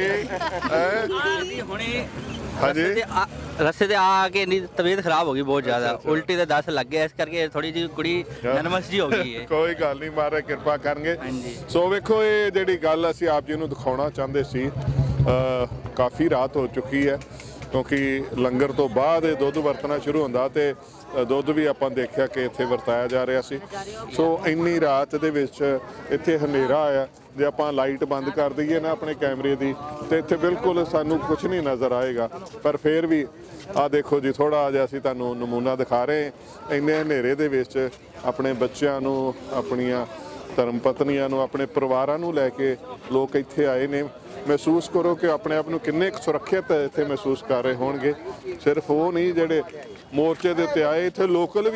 हाँ जी रस्ते ते आके तबीयत खराब होगी बहुत ज्यादा। उल्टी ते 10 लग गए, इस करके थोड़ी जी कुड़ी नर्वस जी हो गई है। ਕੋਈ ਗੱਲ ਨਹੀਂ ਮਾਰੇ ਕਿਰਪਾ ਕਰਨਗੇ। ਸੋ ਵੇਖੋ ਇਹ ਜਿਹੜੀ ਗੱਲ ਅਸੀਂ ਆਪ ਜੀ ਨੂੰ ਦਿਖਾਉਣਾ ਚਾਹੁੰਦੇ ਸੀ। ਕਾਫੀ ਰਾਤ ਹੋ ਚੁੱਕੀ ਹੈ ਕਿਉਂਕਿ ਲੰਗਰ ਤੋਂ ਬਾਅਦ ਇਹ ਦੁੱਧ ਵਰਤਣਾ ਸ਼ੁਰੂ ਹੁੰਦਾ ਤੇ ਦੁੱਧ ਵੀ ਆਪਾਂ ਦੇਖਿਆ ਕਿ ਇੱਥੇ ਵਰਤਾਇਆ ਜਾ ਰਿਹਾ ਸੀ। ਸੋ ਇੰਨੀ ਰਾਤ ਦੇ ਵਿੱਚ ਇੱਥੇ ਹਨੇਰਾ ਆਇਆ। ਜੇ ਆਪਾਂ ਲਾਈਟ ਬੰਦ ਕਰ ਦਈਏ ਨਾ ਆਪਣੇ ਕੈਮਰੇ ਦੀ ਤੇ ਇੱਥੇ ਬਿਲਕੁਲ ਸਾਨੂੰ ਕੁਝ ਨਹੀਂ ਨਜ਼ਰ ਆਏਗਾ। ਪਰ ਫਿਰ ਵੀ ਆਹ ਦੇਖੋ ਜੀ ਥੋੜਾ ਜਿਹਾ ਅਸੀਂ ਤੁਹਾਨੂੰ ਨਮੂਨਾ ਦਿਖਾ ਰਹੇ। ਇੰਨੇ ਹਨੇਰੇ ਦੇ ਵਿੱਚ ਆਪਣੇ ਬੱਚਿਆਂ ਨੂੰ, ਆਪਣੀਆਂ ਧਰਮ ਪਤਨੀਆਂ ਨੂੰ, ਆਪਣੇ ਪਰਿਵਾਰਾਂ ਨੂੰ ਲੈ ਕੇ ਲੋਕ ਇੱਥੇ ਆਏ ਨੇ। ਮਹਿਸੂਸ ਕਰੋ ਕਿ ਆਪਣੇ ਆਪ ਨੂੰ ਕਿੰਨੇ ਕੁ ਸੁਰੱਖਿਅਤ ਇੱਥੇ ਮਹਿਸੂਸ ਕਰ ਰਹੇ ਹੋਣਗੇ। ਸਿਰਫ ਉਹ ਨਹੀਂ ਜਿਹੜੇ ਮੋਰਚੇ ਦੇ ਉੱਤੇ ਆਏ, ਇੱਥੇ ਲੋਕਲ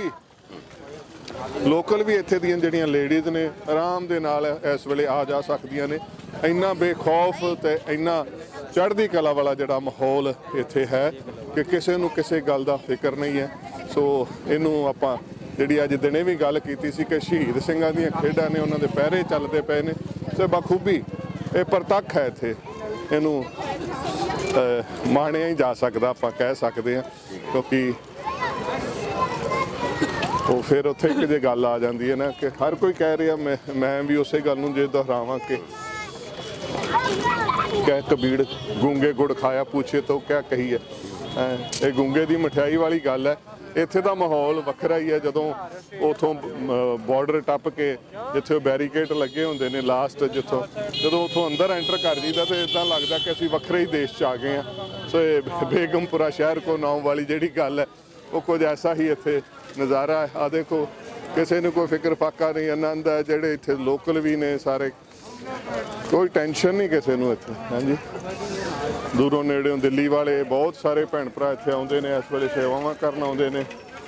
ਵੀ ਇੱਥੇ ਦੀਆਂ ਜਿਹੜੀਆਂ ਲੇਡੀਜ਼ ਨੇ ਆਰਾਮ ਦੇ ਨਾਲ ਇਸ ਵੇਲੇ ਆ ਜਾ ਸਕਦੀਆਂ ਨੇ। ਇੰਨਾ ਬੇਖੌਫ ਤੇ ਇੰਨਾ ਚੜ੍ਹਦੀ ਕਲਾ ਵਾਲਾ ਜਿਹੜਾ ਮਾਹੌਲ ਇੱਥੇ ਹੈ ਕਿ ਕਿਸੇ ਨੂੰ ਕਿਸੇ ਗੱਲ ਦਾ ਫਿਕਰ ਨਹੀਂ ਹੈ। ਸੋ ਇਹਨੂੰ ਆਪਾਂ ਜਿਹੜੀ ਅੱਜ ਦਿਨੇ ਵੀ ਗੱਲ ਕੀਤੀ ਸੀ ਕਿ ਸ਼ਹੀਦ ਸਿੰਘਾਂ ਦੀਆਂ ਖੇਡਾਂ ਨੇ, ਉਹਨਾਂ ਦੇ ਪਹਿਰੇ ਚੱਲਦੇ ਪਏ ਨੇ। ਤੇ ਬਖੂਬੀ ਇਹ ਪ੍ਰਤੱਖ ਹੈ ਇੱਥੇ। ਇਹਨੂੰ ਮਾਣਿਆ ਹੀ ਜਾ ਸਕਦਾ, ਆਪਾਂ ਕਹਿ ਸਕਦੇ ਹਾਂ, ਕਿਉਂਕਿ ਉਹ ਫਿਰ ਉੱਥੇ ਇੱਕ ਜੇ ਗੱਲ ਆ ਜਾਂਦੀ ਹੈ ਨਾ ਕਿ ਹਰ ਕੋਈ ਕਹਿ ਰਿਹਾ। ਮੈਂ ਵੀ ਉਸੇ ਗੱਲ ਨੂੰ ਜੇ ਦੁਹਰਾਵਾਂ ਕਿ ਕਹਿ ਕਬੀਰ ਗੂੰਗੇ ਗੁੜ ਖਾਇਆ ਪੁੱਛੇ ਤਾਂ ਕਿਆ ਕਹੀ ਹੈ। ਇਹ ਗੂੰਗੇ ਦੀ ਮਠਿਆਈ ਵਾਲੀ ਗੱਲ ਹੈ। ਇੱਥੇ ਦਾ ਮਾਹੌਲ ਵੱਖਰਾ ਹੀ ਹੈ। ਜਦੋਂ ਉਥੋਂ ਬਾਰਡਰ ਟੱਪ ਕੇ ਜਿੱਥੇ ਉਹ ਬੈਰੀਕੇਡ ਲੱਗੇ ਹੁੰਦੇ ਨੇ ਲਾਸਟ, ਜਦੋਂ ਉਥੋਂ ਅੰਦਰ ਐਂਟਰ ਕਰ ਜੀਦਾ ਤੇ ਇਦਾਂ ਲੱਗਦਾ ਕਿ ਅਸੀਂ ਵੱਖਰੇ ਹੀ ਦੇਸ਼ 'ਚ ਆ ਗਏ ਹਾਂ। ਸੋ ਇਹ ਬੇਗਮਪੁਰਾ ਸ਼ਹਿਰ ਕੋ ਨਾਮ ਵਾਲੀ ਜਿਹੜੀ ਗੱਲ ਹੈ ਉਹ ਕੁਝ ਐਸਾ ਹੀ ਇੱਥੇ ਨਜ਼ਾਰਾ ਹੈ। ਆ ਦੇਖੋ ਕਿਸੇ ਨੂੰ ਕੋਈ ਫਿਕਰ ਫਾਕਾ ਨਹੀਂ, ਆਨੰਦ ਹੈ। ਜਿਹੜੇ ਇੱਥੇ ਲੋਕਲ ਵੀ ਨੇ ਸਾਰੇ, ਕੋਈ ਟੈਨਸ਼ਨ ਨਹੀਂ ਕਿਸੇ ਨੂੰ ਇੱਥੇ। ਹਾਂਜੀ ਦੂਰੋਂ ਨੇੜਿਓਂ ਦਿੱਲੀ ਵਾਲੇ ਬਹੁਤ ਸਾਰੇ ਭੈਣ ਭਰਾ ਇੱਥੇ ਆਉਂਦੇ ਨੇ, ਇਸ ਵੇਲੇ ਸੇਵਾਵਾਂ ਕਰਨ ਆਉਂਦੇ ਨੇ।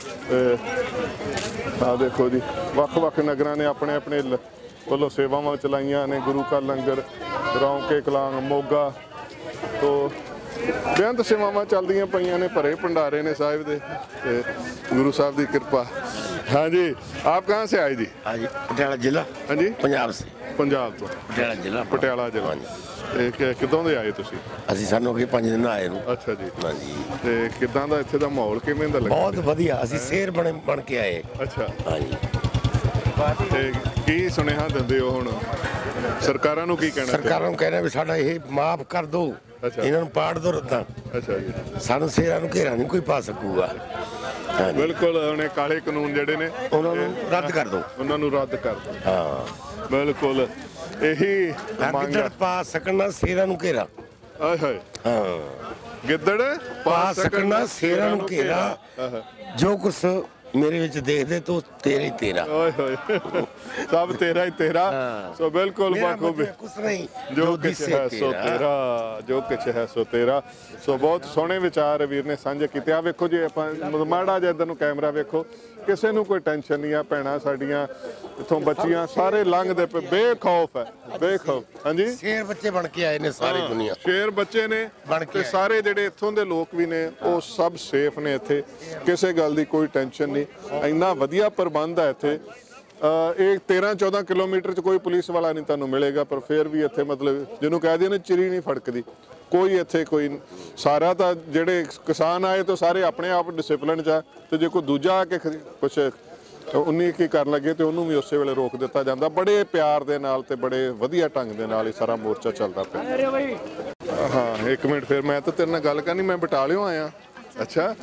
ਆ ਦੇਖੋ ਜੀ ਵੱਖ-ਵੱਖ ਨਗਰਾਂ ਨੇ ਆਪਣੇ ਆਪਣੇ ਵੱਲੋਂ ਸੇਵਾਵਾਂ ਚਲਾਈਆਂ ਨੇ। ਗੁਰੂ ਕਾ ਲੰਗਰ, ਰੌਂਕੇ ਕਲਾਂਗ, ਮੋਗਾ ਤੋਂ ਬੇਅੰਤ ਸੇਵਾਵਾਂ ਚੱਲਦੀਆਂ ਪਈਆਂ ਨੇ। ਭਰੇ ਭੰਡਾਰੇ ਨੇ ਸਾਹਿਬ ਦੇ ਤੇ ਗੁਰੂ ਸਾਹਿਬ ਦੀ ਕਿਰਪਾ। हाँ जी आप कहाँ से आए जी? हाँ जी पटियाला जिला। हाँ जी पंजाब से। पंजाब तो पटियाला जिला। पटियाला जिला। ਕਿਦੋਂ ਦੇ ਆਏ ਤੁਸੀਂ? ਅਸੀਂ ਸਾਨੂੰ ਕਿ 5 ਦਿਨ ਆਏ ਨੂੰ। ਅੱਛਾ ਜੀ। ਹਾਂ ਜੀ। ਤੇ ਕਿਦਾਂ ਦਾ ਇੱਥੇ ਦਾ ਮਾਹੌਲ ਕਿਵੇਂ ਦਾ ਲੱਗਾ? ਬਹੁਤ ਵਧੀਆ। ਅਸੀਂ ਸ਼ੇਰ ਬਣ ਕੇ ਆਏ। ਅੱਛਾ। ਹਾਂ ਜੀ। ਤੇ ਕੀ ਸੁਨੇਹਾ ਦਿੰਦੇ ਹੋ ਹੁਣ ਸਰਕਾਰਾਂ ਨੂੰ? ਕੀ ਕਹਿਣਾ? ਸਰਕਾਰਾਂ ਨੂੰ ਕਹਿਣਾ ਵੀ ਸਾਡਾ ਇਹ ਮਾਫ ਕਰ ਦਿਓ, ਇਹਨਾਂ ਨੂੰ ਪਾੜ ਦਿਓ ਰੱਦਾਂ। ਅੱਛਾ ਜੀ। ਸਾਨੂੰ ਸ਼ੇਰਾਂ ਨੂੰ ਘੇਰਾ ਨਹੀਂ ਕੋਈ ਪਾ ਸਕੂਗਾ। ਬਿਲਕੁਲ ਉਹਨੇ ਕਾਲੇ ਕਾਨੂੰਨ ਜਿਹੜੇ ਨੇ ਉਹਨਾਂ ਨੂੰ ਰੱਦ ਕਰ ਦਿਓ। ਉਹਨਾਂ ਨੂੰ ਰੱਦ ਕਰ ਦਿਓ। ਹਾਂ ਬਿਲਕੁਲ ਇਹੀ ਮੰਗ ਗਿੱਦੜ ਪਾ ਸਕਣਾ ਸ਼ੇਰਾਂ ਨੂੰ ਘੇਰਾ। ਆਏ ਹਾਏ। ਹਾਂ ਗਿੱਦੜ ਪਾ ਸਕਣਾ ਸ਼ੇਰਾਂ ਨੂੰ ਘੇਰਾ। ਜੋ ਕੁਛ ਮੇਰੇ ਵਿੱਚ ਦੇਖਦੇ ਤੋ ਤੇਰਾ ਹੀ ਤੇਰਾ। ਓਏ ਹੋਏ ਸਭ ਤੇਰਾ ਹੀ ਤੇਰਾ। ਸੋ ਬਿਲਕੁਲ ਬਾਖੂਬੀ ਕੁਛ ਨਹੀਂ ਜੋ ਕੁਛ ਹੈ ਸੋ ਤੇਰਾ, ਜੋ ਕੁਛ ਹੈ ਸੋ ਤੇਰਾ। ਸੋ ਬਹੁਤ ਸੋਹਣੇ ਵਿਚਾਰ ਵੀਰ ਨੇ ਸਾਂਝੇ ਕੀਤੇ। ਆ ਵੇਖੋ ਜੀ ਆਪਾਂ ਮਾੜਾ ਜਿਹਾ ਇੱਧਰ ਨੂੰ ਕੈਮਰਾ ਵੇਖੋ, ਕਿਸੇ ਨੂੰ ਕੋਈ ਟੈਨਸ਼ਨ ਨਹੀਂ ਆ। ਭੈਣਾਂ ਸਾਡੀਆਂ ਇੱਥੋਂ ਬੱਚੀਆਂ ਸਾਰੇ ਲੰਘਦੇ ਪਏ, ਬੇਖੌਫ ਹੈ, ਬੇਖੌਫ। ਹਾਂਜੀ ਸ਼ੇਰ ਬੱਚੇ ਬਣ ਕੇ ਆਏ ਨੇ ਸਾਰੀ ਦੁਨੀਆ। ਸ਼ੇਰ ਬੱਚੇ ਨੇ ਤੇ ਸਾਰੇ ਜਿਹੜੇ ਇੱਥੋਂ ਦੇ ਲੋਕ ਵੀ ਨੇ ਉਹ ਸਭ ਸੇਫ ਨੇ ਇੱਥੇ, ਕਿਸੇ ਗੱਲ ਦੀ ਕੋਈ ਟੈਨਸ਼ਨ ਨਹੀਂ। ਇੰਨਾ ਵਧੀਆ ਪ੍ਰਬੰਧ ਹੈ ਇੱਥੇ। ਇਹ 13-14 ਕਿਲੋਮੀਟਰ 'ਚ ਕੋਈ ਪੁਲਿਸ ਵਾਲਾ ਨਹੀਂ ਤੁਹਾਨੂੰ ਮਿਲੇਗਾ, ਪਰ ਫਿਰ ਵੀ ਇੱਥੇ ਮਤਲਬ ਜਿਹਨੂੰ ਕਹਿ ਦਈਏ ਨਾ ਚਿੜੀ ਨਹੀਂ ਫੜਕਦੀ ਕੋਈ ਇੱਥੇ। ਕੋਈ ਸਾਰਾ ਤਾਂ ਜਿਹੜੇ ਕਿਸਾਨ ਆਏ ਤਾਂ ਸਾਰੇ ਆਪਣੇ ਆਪ ਡਿਸਿਪਲਿਨ 'ਚ ਆ, ਤੇ ਜੇ ਕੋਈ ਦੂਜਾ ਆ ਕੇ ਕੁਛ 19 ਕੀ ਕਰਨ ਲੱਗੇ ਤੇ ਉਹਨੂੰ ਵੀ ਉਸੇ ਵੇਲੇ ਰੋਕ ਦਿੱਤਾ ਜਾਂਦਾ। ਬੜੇ ਪਿਆਰ ਦੇ ਨਾਲ ਤੇ ਬੜੇ ਵਧੀਆ ਢੰਗ ਦੇ ਨਾਲ ਇਹ ਸਾਰਾ ਮੋਰਚਾ ਚੱਲਦਾ ਪਿਆ। ਹਾਂ ਇੱਕ ਮਿੰਟ, ਫਿਰ ਮੈਂ ਤਾਂ ਤੇਰੇ ਨਾਲ ਗੱਲ ਕਰਨੀ, ਮੈਂ ਬਟਾਲਿਓਂ ਆਇਆ। ਅੱਛਾ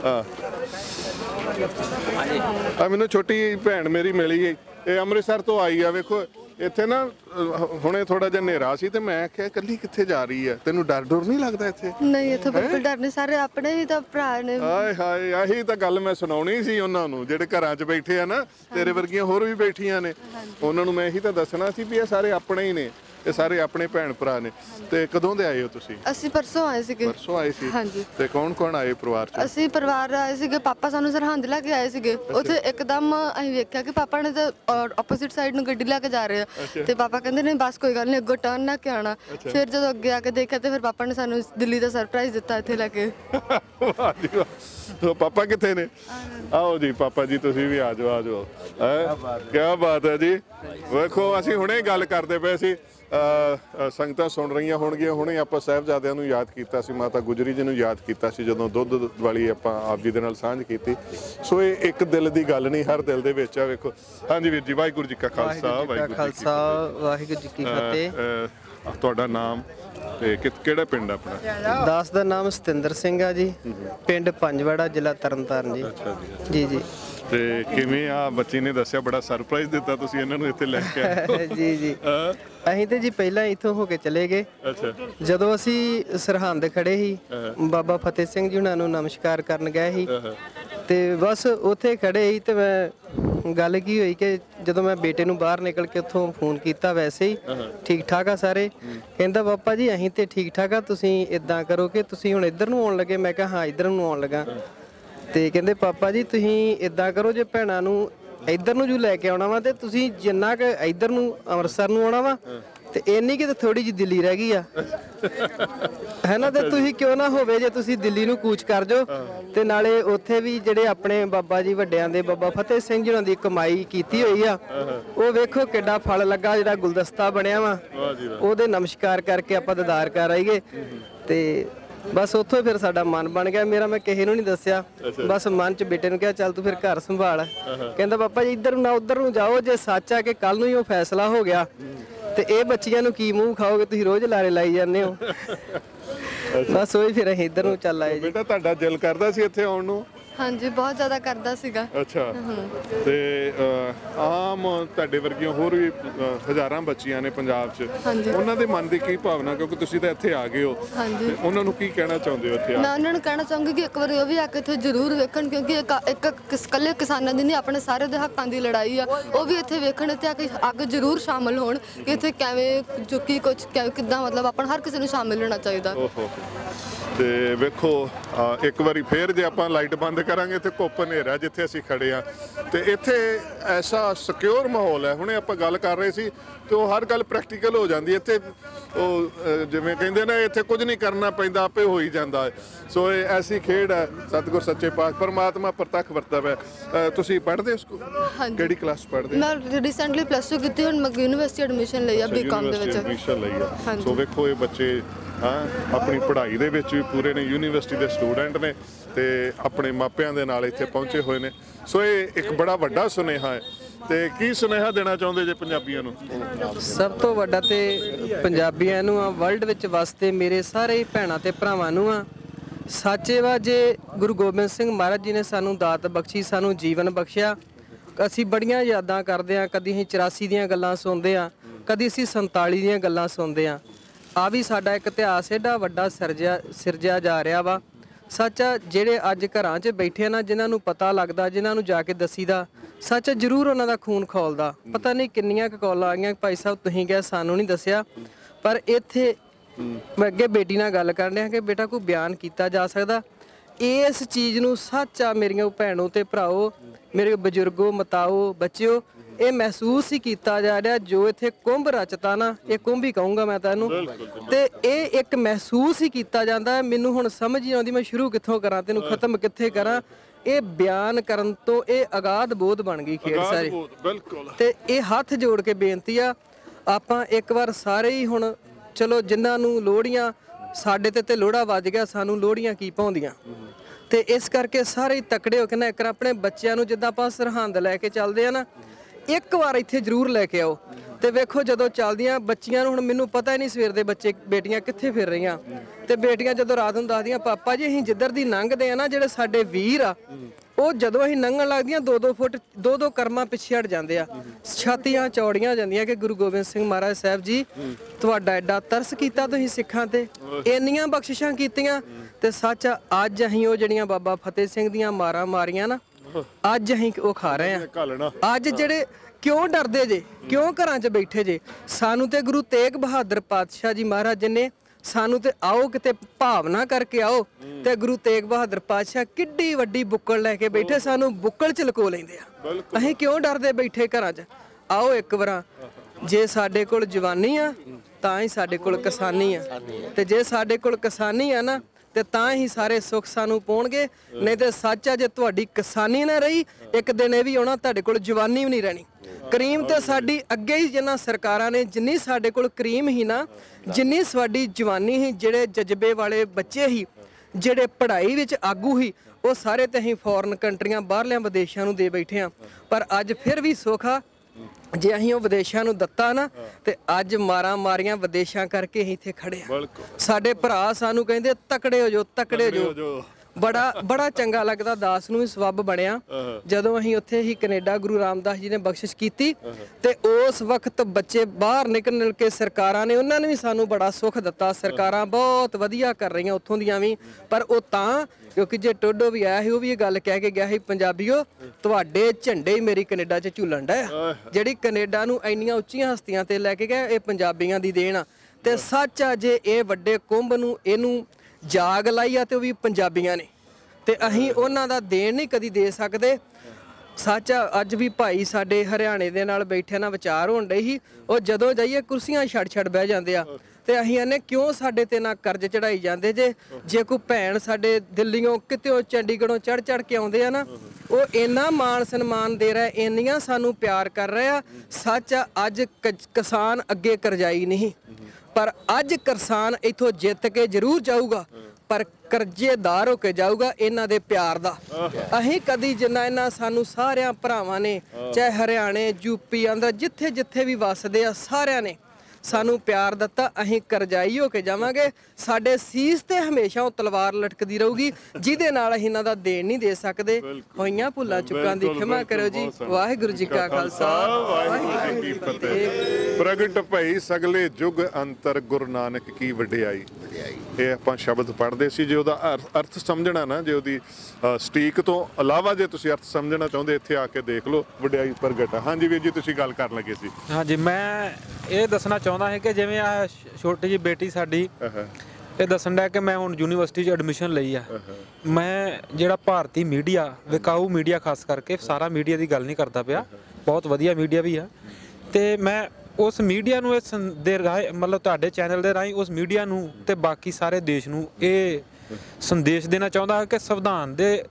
ਮੈਨੂੰ ਛੋਟੀ ਭੈਣ ਮੇਰੀ ਮਿਲੀ, ਇਹ ਅੰਮ੍ਰਿਤਸਰ ਤੋਂ ਆਈ ਆ। ਵੇਖੋ ਇੱਥੇ ਨਾ ਹੁਣੇ ਥੋੜਾ ਜਿਹਾ ਹਨੇਰਾ ਸੀ ਤੇ ਮੈਂ ਕਿਹਾ ਕੱਲੀ ਕਿੱਥੇ ਜਾ ਰਹੀ ਹੈ, ਤੈਨੂੰ ਡਰ ਡਰ ਨਹੀਂ ਲੱਗਦਾ ਇੱਥੇ? ਨਹੀਂ ਇੱਥੇ ਬਿਲਕੁਲ ਡਰ ਨਹੀਂ, ਸਾਰੇ ਆਪਣੇ ਹੀ ਤਾਂ ਭਰਾ ਨੇ। ਹਾਏ ਹਾਏ ਆਹੀ ਤਾਂ ਗੱਲ ਮੈਂ ਸੁਣਾਉਣੀ ਸੀ ਉਹਨਾਂ ਨੂੰ ਜਿਹੜੇ ਘਰਾਂ 'ਚ ਬੈਠੇ ਆ ਨਾ, ਤੇਰੇ ਵਰਗੀਆਂ ਹੋਰ ਵੀ ਬੈਠੀਆਂ ਨੇ, ਉਹਨਾਂ ਨੂੰ ਮੈਂ ਇਹੀ ਤਾਂ ਦੱਸਣਾ ਸੀ ਵੀ ਇਹ ਸਾਰੇ ਆਪਣੇ ਹੀ ਨੇ, ਇਹ ਸਾਰੇ ਆਪਣੇ ਭੈਣ ਭਰਾ ਨੇ। ਤੇ ਕਦੋਂ ਦੇ ਆਏ ਹੋ ਤੁਸੀਂ? ਅਸੀਂ ਪਰਸੋਂ ਆਏ ਸੀਗੇ। ਪਰਸੋਂ ਆਏ ਸੀ? ਹਾਂਜੀ। ਤੇ ਕੌਣ ਕੌਣ ਆਏ ਪਰਿਵਾਰ 'ਚ? ਅਸੀਂ ਪਰਿਵਾਰ ਆਏ ਸੀਗੇ, ਪਾਪਾ ਸਾਨੂੰ ਸਰਹੰਦ ਲੈ ਕੇ ਆਏ ਸੀਗੇ। ਉੱਥੇ ਇੱਕਦਮ ਅਸੀਂ ਵੇਖਿਆ ਕਿ ਪਾਪਾ ਨੇ ਤਾਂ ਆਪੋਜ਼ਿਟ ਸਾਈਡ ਨੂੰ ਗੱਡੀ ਲੈ ਕੇ ਜਾ ਰਹੇ ਆ, ਤੇ ਪਾਪਾ ਕਹਿੰਦੇ ਨੇ ਬਸ ਕੋਈ ਗੱਲ ਨਹੀਂ ਅੱਗੋਂ ਟਰਨ ਨਾ ਕੇ ਆਉਣਾ। ਫਿਰ ਜਦੋਂ ਅੱਗੇ ਆ ਕੇ ਦੇਖਿਆ ਤੇ ਫਿਰ ਪਾਪਾ ਨੇ ਸਾਨੂੰ ਦਿੱਲੀ ਦਾ ਸਰਪ੍ਰਾਈਜ਼ ਦਿੱਤਾ ਇੱਥੇ ਲੈ ਕੇ। ਪਾਪਾ ਕਿੱਥੇ ਨੇ? ਆਓ ਜੀ ਪਾਪਾ ਜੀ, ਤੁਸੀਂ ਵੀ ਆ ਜਾਓ ਆ ਜਾਓ। ਕੀ ਬਾਤ ਹੈ ਜੀ। ਵੇਖੋ ਅਸੀਂ ਹੁਣੇ ਗੱਲ ਕਰਦੇ ਪਏ ਸੀ, ਸੰਗਤਾਂ ਸੁਣ ਰਹੀਆਂ ਹੋਣਗੀਆਂ, ਹੁਣੇ ਆਪਾਂ ਸਾਹਿਬਜ਼ਾਦਿਆਂ ਨੂੰ ਯਾਦ ਕੀਤਾ ਸੀ, ਮਾਤਾ ਗੁਜਰੀ ਜੀ ਨੂੰ ਯਾਦ ਕੀਤਾ ਸੀ ਜਦੋਂ ਦੁੱਧ ਵਾਲੀ ਆਪਾਂ ਆਪ ਜੀ ਦੇ ਨਾਲ ਸਾਂਝ ਕੀਤੀ। ਸੋ ਇਹ ਇੱਕ ਦਿਲ ਦੀ ਗੱਲ ਨਹੀਂ, ਹਰ ਦਿਲ ਦੇ ਵਿੱਚ ਆ। ਵੇਖੋ ਹਾਂਜੀ ਵੀਰ ਜੀ, ਵਾਹਿਗੁਰੂ ਜੀ ਕਾ ਖਾਲਸਾ ਵਾਹਿਗੁਰੂ ਜੀ ਕੀ ਫਤਿਹ। ਤੁਹਾਡਾ ਨਾਮ ਤੇ ਕਿਹੜਾ ਪਿੰਡ ਆਪਣਾ? ਦਾਸ ਦਾ ਨਾਮ ਸਤਿੰਦਰ ਸਿੰਘ ਆ ਜੀ, ਪਿੰਡ ਪੰਜਵਾੜਾ, ਜ਼ਿਲ੍ਹਾ ਤਰਨਤਾਰਨ ਜੀ। ਜੀ ਜੀ। ਤੇ ਕਿਵੇਂ ਆ ਬੱਚੀ ਨੇ ਦੱਸਿਆ, ਬੜਾ ਸਰਪ੍ਰਾਈਜ਼ ਦਿੱਤਾ ਤੁਸੀਂ ਇਹਨਾਂ ਨੂੰ ਇੱਥੇ ਲੈ ਕੇ ਆਏ? ਜੀ ਜੀ। ਅਸੀਂ ਤੇ ਜੀ ਪਹਿਲਾਂ ਇੱਥੋਂ ਹੋ ਕੇ ਚਲੇ ਗਏ। ਅੱਛਾ। ਜਦੋਂ ਅਸੀਂ ਸਰਹੰਦ ਖੜੇ ਸੀ, ਬਾਬਾ ਫਤਿਹ ਸਿੰਘ ਜੀ ਉਹਨਾਂ ਨੂੰ ਨਮਸਕਾਰ ਕਰਨ ਗਏ ਸੀ, ਤੇ ਬਸ ਉੱਥੇ ਖੜੇ ਸੀ ਤੇ ਮੈਂ ਗੱਲ ਕੀ ਹੋਈ ਕਿ ਜਦੋਂ ਮੈਂ ਬੇਟੇ ਨੂੰ ਬਾਹਰ ਨਿਕਲ ਕੇ ਉੱਥੋਂ ਫੋਨ ਕੀਤਾ, ਵੈਸੇ ਹੀ ਠੀਕ ਠਾਕ ਆ ਸਾਰੇ, ਕਹਿੰਦਾ ਪਾਪਾ ਜੀ ਅਸੀਂ ਤੇ ਠੀਕ ਠਾਕ ਆ, ਤੁਸੀਂ ਇਦਾਂ ਕਰੋ ਕਿ ਤੁਸੀਂ ਹੁਣ ਇੱਧਰ ਨੂੰ ਆਉਣ ਲੱਗੇ। ਮੈਂ ਕਿਹਾ ਹਾਂ ਇੱਧਰ ਨੂੰ ਆਉਣ ਲੱਗਾ। ਤੇ ਕਹਿੰਦੇ ਪਾਪਾ ਜੀ ਤੁਸੀਂ ਇਦਾਂ ਕਰੋ, ਜੇ ਭੈਣਾਂ ਨੂੰ ਇੱਧਰ ਨੂੰ ਜੋ ਲੈ ਕੇ ਆਉਣਾ ਵਾ ਤੇ ਤੁਸੀਂ ਜਿੰਨਾ ਕਿ ਇੱਧਰ ਨੂੰ ਅੰਮ੍ਰਿਤਸਰ ਨੂੰ ਆਉਣਾ ਵਾ ਤੇ ਇੰਨੀ ਕਿ ਥੋੜੀ ਜਿਹੀ ਦਿੱਲੀ ਰਹਿ ਗਈ ਆ, ਹੈ ਨਾ, ਤੇ ਤੁਸੀਂ ਕਿਉਂ ਨਾ ਹੋਵੇ ਜੇ ਤੁਸੀਂ ਦਿੱਲੀ ਨੂੰ ਕੂਚ ਕਰ ਜਾਓ, ਤੇ ਨਾਲੇ ਉੱਥੇ ਵੀ ਜਿਹੜੇ ਆਪਣੇ ਬਾਬਾ ਜੀ ਵੱਡਿਆਂ ਦੇ ਬਾਬਾ ਫਤਿਹ ਸਿੰਘ ਜੀ ਉਹਨਾਂ ਦੀ ਕਮਾਈ ਕੀਤੀ ਹੋਈ ਆ, ਉਹ ਵੇਖੋ ਕਿੱਡਾ ਫਲ ਲੱਗਾ, ਜਿਹੜਾ ਗੁਲਦਸਤਾ ਬਣਿਆ ਵਾ, ਉਹਦੇ ਨਮਸਕਾਰ ਕਰਕੇ ਆਪਾਂ ਦੀਦਾਰ ਕਰ ਆਈਏ। ਤੇ ਬਸ ਉੱਥੋਂ ਫਿਰ ਸਾਡਾ ਮਨ ਬਣ ਗਿਆ ਮੇਰਾ, ਮੈਂ ਕਿਸੇ ਨੂੰ ਨਹੀਂ ਦੱਸਿਆ, ਬਸ ਮਨ 'ਚ ਬੇਟੇ ਨੂੰ ਕਿਹਾ ਚੱਲ ਤੂੰ ਫਿਰ ਘਰ ਸੰਭਾਲ। ਕਹਿੰਦਾ ਪਾਪਾ ਜੀ ਇੱਧਰ ਨਾ ਉੱਧਰ ਨੂੰ ਜਾਓ, ਜੇ ਸੱਚ ਆ ਕਿ ਕੱਲ ਨੂੰ ਹੀ ਉਹ ਫੈਸਲਾ ਹੋ ਗਿਆ ਤੇ ਇਹ ਬੱਚੀਆਂ ਨੂੰ ਕੀ ਮੂੰਹ ਖਾਓਗੇ, ਤੁਸੀਂ ਰੋਜ਼ ਲਾਰੇ ਲਾਈ ਜਾਂਦੇ ਹੋ। ਬਸ ਉਹੀ ਫਿਰ ਅਸੀਂ ਇੱਧਰ ਨੂੰ ਚੱਲ ਆਏ ਜੀ। ਬੇਟਾ ਤੁਹਾਡਾ ਦਿਲ ਕਰਦਾ ਸੀ ਇੱਥੇ ਆਉਣ ਨੂੰ? ਹਾਂਜੀ ਬਹੁਤ ਜ਼ਿਆਦਾ ਕਰਦਾ ਸੀਗਾ। ਅੱਛਾ। ਤੇ ਆਮ ਤੁਹਾਡੇ ਵਰਗੀਆਂ ਹੋਰ ਵੀ ਹਜ਼ਾਰਾਂ ਬੱਚੀਆਂ ਨੇ ਪੰਜਾਬ 'ਚ, ਉਹਨਾਂ ਦੇ ਮਨ ਦੀ ਕੀ ਭਾਵਨਾ, ਕਿਉਂਕਿ ਤੁਸੀਂ ਤਾਂ ਇੱਥੇ ਆ ਗਏ ਹੋ, ਉਹਨਾਂ ਨੂੰ ਕੀ ਕਹਿਣਾ ਚਾਹੁੰਦੇ ਹੋ ਇੱਥੇ? ਮੈਂ ਉਹਨਾਂ ਨੂੰ ਕਹਿਣਾ ਚਾਹੂੰਗੀ ਕਿ ਇੱਕ ਵਾਰੀ ਉਹ ਵੀ ਆ ਕੇ ਇੱਥੇ ਜ਼ਰੂਰ ਵੇਖਣ, ਕਿਉਂਕਿ ਇੱਕ ਇਕੱਲੇ ਕਿਸਾਨਾਂ ਦੀ ਨਹੀਂ, ਆਪਣੇ ਸਾਰੇ ਦੇ ਹੱਕਾਂ ਦੀ ਲੜਾਈ ਆ, ਉਹ ਵੀ ਇੱਥੇ ਵੇਖਣ, ਇੱਥੇ ਆ ਕੇ ਜ਼ਰੂਰ ਸ਼ਾਮਲ ਹੋਣ ਕਿ ਇੱਥੇ ਕਿਵੇਂ ਜੋ ਕੀ ਕੁਝ ਕਿੱਦਾਂ, ਮਤਲਬ ਆਪਾਂ ਹਰ ਕਿਸੇ ਨੂੰ ਸ਼ਾਮਿਲ ਹੋਣਾ ਚਾਹੀਦਾ। ਤੇ ਵੇਖੋ ਇੱਕ ਵਾਰੀ ਫੇਰ ਜੇ ਆਪਾਂ ਲਾਈਟ ਬੰਦ ਕਰਾਂਗੇ ਤੇ ਘੁੱਪ ਹਨੇਰਾ ਜਿੱਥੇ ਅਸੀਂ ਖੜੇ ਆ, ਤੇ ਇੱਥੇ ਐਸਾ ਸਿਕਿਉਰ ਮਾਹੌਲ ਹੈ। ਹੁਣੇ ਆਪਾਂ ਗੱਲ ਕਰ ਰਹੇ ਸੀ ਤੇ ਉਹ ਹਰ ਗੱਲ ਪ੍ਰੈਕਟੀਕਲ ਹੋ ਜਾਂਦੀ। ਇੱਥੇ ਉਹ ਜਿਵੇਂ ਕਹਿੰਦੇ ਨੇ ਇੱਥੇ ਕੁਝ ਨਹੀਂ ਕਰਨਾ ਪੈਂਦਾ, ਆਪੇ ਹੋ ਹੀ ਜਾਂਦਾ ਹੈ। ਸੋ ਇਹ ਐਸੀ ਖੇਡ ਹੈ, ਸਤਿਗੁਰ ਸੱਚੇ ਪਾਤਸ਼ਾਹ ਪਰਮਾਤਮਾ ਪ੍ਰਤੱਖ ਵਰਤਦਾ ਹੈ। ਤੁਸੀਂ ਪੜ੍ਹਦੇ ਹੋ ਸਕੂਲ? ਕਿਹੜੀ ਕਲਾਸ ਪੜ੍ਹਦੇ? ਮੈਂ ਰੀਸੈਂਟਲੀ +2 ਕੀਤੀ, ਹੁਣ ਮੈਂ ਯੂਨੀਵਰਸਿਟੀ ਐਡਮਿਸ਼ਨ ਲਈ ਆ, ਬੀਕਾਮ ਦੇ ਵਿੱਚ ਐਡਮਿਸ਼ਨ ਲਈ ਆ। ਸੋ ਵੇਖੋ ਇਹ ਬੱਚੇ ਆਪਣੀ ਪੜ੍ਹਾਈ ਦੇ ਵਿੱਚ ਵੀ ਪੂਰੇ ਨੇ, ਯੂਨੀਵਰਸਿਟੀ ਦੇ ਸਟੂਡੈਂਟ ਨੇ ਤੇ ਆਪਣੇ ਮਾਪਿਆਂ ਦੇ ਨਾਲ ਇੱਥੇ ਪਹੁੰਚੇ ਹੋਏ ਨੇ। ਸੋ ਇਹ ਇੱਕ ਬੜਾ ਵੱਡਾ ਸੁਨੇਹਾ ਹੈ। ਤੇ ਕੀ ਸੁਨੇਹਾ ਦੇਣਾ ਚਾਹੁੰਦੇ ਜੇ ਪੰਜਾਬੀਆਂ ਨੂੰ? ਸਭ ਤੋਂ ਵੱਡਾ ਤੇ ਪੰਜਾਬੀਆਂ ਨੂੰ ਆ, ਵਰਲਡ ਵਿੱਚ ਵਸਦੇ ਮੇਰੇ ਸਾਰੇ ਭੈਣਾਂ ਤੇ ਭਰਾਵਾਂ ਨੂੰ ਆ, ਸੱਚੇ ਵਾ ਜੇ ਗੁਰੂ ਗੋਬਿੰਦ ਸਿੰਘ ਮਹਾਰਾਜ ਜੀ ਨੇ ਸਾਨੂੰ ਦਾਤ ਬਖਸ਼ੀ, ਸਾਨੂੰ ਜੀਵਨ ਬਖਸ਼ਿਆ। ਅਸੀਂ ਬੜੀਆਂ ਯਾਦਾਂ ਕਰਦੇ ਆ, ਕਦੀ ਅਸੀਂ 84 ਦੀਆਂ ਗੱਲਾਂ ਸੁਣਦੇ ਆ, ਕਦੀ ਅਸੀਂ 47 ਦੀਆਂ ਗੱਲਾਂ ਸੁਣਦੇ ਆ। ਆ ਵੀ ਸਾਡਾ ਇੱਕ ਇਤਿਹਾਸ ਏਡਾ ਵੱਡਾ ਸਿਰਜਿਆ ਜਾ ਰਿਹਾ ਵਾ। ਸੱਚ ਜਿਹੜੇ ਅੱਜ ਘਰਾਂ 'ਚ ਬੈਠੇ ਨਾ, ਜਿਨ੍ਹਾਂ ਨੂੰ ਪਤਾ ਲੱਗਦਾ, ਜਿਨ੍ਹਾਂ ਨੂੰ ਜਾ ਕੇ ਦੱਸੀਦਾ, ਸੱਚ ਜ਼ਰੂਰ ਉਹਨਾਂ ਦਾ ਖੂਨ ਖੌਲਦਾ। ਪਤਾ ਨਹੀਂ ਕਿੰਨੀਆਂ ਕੁ ਕਾਲਾਂ ਆਈਆਂ, ਭਾਈ ਸਾਹਿਬ ਤੁਸੀਂ ਕਿਹਾ ਸਾਨੂੰ ਨਹੀਂ ਦੱਸਿਆ, ਪਰ ਇੱਥੇ ਮੈਂ ਅੱਗੇ ਬੇਟੀ ਨਾਲ ਗੱਲ ਕਰਨ ਡਿਆ ਕਿ ਬੇਟਾ ਕੋਈ ਬਿਆਨ ਕੀਤਾ ਜਾ ਸਕਦਾ ਇਸ ਚੀਜ਼ ਨੂੰ। ਸੱਚ ਆ ਮੇਰੀਆਂ ਭੈਣੋ ਤੇ ਭਰਾਓ, ਮੇਰੇ ਬਜ਼ੁਰਗੋ, ਮਤਾਓ, ਬੱਚਿਓ, ਇਹ ਮਹਿਸੂਸ ਹੀ ਕੀਤਾ ਜਾ ਰਿਹਾ ਜੋ ਇੱਥੇ ਕੁੰਭ ਰਚਤਾ ਨਾ, ਇਹ ਕੁੰਭ ਹੀ ਕਹੂੰਗਾ ਮੈਂ ਤੁਹਾਨੂੰ, ਤੇ ਇਹ ਇੱਕ ਮਹਿਸੂਸ ਹੀ ਕੀਤਾ ਜਾਂਦਾ। ਮੈਨੂੰ ਹੁਣ ਸਮਝ ਹੀ ਆਉਂਦੀ ਮੈਂ ਸ਼ੁਰੂ ਕਿੱਥੋਂ ਕਰਾਂ, ਤੈਨੂੰ ਖਤਮ ਕਿੱਥੇ ਕਰਾਂ। ਇਹ ਬਿਆਨ ਕਰਨ ਤੋਂ ਇਹ ਅਗਾਧ ਬੋਧ ਬਣ ਗਈ ਖੇਡ ਸਾਰੀ। ਤੇ ਇਹ ਹੱਥ ਜੋੜ ਕੇ ਬੇਨਤੀ ਆ, ਆਪਾਂ ਇੱਕ ਵਾਰ ਸਾਰੇ ਹੀ ਹੁਣ ਚਲੋ ਜਿਨ੍ਹਾਂ ਨੂੰ ਲੋਹੜੀਆਂ, ਸਾਡੇ ਤੇ ਲੋਹੜਾ ਵੱਜ ਗਿਆ, ਸਾਨੂੰ ਲੋਹੜੀਆਂ ਕੀ ਪਾਉਂਦੀਆਂ, ਤੇ ਇਸ ਕਰਕੇ ਸਾਰੇ ਤਕੜੇ ਹੋ ਕੇ ਨਾ ਇੱਕ ਆਪਣੇ ਬੱਚਿਆਂ ਨੂੰ ਜਿੱਦਾਂ ਆਪਾਂ ਸਰਹੰਦ ਲੈ ਕੇ ਚੱਲਦੇ ਆ ਨਾ, ਇੱਕ ਵਾਰ ਇੱਥੇ ਜ਼ਰੂਰ ਲੈ ਕੇ ਆਓ। ਤੇ ਵੇਖੋ ਜਦੋਂ ਚੱਲਦੀਆਂ ਬੱਚੀਆਂ ਨੂੰ, ਹੁਣ ਮੈਨੂੰ ਪਤਾ ਹੀ ਨਹੀਂ ਸਵੇਰ ਦੇ ਬੱਚੇ ਬੇਟੀਆਂ ਕਿੱਥੇ ਫਿਰ ਰਹੀਆਂ, ਤੇ ਬੇਟੀਆਂ ਜਦੋਂ ਰਾਤ ਨੂੰ ਦੱਸਦੀਆਂ ਪਾਪਾ ਜੀ ਅਸੀਂ ਜਿੱਧਰ ਦੀ ਲੰਘਦੇ ਆ ਨਾ, ਜਿਹੜੇ ਸਾਡੇ ਵੀਰ ਆ ਉਹ ਜਦੋਂ ਅਸੀਂ ਲੰਘਣ ਲੱਗਦੀਆਂ 2-2 ਫੁੱਟ 2-2 ਕਰਮਾਂ ਪਿੱਛੇ ਹਟ ਜਾਂਦੇ ਆ, ਛਾਤੀਆਂ ਚੌੜੀਆਂ ਜਾਂਦੀਆਂ ਕਿ ਗੁਰੂ ਗੋਬਿੰਦ ਸਿੰਘ ਮਹਾਰਾਜ ਸਾਹਿਬ ਜੀ ਤੁਹਾਡਾ ਐਡਾ ਤਰਸ ਕੀਤਾ ਤੁਸੀਂ ਸਿੱਖਾਂ ਤੇ, ਇੰਨੀਆਂ ਬਖਸ਼ਿਸ਼ਾਂ ਕੀਤੀਆਂ। ਤੇ ਸੱਚ ਅੱਜ ਅਸੀਂ ਉਹ ਜਿਹੜੀਆਂ ਬਾਬਾ ਫਤਿਹ ਸਿੰਘ ਦੀਆਂ ਮਾਰਾਂ ਮਾਰੀਆਂ ਨਾ, ਅੱਜ ਅਸੀਂ ਉਹ ਖਾ ਰਹੇ ਆ। ਅੱਜ ਜਿਹੜੇ ਕਿਉਂ ਡਰਦੇ ਜੇ, ਕਿਉਂ ਘਰਾਂ 'ਚ ਬੈਠੇ ਜੇ? ਸਾਨੂੰ ਤੇ ਗੁਰੂ ਤੇਗ ਬਹਾਦਰ ਪਾਤਸ਼ਾਹ ਜੀ ਮਹਾਰਾਜ ਨੇ ਸਾਨੂੰ ਤੇ ਆਓ ਕਿਤੇ ਭਾਵਨਾ ਕਰਕੇ ਆਓ, ਤੇ ਗੁਰੂ ਤੇਗ ਬਹਾਦਰ ਪਾਤਸ਼ਾਹ ਕਿੱਡੀ ਵੱਡੀ ਬੁੱਕਲ ਲੈ ਕੇ ਬੈਠੇ, ਸਾਨੂੰ ਬੁੱਕਲ 'ਚ ਲਕੋ ਲੈਂਦੇ ਆ। ਅਸੀਂ ਕਿਉਂ ਡਰਦੇ ਬੈਠੇ ਘਰਾਂ 'ਚ? ਆਓ ਇੱਕ ਵਾਰ, ਜੇ ਸਾਡੇ ਕੋਲ ਜਵਾਨੀ ਆ ਤਾਂ ਹੀ ਸਾਡੇ ਕੋਲ ਕਿਸਾਨੀ ਆ, ਤੇ ਜੇ ਸਾਡੇ ਕੋਲ ਕਿਸਾਨੀ ਆ ਨਾ ਤੇ ਤਾਂ ਹੀ ਸਾਰੇ ਸੁੱਖ ਸਾਨੂੰ ਪਾਉਣਗੇ। ਨਹੀਂ ਤੇ ਸੱਚ ਆ ਜੇ ਤੁਹਾਡੀ ਕਿਸਾਨੀ ਨਾ ਰਹੀ, ਇੱਕ ਦਿਨ ਇਹ ਵੀ ਆਉਣਾ ਤੁਹਾਡੇ ਕੋਲ ਜਵਾਨੀ ਵੀ ਨਹੀਂ ਰਹਿਣੀ। ਕਰੀਮ ਤੇ ਸਾਡੀ ਅੱਗੇ ਹੀ ਜਿੰਨਾ ਸਰਕਾਰਾਂ ਨੇ, ਜਿੰਨੀ ਸਾਡੇ ਕੋਲ ਕਰੀਮ ਹੀ ਨਾ, ਜਿੰਨੀ ਸਾਡੀ ਜਵਾਨੀ ਹੀ, ਜਿਹੜੇ ਜਜ਼ਬੇ ਵਾਲੇ ਬੱਚੇ ਹੀ, ਜਿਹੜੇ ਪੜ੍ਹਾਈ ਵਿੱਚ ਆਗੂ ਹੀ, ਉਹ ਸਾਰੇ ਤੇ ਅਸੀਂ ਫੋਰਨ ਕੰਟਰੀਆਂ ਬਾਹਰਲਿਆਂ ਵਿਦੇਸ਼ਾਂ ਨੂੰ ਦੇ ਬੈਠੇ ਆ। ਪਰ ਅੱਜ ਫਿਰ ਵੀ ਸੁੱਖ ਆ ਜੇ ਅਸੀਂ ਉਹ ਵਿਦੇਸ਼ਾਂ ਨੂੰ ਦਿੱਤਾ ਨਾ, ਤੇ ਅੱਜ ਮਾਰੀਆਂ ਵਿਦੇਸ਼ਾਂ ਕਰਕੇ ਅਸੀਂ ਇੱਥੇ ਖੜੇ ਆ। ਸਾਡੇ ਭਰਾ ਸਾਨੂੰ ਕਹਿੰਦੇ ਤਕੜੇ ਹੋ ਜਾਓ, ਤਕੜੇ ਹੋ ਜਾਓ। ਬੜਾ ਚੰਗਾ ਲੱਗਦਾ। ਦਾਸ ਨੂੰ ਵੀ ਸਬੱਬ ਬਣਿਆ ਜਦੋਂ ਅਸੀਂ ਉੱਥੇ ਹੀ ਕੈਨੇਡਾ ਗੁਰੂ ਰਾਮਦਾਸ ਜੀ ਨੇ ਬਖਸ਼ਿਸ਼ ਕੀਤੀ, ਤੇ ਉਸ ਵਕਤ ਬੱਚੇ ਬਾਹਰ ਨਿਕਲ ਕੇ ਸਰਕਾਰਾਂ ਨੇ ਉਹਨਾਂ ਨੇ ਵੀ ਸਾਨੂੰ ਬੜਾ ਸੁੱਖ ਦਿੱਤਾ। ਸਰਕਾਰਾਂ ਬਹੁਤ ਵਧੀਆ ਕਰ ਰਹੀਆਂ ਉੱਥੋਂ ਦੀਆਂ ਵੀ, ਪਰ ਉਹ ਤਾਂ ਕਿਉਂਕਿ ਜੇ ਟੋਡੋ ਵੀ ਆਇਆ ਸੀ ਉਹ ਵੀ ਇਹ ਗੱਲ ਕਹਿ ਕੇ ਗਿਆ ਸੀ, ਪੰਜਾਬੀਓ ਤੁਹਾਡੇ ਝੰਡੇ ਹੀ ਮੇਰੀ ਕੈਨੇਡਾ 'ਚ ਝੂਲਣ ਡਿਆ। ਜਿਹੜੀ ਕੈਨੇਡਾ ਨੂੰ ਇੰਨੀਆਂ ਉੱਚੀਆਂ ਹਸਤੀਆਂ ਤੇ ਲੈ ਕੇ ਗਏ, ਇਹ ਪੰਜਾਬੀਆਂ ਦੀ ਦੇਣ ਆ। ਤੇ ਸੱਚ ਆ ਜੇ ਇਹ ਵੱਡੇ ਕੁੰਭ ਨੂੰ ਇਹਨੂੰ ਜਾਗ ਲਾਈ ਆ ਤੇ ਉਹ ਵੀ ਪੰਜਾਬੀਆਂ ਨੇ, ਤੇ ਅਸੀਂ ਉਹਨਾਂ ਦਾ ਦੇਣ ਨਹੀਂ ਕਦੀ ਦੇ ਸਕਦੇ। ਸੱਚ ਅੱਜ ਵੀ ਭਾਈ ਸਾਡੇ ਹਰਿਆਣੇ ਦੇ ਨਾਲ ਬੈਠੇ ਨਾਲ ਵਿਚਾਰ ਹੋਣ ਡੇ ਸੀ, ਉਹ ਜਦੋਂ ਜਾਈਏ ਕੁਰਸੀਆਂ ਛੱਡ ਬਹਿ ਜਾਂਦੇ ਆ, ਤੇ ਅਸੀਂ ਇਹਨੇ ਕਿਉਂ ਸਾਡੇ ਤੇ ਨਾ ਕਰਜ਼ ਚੜਾਈ ਜਾਂਦੇ ਜੇ ਕੋਈ ਭੈਣ ਸਾਡੇ ਦਿੱਲੀੋਂ ਕਿਤੇੋਂ ਚੰਡੀਗੜ੍ਹੋਂ ਚੜ ਕੇ ਆਉਂਦੇ ਆ ਨਾ, ਉਹ ਇੰਨਾ ਮਾਣ ਸਨਮਾਨ ਦੇ ਰਿਹਾ, ਇੰਨੀਆਂ ਸਾਨੂੰ ਪਿਆਰ ਕਰ ਰਹੇ ਆ। ਸੱਚ ਅੱਜ ਕਿਸਾਨ ਅੱਗੇ ਕਰਜ਼ਾਈ ਨਹੀਂ, ਪਰ ਅੱਜ ਕਿਸਾਨ ਇੱਥੋਂ ਜਿੱਤ ਕੇ ਜ਼ਰੂਰ ਜਾਊਗਾ, ਪਰ ਕਰਜ਼ੇਦਾਰ ਹੋ ਕੇ ਜਾਊਗਾ ਇਹਨਾਂ ਦੇ ਪਿਆਰ ਦਾ। ਅਸੀਂ ਕਦੀ ਜਿੰਨਾ ਇਹਨਾਂ ਸਾਨੂੰ ਸਾਰਿਆਂ ਭਰਾਵਾਂ ਨੇ, ਚਾਹੇ ਹਰਿਆਣੇ, ਯੂਪੀ, ਆਂਧਰਾ, ਜਿੱਥੇ ਵੀ ਵੱਸਦੇ ਆ, ਸਾਰਿਆਂ ਨੇ ਸਾਨੂੰ ਪਿਆਰ ਦਿੱਤਾ। ਅਸੀਂ ਕਰਜ਼ਾਈ ਹੋ ਕੇ ਜਾਵਾਂਗੇ। ਸਾਡੇ ਸੀਸ ਤੇ ਹਮੇਸ਼ਾ ਉਹ ਤਲਵਾਰ ਲਟਕਦੀ ਰਹੂਗੀ, ਜਿਹਦੇ ਨਾਲ ਅਸੀਂ ਇਹਨਾਂ ਦਾ ਦੇਣ ਨਹੀਂ ਦੇ ਸਕਦੇ। ਹੋਈਆਂ ਭੁੱਲਾਂ ਚੁੱਕਾਂ ਦੀ ਖਿਮਾ ਕਰੋ ਜੀ। ਵਾਹਿਗੁਰੂ ਜੀ ਕਾ ਖਾਲਸਾ, ਵਾਹਿਗੁਰੂ ਜੀ ਕੀ ਫਤਿਹ। ਪ੍ਰਗਟ ਭਈ ਸਗਲੇ ਯੁਗ ਅੰਤਰ, ਗੁਰੂ ਨਾਨਕ ਕੀ ਵਡਿਆਈ। ਇਹ ਆਪਾਂ ਸ਼ਬਦ ਪੜ੍ਹਦੇ ਸੀ। ਜੇ ਉਹਦਾ ਅਰਥ ਸਮਝਣਾ ਨਾ, ਜੇ ਉਹਦੀ ਸਟੀਕ ਤੋਂ ਇਲਾਵਾ ਜੇ ਤੁਸੀਂ ਅਰਥ ਸਮਝਣਾ ਚਾਹੁੰਦੇ, ਇੱਥੇ ਆ ਕੇ ਦੇਖ ਲਓ, ਵਡਿਆਈ ਪ੍ਰਗਟ। ਹਾਂਜੀ ਵੀਰ ਜੀ, ਤੁਸੀਂ ਗੱਲ ਕਰਨ ਲੱਗੇ ਸੀ। ਹਾਂਜੀ, ਮੈਂ ਇਹ ਦੱਸਣਾ ਚਾਹੁੰਦਾ ਹੈ ਕਿ ਜਿਵੇਂ ਆ ਛੋਟੀ ਜਿਹੀ ਬੇਟੀ ਸਾਡੀ ਇਹ ਦੱਸਣ ਦਾ ਕਿ ਮੈਂ ਹੁਣ ਯੂਨੀਵਰਸਿਟੀ 'ਚ ਐਡਮਿਸ਼ਨ ਲਈ ਆ। ਮੈਂ ਜਿਹੜਾ ਭਾਰਤੀ ਮੀਡੀਆ, ਵਿਕਾਊ ਮੀਡੀਆ ਖਾਸ ਕਰਕੇ, ਸਾਰਾ ਮੀਡੀਆ ਦੀ ਗੱਲ ਨਹੀਂ ਕਰਦਾ ਪਿਆ, ਬਹੁਤ ਵਧੀਆ ਮੀਡੀਆ ਵੀ ਆ, ਤੇ ਮੈਂ ਉਸ ਮੀਡੀਆ ਨੂੰ ਇਸ ਦੇ ਰਾਹੀਂ, ਮਤਲਬ ਤੁਹਾਡੇ ਚੈਨਲ ਦੇ ਰਾਹੀਂ ਉਸ ਮੀਡੀਆ ਨੂੰ ਤੇ ਬਾਕੀ ਸਾਰੇ ਦੇਸ਼ ਨੂੰ ਇਹ ਸੰਦੇਸ਼ ਦੇਣਾ ਚਾਹੁੰਦਾ ਕਿ ਸੰਵਿਧਾਨ ਦੇ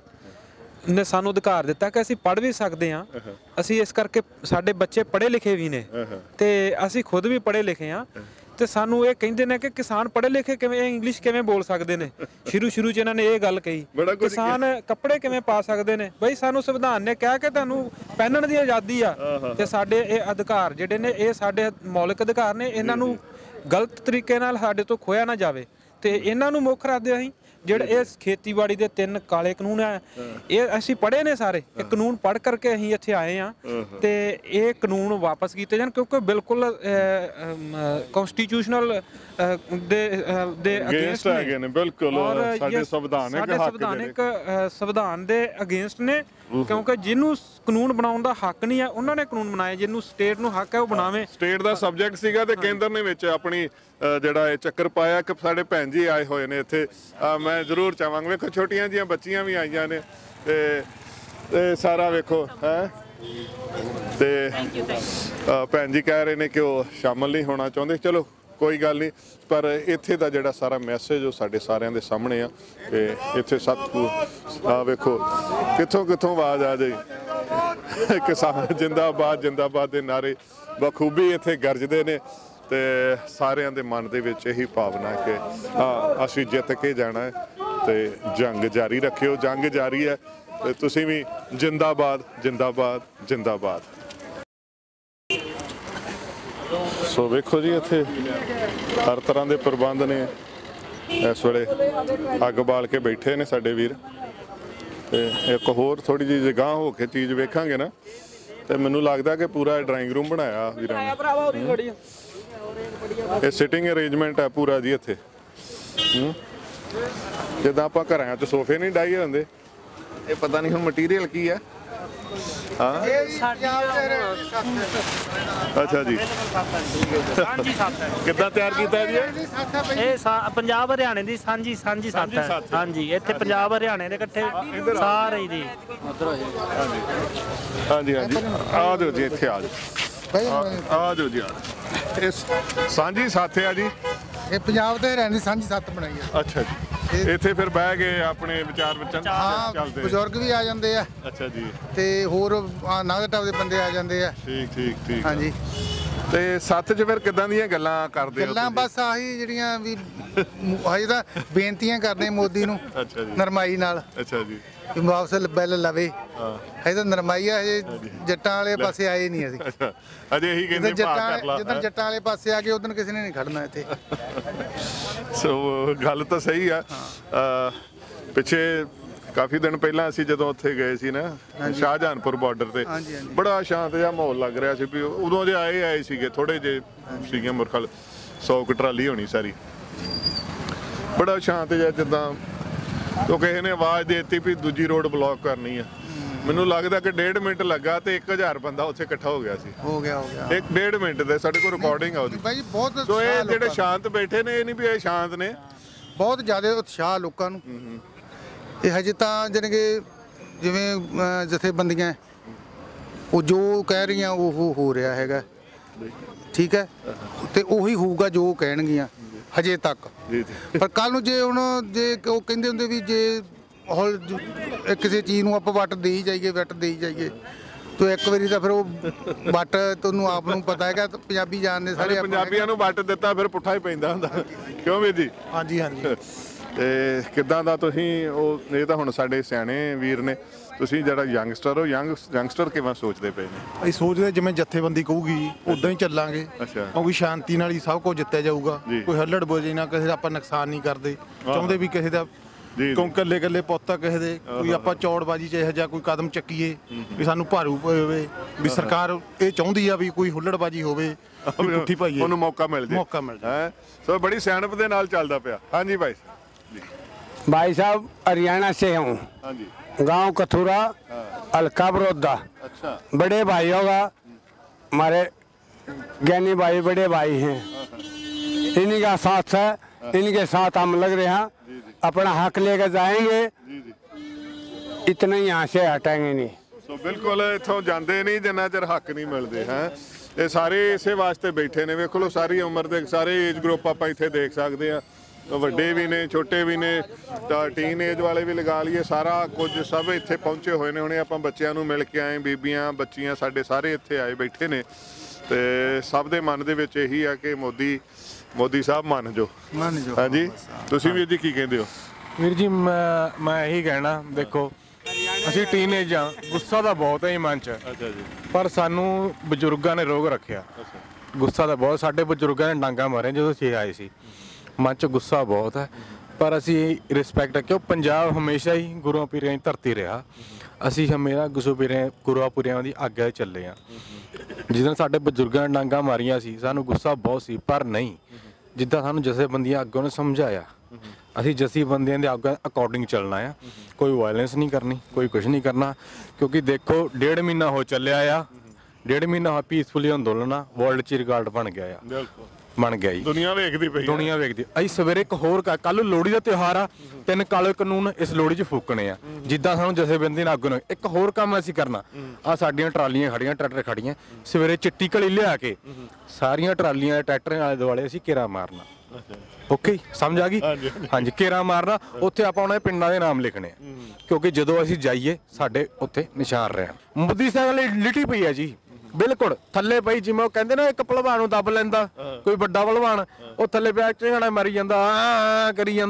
ਨੇ ਸਾਨੂੰ ਅਧਿਕਾਰ ਦਿੱਤਾ ਕਿ ਅਸੀਂ ਪੜ੍ਹ ਵੀ ਸਕਦੇ ਹਾਂ। ਅਸੀਂ ਇਸ ਕਰਕੇ ਸਾਡੇ ਬੱਚੇ ਪੜ੍ਹੇ ਲਿਖੇ ਵੀ ਨੇ, ਤੇ ਅਸੀਂ ਖੁਦ ਵੀ ਪੜ੍ਹੇ ਲਿਖੇ ਹਾਂ, ਤੇ ਸਾਨੂੰ ਇਹ ਕਹਿੰਦੇ ਨੇ ਕਿ ਕਿਸਾਨ ਪੜ੍ਹੇ ਲਿਖੇ ਕਿਵੇਂ ਇੰਗਲਿਸ਼ ਕਿਵੇਂ ਬੋਲ ਸਕਦੇ ਨੇ। ਸ਼ੁਰੂ 'ਚ ਇਹਨਾਂ ਨੇ ਇਹ ਗੱਲ ਕਹੀ, ਕਿਸਾਨ ਕੱਪੜੇ ਕਿਵੇਂ ਪਾ ਸਕਦੇ ਨੇ। ਬਈ ਸਾਨੂੰ ਸੰਵਿਧਾਨ ਨੇ ਕਿਹਾ ਕਿ ਤੁਹਾਨੂੰ ਪਹਿਨਣ ਦੀ ਆਜ਼ਾਦੀ ਆ, ਤੇ ਸਾਡੇ ਇਹ ਅਧਿਕਾਰ ਜਿਹੜੇ ਨੇ ਇਹ ਸਾਡੇ ਮੌਲਿਕ ਅਧਿਕਾਰ ਨੇ, ਇਹਨਾਂ ਨੂੰ ਗਲਤ ਤਰੀਕੇ ਨਾਲ ਸਾਡੇ ਤੋਂ ਖੋਇਆ ਨਾ ਜਾਵੇ, ਤੇ ਇਹਨਾਂ ਨੂੰ ਮੁੱਖ ਰੱਖਦੇ ਅਸੀਂ ਜਿਹੜੇ ਇਹ ਖੇਤੀਬਾੜੀ ਦੇ 3 ਕਾਲੇ ਕਾਨੂੰਨ ਆ, ਇਹ ਅਸੀਂ ਪੜ੍ਹੇ ਨੇ ਸਾਰੇ। ਇਹ ਕਾਨੂੰਨ ਪੜ੍ਹ ਕਰਕੇ ਅਸੀਂ ਇੱਥੇ ਆਏ ਆ, ਤੇ ਇਹ ਕਾਨੂੰਨ ਵਾਪਸ ਕੀਤੇ ਜਾਣ, ਕਿਉਂਕਿ ਬਿਲਕੁਲ ਕਨਸਟੀਟਿਊਸ਼ਨਲ ਦੇ ਅਗੇਂਸਟ ਹੈਗੇ ਨੇ। ਬਿਲਕੁਲ ਸਾਡੇ ਸੰਵਿਧਾਨ ਦੇ ਅਗੇਂਸਟ ਨੇ, ਕਿਉਂਕਿ ਜਿਹਨੂੰ ਕਾਨੂੰਨ ਬਣਾਉਣ ਦਾ ਹੱਕ ਨਹੀਂ ਆ, ਉਹਨਾਂ ਨੇ ਕਾਨੂੰਨ ਬਣਾਏ। ਜਿਹਨੂੰ ਸਟੇਟ ਨੂੰ ਹੱਕ ਹੈ ਉਹ ਬਣਾਵੇ। ਸਟੇਟ ਦਾ ਸਬਜੈਕਟ ਸੀਗਾ, ਤੇ ਕੇਂਦਰ ਨੇ ਵਿੱਚ ਆਪਣੀ ਜਿਹੜਾ ਇਹ ਚੱਕਰ ਪਾਇਆ ਕਿ ਸਾਡੇ ਭੈਣ ਜੀ ਆਏ ਹੋਏ ਨੇ ਇੱਥੇ। ਮੈਂ ਜ਼ਰੂਰ ਚਾਹਾਂਗਾ, ਵੇਖੋ ਛੋਟੀਆਂ ਜੀਆਂ ਬੱਚੀਆਂ ਵੀ ਆਈਆਂ ਨੇ, ਤੇ ਸਾਰਾ ਵੇਖੋ ਹੈ, ਤੇ ਭੈਣ ਜੀ ਕਹਿ ਰਹੇ ਨੇ ਕਿ ਉਹ ਸ਼ਾਮਲ ਨਹੀਂ ਹੋਣਾ ਚਾਹੁੰਦੇ। ਚਲੋ ਕੋਈ ਗੱਲ ਨਹੀਂ, ਪਰ ਇੱਥੇ ਦਾ ਜਿਹੜਾ ਸਾਰਾ ਮੈਸੇਜ ਉਹ ਸਾਡੇ ਸਾਰਿਆਂ ਦੇ ਸਾਹਮਣੇ ਆ। ਤੇ ਇੱਥੇ ਸਤਿਗੁਰ ਆ ਵੇਖੋ ਕਿੱਥੋਂ ਆਵਾਜ਼ ਆ ਜਾਈ, ਕਿਸਾਨ ਜਿੰਦਾਬਾਦ ਜਿੰਦਾਬਾਦ ਦੇ ਨਾਰੇ ਬਖੂਬੀ ਇੱਥੇ ਗਰਜਦੇ ਨੇ, ਤੇ ਸਾਰਿਆਂ ਦੇ ਮਨ ਦੇ ਵਿੱਚ ਇਹੀ ਭਾਵਨਾ ਕਿ ਅਸੀਂ ਜਿੱਤ ਕੇ ਜਾਣਾ ਹੈ। ਤੇ ਜੰਗ ਜਾਰੀ ਰੱਖਿਓ, ਜੰਗ ਜਾਰੀ ਹੈ ਤੇ ਤੁਸੀਂ ਵੀ ਜਿੰਦਾਬਾਦ ਜਿੰਦਾਬਾਦ ਜਿੰਦਾਬਾਦ। ਸੋ ਵੇਖੋ ਜੀ ਇੱਥੇ ਹਰ ਤਰ੍ਹਾਂ ਦੇ ਪ੍ਰਬੰਧ ਨੇ। ਇਸ ਵੇਲੇ ਅੱਗ ਬਾਲ ਕੇ ਬੈਠੇ ਨੇ ਸਾਡੇ ਵੀਰ ਤੇ ਇੱਕ ਹੋਰ ਥੋੜੀ ਜਿਹੀ ਜਗ੍ਹਾ ਹੋ ਕੇ ਚੀਜ਼ ਵੇਖਾਂਗੇ ਨਾ ਤੇ ਮੈਨੂੰ ਲੱਗਦਾ ਕਿ ਪੂਰਾ ਡਰਾਇੰਗ ਰੂਮ ਬਣਾਇਆ ਵੀਰਾਂ ਨੇ। ਇਹ ਸਿਟਿੰਗ ਅਰੇਂਜਮੈਂਟ ਹੈ ਪੂਰਾ ਜੀ ਇੱਥੇ। ਜਿੱਦਾਂ ਆਪਾਂ ਘਰਾਂ 'ਚ ਸੋਫੇ ਨਹੀਂ ਡਾਈ ਹੁੰਦੇ, ਇਹ ਪਤਾ ਨਹੀਂ ਹੁਣ ਮਟੀਰੀਅਲ ਕੀ ਹੈ। ਹਾਂ ਅੱਛਾ ਜੀ, ਕਿੱਦਾਂ ਤਿਆਰ ਕੀਤਾ ਜੀ ਇਹ ਪੰਜਾਬ ਹਰਿਆਣੇ ਦੀ ਸਾਂਝੀ ਸੱਤ ਹੈ। ਹਾਂਜੀ, ਇੱਥੇ ਪੰਜਾਬ ਹਰਿਆਣੇ ਦੇ ਇਕੱਠੇ ਸਾਰੇ ਦੀ। ਹਾਂਜੀ ਹਾਂਜੀ, ਆ ਜਾਓ ਜੀ, ਇੱਥੇ ਆ ਜਾਓ, ਆ ਜਾਓ ਜੀ। ਇਹ ਸਾਂਝੀ ਸੱਤ ਆ ਜੀ, ਇਹ ਪੰਜਾਬ ਤੇ ਹਰਿਆਣੇ ਦੀ ਸਾਂਝੀ ਸੱਤ ਬਣਾਈ ਹੈ। ਅੱਛਾ ਜੀ, ਇੱਥੇ ਫਿਰ ਬਹਿ ਕੇ ਆਪਣੇ ਵਿਚਾਰ ਚੱਲਦੇ, ਬਜ਼ੁਰਗ ਵੀ ਆ ਜਾਂਦੇ ਆ। ਅੱਛਾ ਜੀ, ਤੇ ਹੋਰ ਨਾਗ ਟਾਪ ਦੇ ਬੰਦੇ ਆ ਜਾਂਦੇ ਆ। ਠੀਕ ਠੀਕ ਠੀਕ। ਹਾਂਜੀ, ਤੇ ਸੱਤ 'ਚ ਫਿਰ ਕਿੱਦਾਂ ਦੀਆਂ ਗੱਲਾਂ ਕਰਦੇ ਹੋ? ਗੱਲਾਂ ਬਸ ਆਹੀ ਜਿਹੜੀਆਂ ਵੀ ਹਜੇ ਤਾਂ ਬੇਨਤੀਆਂ ਕਰਦੇ ਮੋਦੀ ਨੂੰ। ਅੱਛਾ ਜੀ, ਨਰਮਾਈ ਨਾਲ। ਅੱਛਾ ਜੀ, ਵਾਪਸ ਬਿੱਲ ਲਵੇ। ਹਜੇ ਤਾਂ ਨਰਮਾਈ ਆ, ਹਜੇ ਜੱਟਾਂ ਵਾਲੇ ਪਾਸੇ ਆਏ ਨਹੀਂ ਅਸੀਂ। ਅਜੇ ਇਹੀ ਕਹਿੰਦੇ ਜਦੋਂ ਜੱਟਾਂ ਵਾਲੇ ਪਾਸੇ ਆ ਗਏ ਉਦੋਂ ਕਿਸੇ ਨੇ ਨਹੀਂ ਖੜਨਾ ਇੱਥੇ। ਸੋ ਗੱਲ ਤਾਂ ਸਹੀ ਆ। ਪਿੱਛੇ ਕਾਫੀ ਦਿਨ ਪਹਿਲਾਂ ਅਸੀਂ ਜਦੋਂ ਉੱਥੇ ਗਏ ਸੀ ਨਾ ਸ਼ਾਹਜਹਾਨਪੁਰ ਬਾਰਡਰ ਤੇ, ਬੜਾ ਸ਼ਾਂਤ ਜਿਹਾ ਮਾਹੌਲ ਲੱਗ ਰਿਹਾ ਸੀ ਵੀ ਉਦੋਂ ਜੇ ਆਏ ਸੀਗੇ ਥੋੜੇ ਜਿਹੇ ਸੀਗੇ ਮੇਰੇ ਖਿਆਲ 100 ਕੁ ਟਰਾਲੀ ਹੋਣੀ ਸਾਰੀ, ਬੜਾ ਸ਼ਾਂਤ ਜਿਹਾ ਜਿੱਦਾਂ ਉਹ ਕਿਸੇ ਨੇ ਆਵਾਜ਼ ਦੇ ਦਿੱਤੀ ਵੀ ਦੂਜੀ ਰੋਡ ਬਲੌਕ ਕਰਨੀ ਆ। ਮੈਨੂੰ ਲੱਗਦਾ ਕਿ 1.5 ਮਿੰਟ ਲੱਗਾ ਤੇ 1000 ਬੰਦਾ ਉੱਥੇ ਇਕੱਠਾ ਹੋ ਗਿਆ ਸੀ। ਹੋ ਗਿਆ 1.5 ਮਿੰਟ ਦੇ ਸਾਡੇ ਕੋਲ ਰਿਕਾਰਡਿੰਗ ਆ ਉਹਦੀ। ਸੋ ਇਹ ਜਿਹੜੇ ਸ਼ਾਂਤ ਬੈਠੇ ਨੇ, ਇਹ ਨਹੀਂ ਵੀ ਇਹ ਸ਼ਾਂਤ ਨੇ, ਬਹੁਤ ਜ਼ਿਆਦਾ ਉਤਸ਼ਾਹ ਲੋਕਾਂ ਨੂੰ। ਇਹ ਹਜੇ ਤਾਂ ਜਾਣੀ ਕਿ ਜਿਵੇਂ ਜਥੇਬੰਦੀਆਂ ਉਹ ਜੋ ਕਹਿ ਰਹੀਆਂ ਉਹ ਹੋ ਰਿਹਾ ਹੈਗਾ, ਠੀਕ ਹੈ, ਤੇ ਉਹੀ ਹੋਊਗਾ ਜੋ ਕਹਿਣਗੀਆਂ ਹਜੇ ਤੱਕ। ਪਰ ਕੱਲ ਨੂੰ ਜੇ ਹੁਣ ਜੇ ਉਹ ਕਹਿੰਦੇ ਹੁੰਦੇ ਵੀ ਜੇ ਹੁਣ ਕਿਸੇ ਚੀਜ਼ ਨੂੰ ਆਪਾਂ ਵੱਟ ਦੇਈ ਜਾਈਏ ਤੋ ਇੱਕ ਵਾਰੀ ਤਾਂ ਫਿਰ ਉਹ ਵੱਟ ਤੁਹਾਨੂੰ ਆਪ ਨੂੰ ਪਤਾ ਹੈਗਾ, ਪੰਜਾਬੀ ਜਾਣਦੇ ਸਾਰੇ। ਪੰਜਾਬੀਆਂ ਨੂੰ ਵੱਟ ਦਿੱਤਾ ਫਿਰ ਪੁੱਠਾ ਹੀ ਪੈਂਦਾ ਹੁੰਦਾ, ਕਿਉਂ ਵੀਰ ਜੀ? ਹਾਂਜੀ ਹਾਂਜੀ। ਤੇ ਕਿੱਦਾਂ ਦਾ ਤੁਸੀਂ ਉਹ, ਇਹ ਤਾਂ ਹੁਣ ਸਾਡੇ ਸਿਆਣੇ ਵੀਰ ਨੇ, ਤੁਸੀਂ ਜਿਹੜਾ ਯੰਗਸਟਰ ਹੋ, ਯੰਗਸਟਰ ਕਿਵੇਂ ਸੋਚਦੇ ਪਏ ਨੇ? ਅਸੀਂ ਸੋਚਦੇ ਜਿਵੇਂ ਜਥੇਬੰਦੀ ਕਹੂਗੀ ਉਦਾਂ ਹੀ ਚੱਲਾਂਗੇ, ਕਿਉਂਕਿ ਸ਼ਾਂਤੀ ਨਾਲ ਹੀ ਸਭ ਕੁਝ ਜਿੱਤਿਆ ਜਾਊਗਾ। ਕੋਈ ਹੱਲੜ ਬੋਝੀ ਨਾ, ਕਿਸੇ ਦਾ ਆਪਾਂ ਨੁਕਸਾਨ ਨਹੀਂ ਕਰਦੇ ਚਾਹੁੰਦੇ ਵੀ ਕਿਸੇ ਦਾ, ਕਿਉਂਕਿ ਇਕੱਲੇ ਪੁੱਤ ਆ ਕਿਸੇ ਦੇ, ਕੋਈ ਆਪਾਂ ਚੌੜਬਾਜੀ 'ਚ ਇਹੋ ਜਿਹਾ ਕੋਈ ਕਦਮ ਚੱਕੀਏ ਵੀ ਸਾਨੂੰ ਭਾਰੂ ਪਵੇ, ਵੀ ਸਰਕਾਰ ਇਹ ਚਾਹੁੰਦੀ ਆ ਵੀ ਕੋਈ ਹੁੱਲੜਬਾਜੀ ਹੋਵੇ, ਪੁੱਠੀ ਪਾਈਏ, ਉਹਨੂੰ ਮੌਕਾ ਮਿਲ ਜਾਏ। ਸੋ ਬੜੀ ਸਿਆਣਪ ਦੇ ਨਾਲ ਚੱਲਦਾ ਪਿਆ। ਹਾਂਜੀ ਭਾਈ भाई साहब हरियाणा से हूँ, गांव कथुरा, हल्का बड़ौदा। अच्छा। बड़े भाइयों का हमारे ज्ञानी भाई बड़े भाई हैं, इन्हीं का साथ है, इनके साथ हम लग रहे हैं, अपना हक लेकर जाएंगे, इतना ही यहाँ से हटेंगे नहीं। ਸੋ ਬਿਲਕੁਲ ਇੱਥੋਂ ਜਾਂਦੇ ਨਹੀਂ ਜਿੰਨਾ ਚਿਰ ਹੱਕ ਨਹੀਂ ਮਿਲਦੇ ਹੈ। ਇਹ ਸਾਰੇ ਇਸੇ ਵਾਸਤੇ ਬੈਠੇ ਨੇ। ਵੇਖ ਲਓ ਸਾਰੀ ਉਮਰ ਦੇ ਸਾਰੇ ਏਜ ਗਰੁੱਪ ਆਪਾਂ ਇੱਥੇ ਦੇਖ ਸਕਦੇ ਆ, ਵੱਡੇ ਵੀ ਨੇ, ਛੋਟੇ ਵੀ ਨੇ, ਤਾਂ ਟੀਨ ਏਜ ਵਾਲੇ ਵੀ ਲਗਾ ਲਈਏ, ਸਾਰਾ ਕੁਝ ਸਭ ਇੱਥੇ ਪਹੁੰਚੇ ਹੋਏ ਨੇ। ਹੁਣੇ ਆਪਾਂ ਬੱਚਿਆਂ ਨੂੰ ਮਿਲ ਕੇ ਆਏ, ਬੀਬੀਆਂ ਬੱਚੀਆਂ ਸਾਡੇ ਸਾਰੇ ਇੱਥੇ ਆਏ ਬੈਠੇ ਨੇ, ਤੇ ਸਭ ਦੇ ਮਨ ਦੇ ਵਿੱਚ ਇਹੀ ਆ ਕਿ ਮੋਦੀ ਸਾਹਿਬ ਮੰਨ ਜੋ। ਹਾਂਜੀ, ਤੁਸੀਂ ਵੀਰ ਜੀ ਕੀ ਕਹਿੰਦੇ ਹੋ? ਵੀਰ ਜੀ ਮੈਂ ਇਹੀ ਕਹਿਣਾ, ਦੇਖੋ ਅਸੀਂ ਟੀਨੇਜ ਆ, ਗੁੱਸਾ ਤਾਂ ਬਹੁਤ ਹੈ ਮਨ 'ਚ। ਅੱਛਾ ਜੀ। ਪਰ ਸਾਨੂੰ ਬਜ਼ੁਰਗਾਂ ਨੇ ਰੋਕ ਰੱਖਿਆ। ਗੁੱਸਾ ਤਾਂ ਬਹੁਤ, ਸਾਡੇ ਬਜ਼ੁਰਗਾਂ ਨੇ ਡਾਂਗਾ ਮਾਰਿਆ ਜਦੋਂ ਅਸੀਂ ਆਏ ਸੀ, ਮਨ 'ਚ ਗੁੱਸਾ ਬਹੁਤ ਹੈ। ਪਰ ਅਸੀਂ ਰਿਸਪੈਕਟ, ਕਿਉਂ ਪੰਜਾਬ ਹਮੇਸ਼ਾ ਹੀ ਗੁਰੂਆਂ ਪੀਰਾਂ ਦੀ ਧਰਤੀ ਰਿਹਾ, ਅਸੀਂ ਹਮੇਸ਼ਾ ਗੁਰੂਆਂ ਪੀਰਾਂ ਦੀ ਆਗਿਆ ਚੱਲੇ ਆ। ਜਿੱਦਾਂ ਸਾਡੇ ਬਜ਼ੁਰਗਾਂ ਨੇ ਡਾਂਗਾ ਮਾਰੀਆਂ ਸੀ, ਸਾਨੂੰ ਗੁੱਸਾ ਬਹੁਤ ਸੀ, ਪਰ ਨਹੀਂ, ਜਿੱਦਾਂ ਸਾਨੂੰ ਜਥੇਬੰਦੀਆਂ ਅੱਗੋਂ ਨੇ ਸਮਝਾਇਆ, ਅਸੀਂ ਜਥੇਬੰਦੀਆਂ ਦੇ ਅਕੋਰਡਿੰਗ ਚੱਲਣਾ ਆ। ਕੋਈ ਵਾਇਲੈਂਸ ਨਹੀਂ ਕਰਨੀ, ਕੋਈ ਕੁਝ ਨਹੀਂ ਕਰਨਾ, ਕਿਉਂਕਿ ਦੇਖੋ 1.5 ਮਹੀਨਾ ਹੋ ਚੱਲਿਆ ਆ, 1.5 ਮਹੀਨਾ ਪੀਸਫੁਲੀ ਅੰਦੋਲਨ ਆ, ਵਰਲਡ 'ਚ ਰਿਕਾਰਡ ਬਣ ਗਿਆ ਆ, ਬਣ ਗਿਆ ਜੀ। ਦੁਨੀਆ ਵੇਖਦੀ ਪਈ, ਦੁਨੀਆ ਵੇਖਦੀ। ਅਸੀਂ ਸਵੇਰੇ ਇੱਕ ਹੋਰ ਕੱਲ ਲੋਹੜੀ ਦਾ ਤਿਉਹਾਰ ਆ, 3 ਕਾਲੇ ਕਾਨੂੰਨ ਇਸ ਲੋਹੜੀ 'ਚ ਫੂਕਣੇ ਆ, ਜਿੱਦਾਂ ਸਾਨੂੰ ਜਥੇਬੰਦੀ ਨਾਲ ਅੱਗੋਂ ਨੇ। ਇੱਕ ਹੋਰ ਕੰਮ ਅਸੀਂ ਕਰਨਾ, ਆ ਸਾਡੀਆਂ ਟਰਾਲੀਆਂ ਖੜੀਆਂ, ਟਰੈਕਟਰ ਖੜੀਆਂ, ਸਵੇਰੇ ਚਿੱਟੀ ਘੜੀ ਲਿਆ ਕੇ ਸਾਰੀਆਂ ਟਰਾਲੀਆਂ ਦੇ ਟਰੈਕਟਰਾਂ ਆਲੇ ਦੁਆਲੇ ਅਸੀਂ ਘੇਰਾ ਮਾਰਨਾ। ਓਕੇ, ਸਮਝ ਆ ਗਈ? ਹਾਂਜੀ, ਘੇਰਾ ਮਾਰਨਾ, ਉੱਥੇ ਆਪਾਂ ਉਹਨਾਂ ਦੇ ਪਿੰਡਾਂ ਦੇ ਨਾਮ ਲਿਖਣੇ ਆ, ਕਿਉਂਕਿ ਜਦੋਂ ਅਸੀਂ ਜਾਈਏ ਸਾਡੇ ਉੱਥੇ ਨਿਸ਼ਾਨ ਰਹਿਣ। ਮੋਦੀ ਸਾਹਿਬ ਲਈ ਲਿਟੀ ਪਈ ਹੈ ਜੀ, ਬਿਲਕੁਲ ਥੱਲੇ ਪਈ, ਜਿਵੇਂ ਉਹ ਕਹਿੰਦੇ ਨਾ ਇੱਕ ਭਲਵਾਨ ਨੂੰ ਦੱਬ ਲੈਂਦਾ ਕੋਈ ਵੱਡਾ ਭਲਵਾਨ, ਉਹ ਥੱਲੇ ਪਿਆ ਝਗੜਾ ਮਾਰੀ ਜਾਂਦਾ, ਕਰੀ ਜਾਂਦਾ,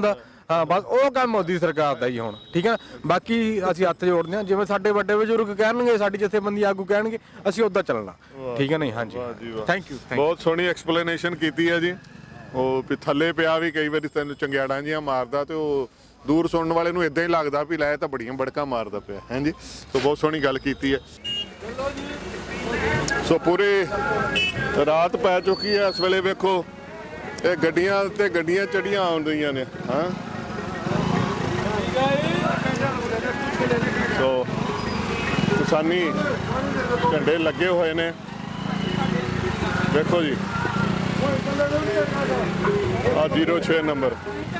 ਹਾਂ ਬਸ ਉਹ ਕੰਮ ਮੋਦੀ ਸਰਕਾਰ ਦਾ ਹੀ ਹੁਣ, ਠੀਕ ਹੈ। ਬਾਕੀ ਅਸੀਂ ਹੱਥ ਜੋੜਦੇ ਹਾਂ, ਜਿਵੇਂ ਸਾਡੇ ਵੱਡੇ ਬਜ਼ੁਰਗ ਕਹਿਣਗੇ, ਸਾਡੀ ਜਥੇਬੰਦੀ ਆਗੂ ਕਹਿਣਗੇ, ਅਸੀਂ ਉੱਦਾਂ ਚੱਲਣਾ, ਠੀਕ ਹੈ ਨਹੀਂ। ਹਾਂਜੀ ਥੈਂਕ ਯੂ। ਬਹੁਤ ਸੋਹਣੀ ਐਕਸਪਲੇਨੇਸ਼ਨ ਕੀਤੀ ਹੈ ਜੀ। ਉਹ ਵੀ ਥੱਲੇ ਪਿਆ ਵੀ ਕਈ ਵਾਰੀ ਤੈਨੂੰ ਚੰਗਿਆੜਾਂ ਜੀਆਂ ਮਾਰਦਾ, ਤੇ ਉਹ ਦੂਰ ਸੁਣਨ ਵਾਲੇ ਨੂੰ ਇਦਾਂ ਹੀ ਲੱਗਦਾ ਵੀ ਲੈ ਤਾਂ ਬੜੀਆਂ ਬੜਕਾਂ ਮਾਰਦਾ ਪਿਆ ਹੈ ਜੀ। ਸੋ ਬਹੁਤ ਸੋਹਣੀ ਗੱਲ ਕੀਤੀ ਹੈ। ਸੋ ਪੂਰੀ ਰਾਤ ਪੈ ਚੁੱਕੀ ਹੈ, ਇਸ ਵੇਲੇ ਵੇਖੋ ਇਹ ਗੱਡੀਆਂ ਤੇ ਗੱਡੀਆਂ ਚੜੀਆਂ ਆਉਣ ਰਹੀਆਂ ਨੇ। ਹਾਂ ਸੋ ਕਿਸਾਨੀ ਝੰਡੇ ਲੱਗੇ ਹੋਏ ਨੇ, ਦੇਖੋ ਜੀ ਆ 06 ਨੰਬਰ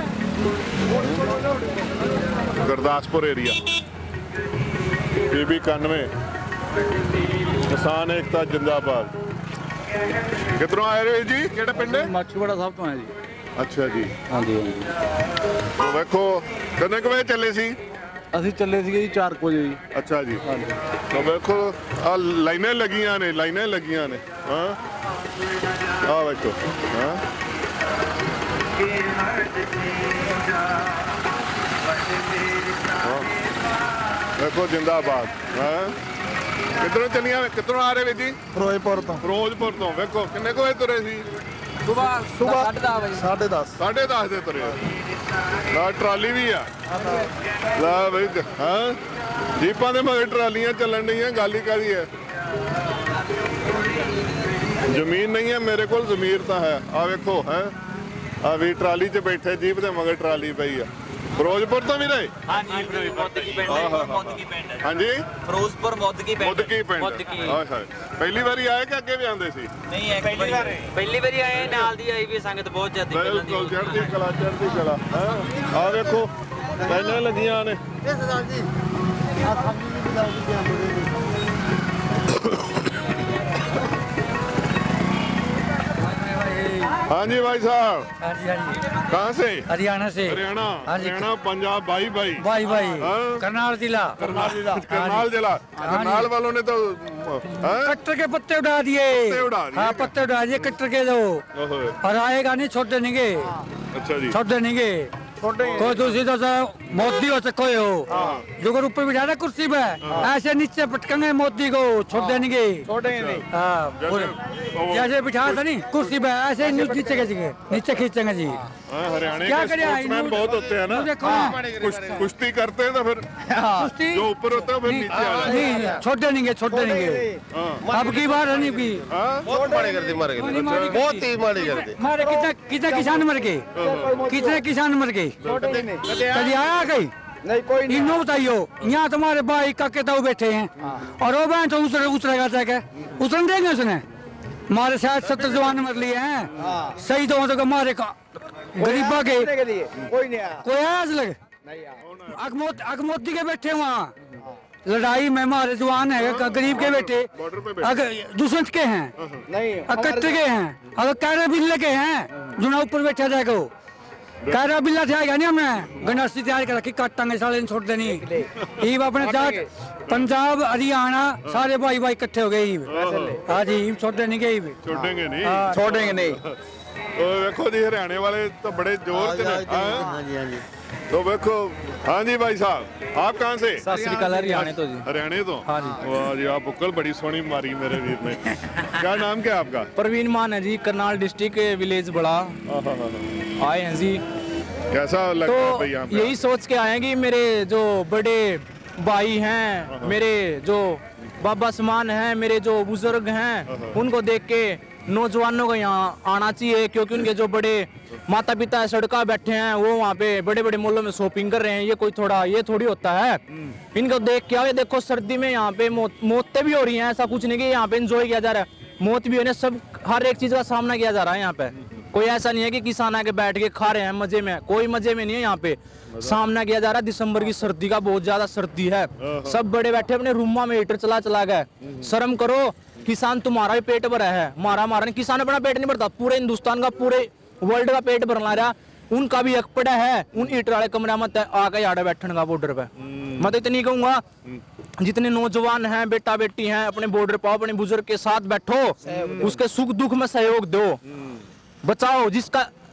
ਗੁਰਦਾਸਪੁਰ ਏਰੀਆ BB 91 ਕਿਸਾਨ ਏਕਤਾ ਜਿੰਦਾਬਾਦ। ਕਿੱਧਰੋਂ ਆਏ ਰਹੇ ਜੀ, ਕਿਹੜਾ ਪਿੰਡ ਹੈ? ਮਾਛੀਵਾੜਾ ਸਾਹਿਬ ਤੋਂ ਆਏ ਜੀ। ਅੱਛਾ ਜੀ। ਹਾਂਜੀ ਤੋ ਵੇਖੋ ਕਿੰਨੇ ਕੁ ਵਜੇ ਚੱਲੇ ਸੀ? ਅਸੀਂ ਚੱਲੇ ਸੀਗੇ ਜੀ 4 ਵਜੇ ਜੀ। ਅੱਛਾ ਜੀ। ਤੋ ਵੇਖੋ ਆ ਲਾਈਨਾਂ ਲੱਗੀਆਂ ਨੇ, ਲਾਈਨਾਂ ਲੱਗੀਆਂ ਨੇ। ਹਾਂ ਆ ਵੇਖੋ। ਹਾਂ ਵੇਖੋ ਜਿੰਦਾਬਾਦ। ਹਾਂ ਕਿੱਧਰੋਂ ਚੱਲੀਆਂ, ਕਿੱਧਰੋਂ ਆ ਰਹੇ ਵੀ ਜੀ? ਫਿਰੋਜ਼ਪੁਰ ਤੋਂ। ਫਿਰੋਜ਼ਪੁਰ ਤੋਂ। ਵੇਖੋ ਕਿੰਨੇ ਕੁ ਵਜੇ ਤੁਰੇ ਸੀ? ਸੁਬਾਹ 10:30 ਦੇ ਤੁਰੇ। ਨਾਲ ਟਰਾਲੀ ਵੀ ਆ ਲੈ ਬਈ। ਹਾਂ ਜੀਪਾਂ ਦੇ ਮਗਰ ਟਰਾਲੀਆਂ ਚੱਲਣ ਡਈਆਂ, ਗੱਲ ਹੀ ਕਾਹਦੀ ਹੈ। ਜ਼ਮੀਨ ਨਹੀਂ ਹੈ ਮੇਰੇ ਕੋਲ, ਜ਼ਮੀਰ ਤਾਂ ਹੈ। ਆ ਵੇਖੋ ਹੈ ਆ ਵੀ ਟਰਾਲੀ 'ਚ ਬੈਠੇ, ਜੀਪ ਦੇ ਮਗਰ ਟਰਾਲੀ ਪਈ ਆ। ਫਿਰੋਜ਼ਪੁਰ ਤੋਂ ਵੀ ਰਹੇ? ਹਾਂਜੀ ਮੋਦਕੀ ਪਿੰਡ। ਹਾਂਜੀ ਫਿਰੋਜ਼ਪੁਰ ਮੋਦਕੀ ਪਿੰਡ। ਹਾਂ ਪਹਿਲੀ ਵਾਰੀ ਆਏ ਕਿ ਅੱਗੇ ਵੀ ਆਉਂਦੇ ਸੀ? ਨਹੀਂ ਪਹਿਲੀ ਵਾਰੀ ਆਏ, ਨਾਲ ਦੀ ਆਈ ਵੀ ਸੰਗਤ ਬਹੁਤ ਜ਼ਿਆਦਾ। ਬਿਲਕੁਲ ਚੜ੍ਹਦੀ ਕਲਾ, ਚੜ੍ਹਦੀ ਕਲਾ। ਆ ਵੇਖੋ ਲਾਈਨਾਂ ਲੱਗੀਆਂ ਨੇ। हाँ जी भाई साहब। हाँ जी हाँ जी। कहाँ से? हरियाणा से। हरियाणा। हाँ जी। हरियाणा पंजाब भाई भाई करनाल जिला। करनाल जिला। करनाल वालों ने तो कट्टर के पत्ते उड़ा दिए। हाँ पत्ते उड़ा दिए कट्टर के दो, और आएगा नहीं, छोड़ देंगे। अच्छा जी। छोड़ देंगे। कोई दूसरी तो मोदी हो सको हो, जो ऊपर बिठा रहा कुर्सी पे, ऐसे नीचे पटकेंगे मोदी को, छोड़ देंगे। जैसे बिठा था नहीं कुर्सी पे, ऐसे नीचे खींचेंगे जी। हरियाणा के स्पोर्ट्समैन बहुत होते हैं ना, कुश्ती करते हैं तो फिर जो ऊपर होता है फिर नीचे आ जाता है। नहीं छोड़ देंगे, छोड़ देंगे। अब की बार नहीं की बहुत मारे करते, मारे बहुत तेज मारे करते। मारे कितने किसान मर गए, कितने किसान मर गए, कभी आया गई नहीं कोई नहीं। इन्हों बताइयो, यहाँ तुम्हारे भाई काके ताऊ बैठे हैं, और वो बहन तो उतरेगा जाके, उतरन देंगे उसने? हमारे शायद 70 जवान मर लिए हैं, सही तो हमारे गरीबा के कोई नहीं आया, कोई आया लग अगमोती के बैठे वहाँ लड़ाई में, हमारे जवान है गरीब के बेटे, दुष्मन के हैं, कट्टे के हैं, अगर कैरा बिल्ले के हैं, जो ना ऊपर बैठा जाएगा वो कैरा बिल्ला थे आएगा नहीं, हमने गंडासी तैयार कर रखी, काटांगे साले छोड़ देनी। ये अपने जाट पंजाब हरियाणा सारे भाई भाई इकट्ठे हो गए। हाँ जी छोड़ देने के छोड़ेंगे नहीं, छोड़ेंगे नहीं। देखो जी हरियाणा वाले तो बड़े जोर से हाँ जी। तो देखो। हाँ जी भाई साहब आप कहाँ से? सत श्री अकाल। हरियाणा तो जी। हरियाणा तो? हाँ जी। वाह जी, आप बुक्कल बड़ी सोहनी मारी मेरे वीर ने। क्या नाम क्या आपका? प्रवीण मान है जी, करनाल डिस्ट्रिक्ट विलेज बड़ा आए हैं जी। कैसा लगता है भाई यहाँ पे? यही सोच के आए हैं कि मेरे जो बड़े भाई हैं, मेरे जो बाबा समान हैं, मेरे जो बुजुर्ग हैं, उनको देख के नौजवानों को यहाँ आना चाहिए, क्योंकि उनके जो बड़े माता पिता सड़का बैठे हैं, वो वहाँ पे बड़े बड़े मॉलों में शॉपिंग कर रहे हैं। ये थोड़ी होता है। इनको देख के आओ, देखो सर्दी में यहाँ पे मौतें भी हो रही हैं, ऐसा कुछ नहीं कि यहाँ पे एंजॉय किया जा रहा है, मौत भी होने, सब हर एक चीज का सामना किया जा रहा है यहाँ पे। कोई ऐसा नहीं है कि किसान आके बैठ के खा रहे हैं मजे में, कोई मजे में नहीं है। यहाँ पे सामना किया जा रहा है। दिसंबर की सर्दी का बहुत ज्यादा सर्दी है, सब बड़े बैठे अपने रूमा में हीटर चला गए। शर्म करो, किसान तुम्हारा भी पेट भरा है, हमारा नहीं। किसान अपना पेट नहीं भरता, पूरे हिंदुस्तान का, पूरे वर्ल्ड का पेट भरना रहा, उनका भी हक पड़ा है उन हीटर वाले कमरे में आके आड़े बैठने का बॉर्डर पे। मैं तो इतनी कहूंगा, जितने नौजवान हैं, बेटा बेटी हैं, अपने बॉर्डर पर अपने बुजुर्ग के साथ बैठो, उसके सुख दुख में सहयोग दो, बचाओ। जिसका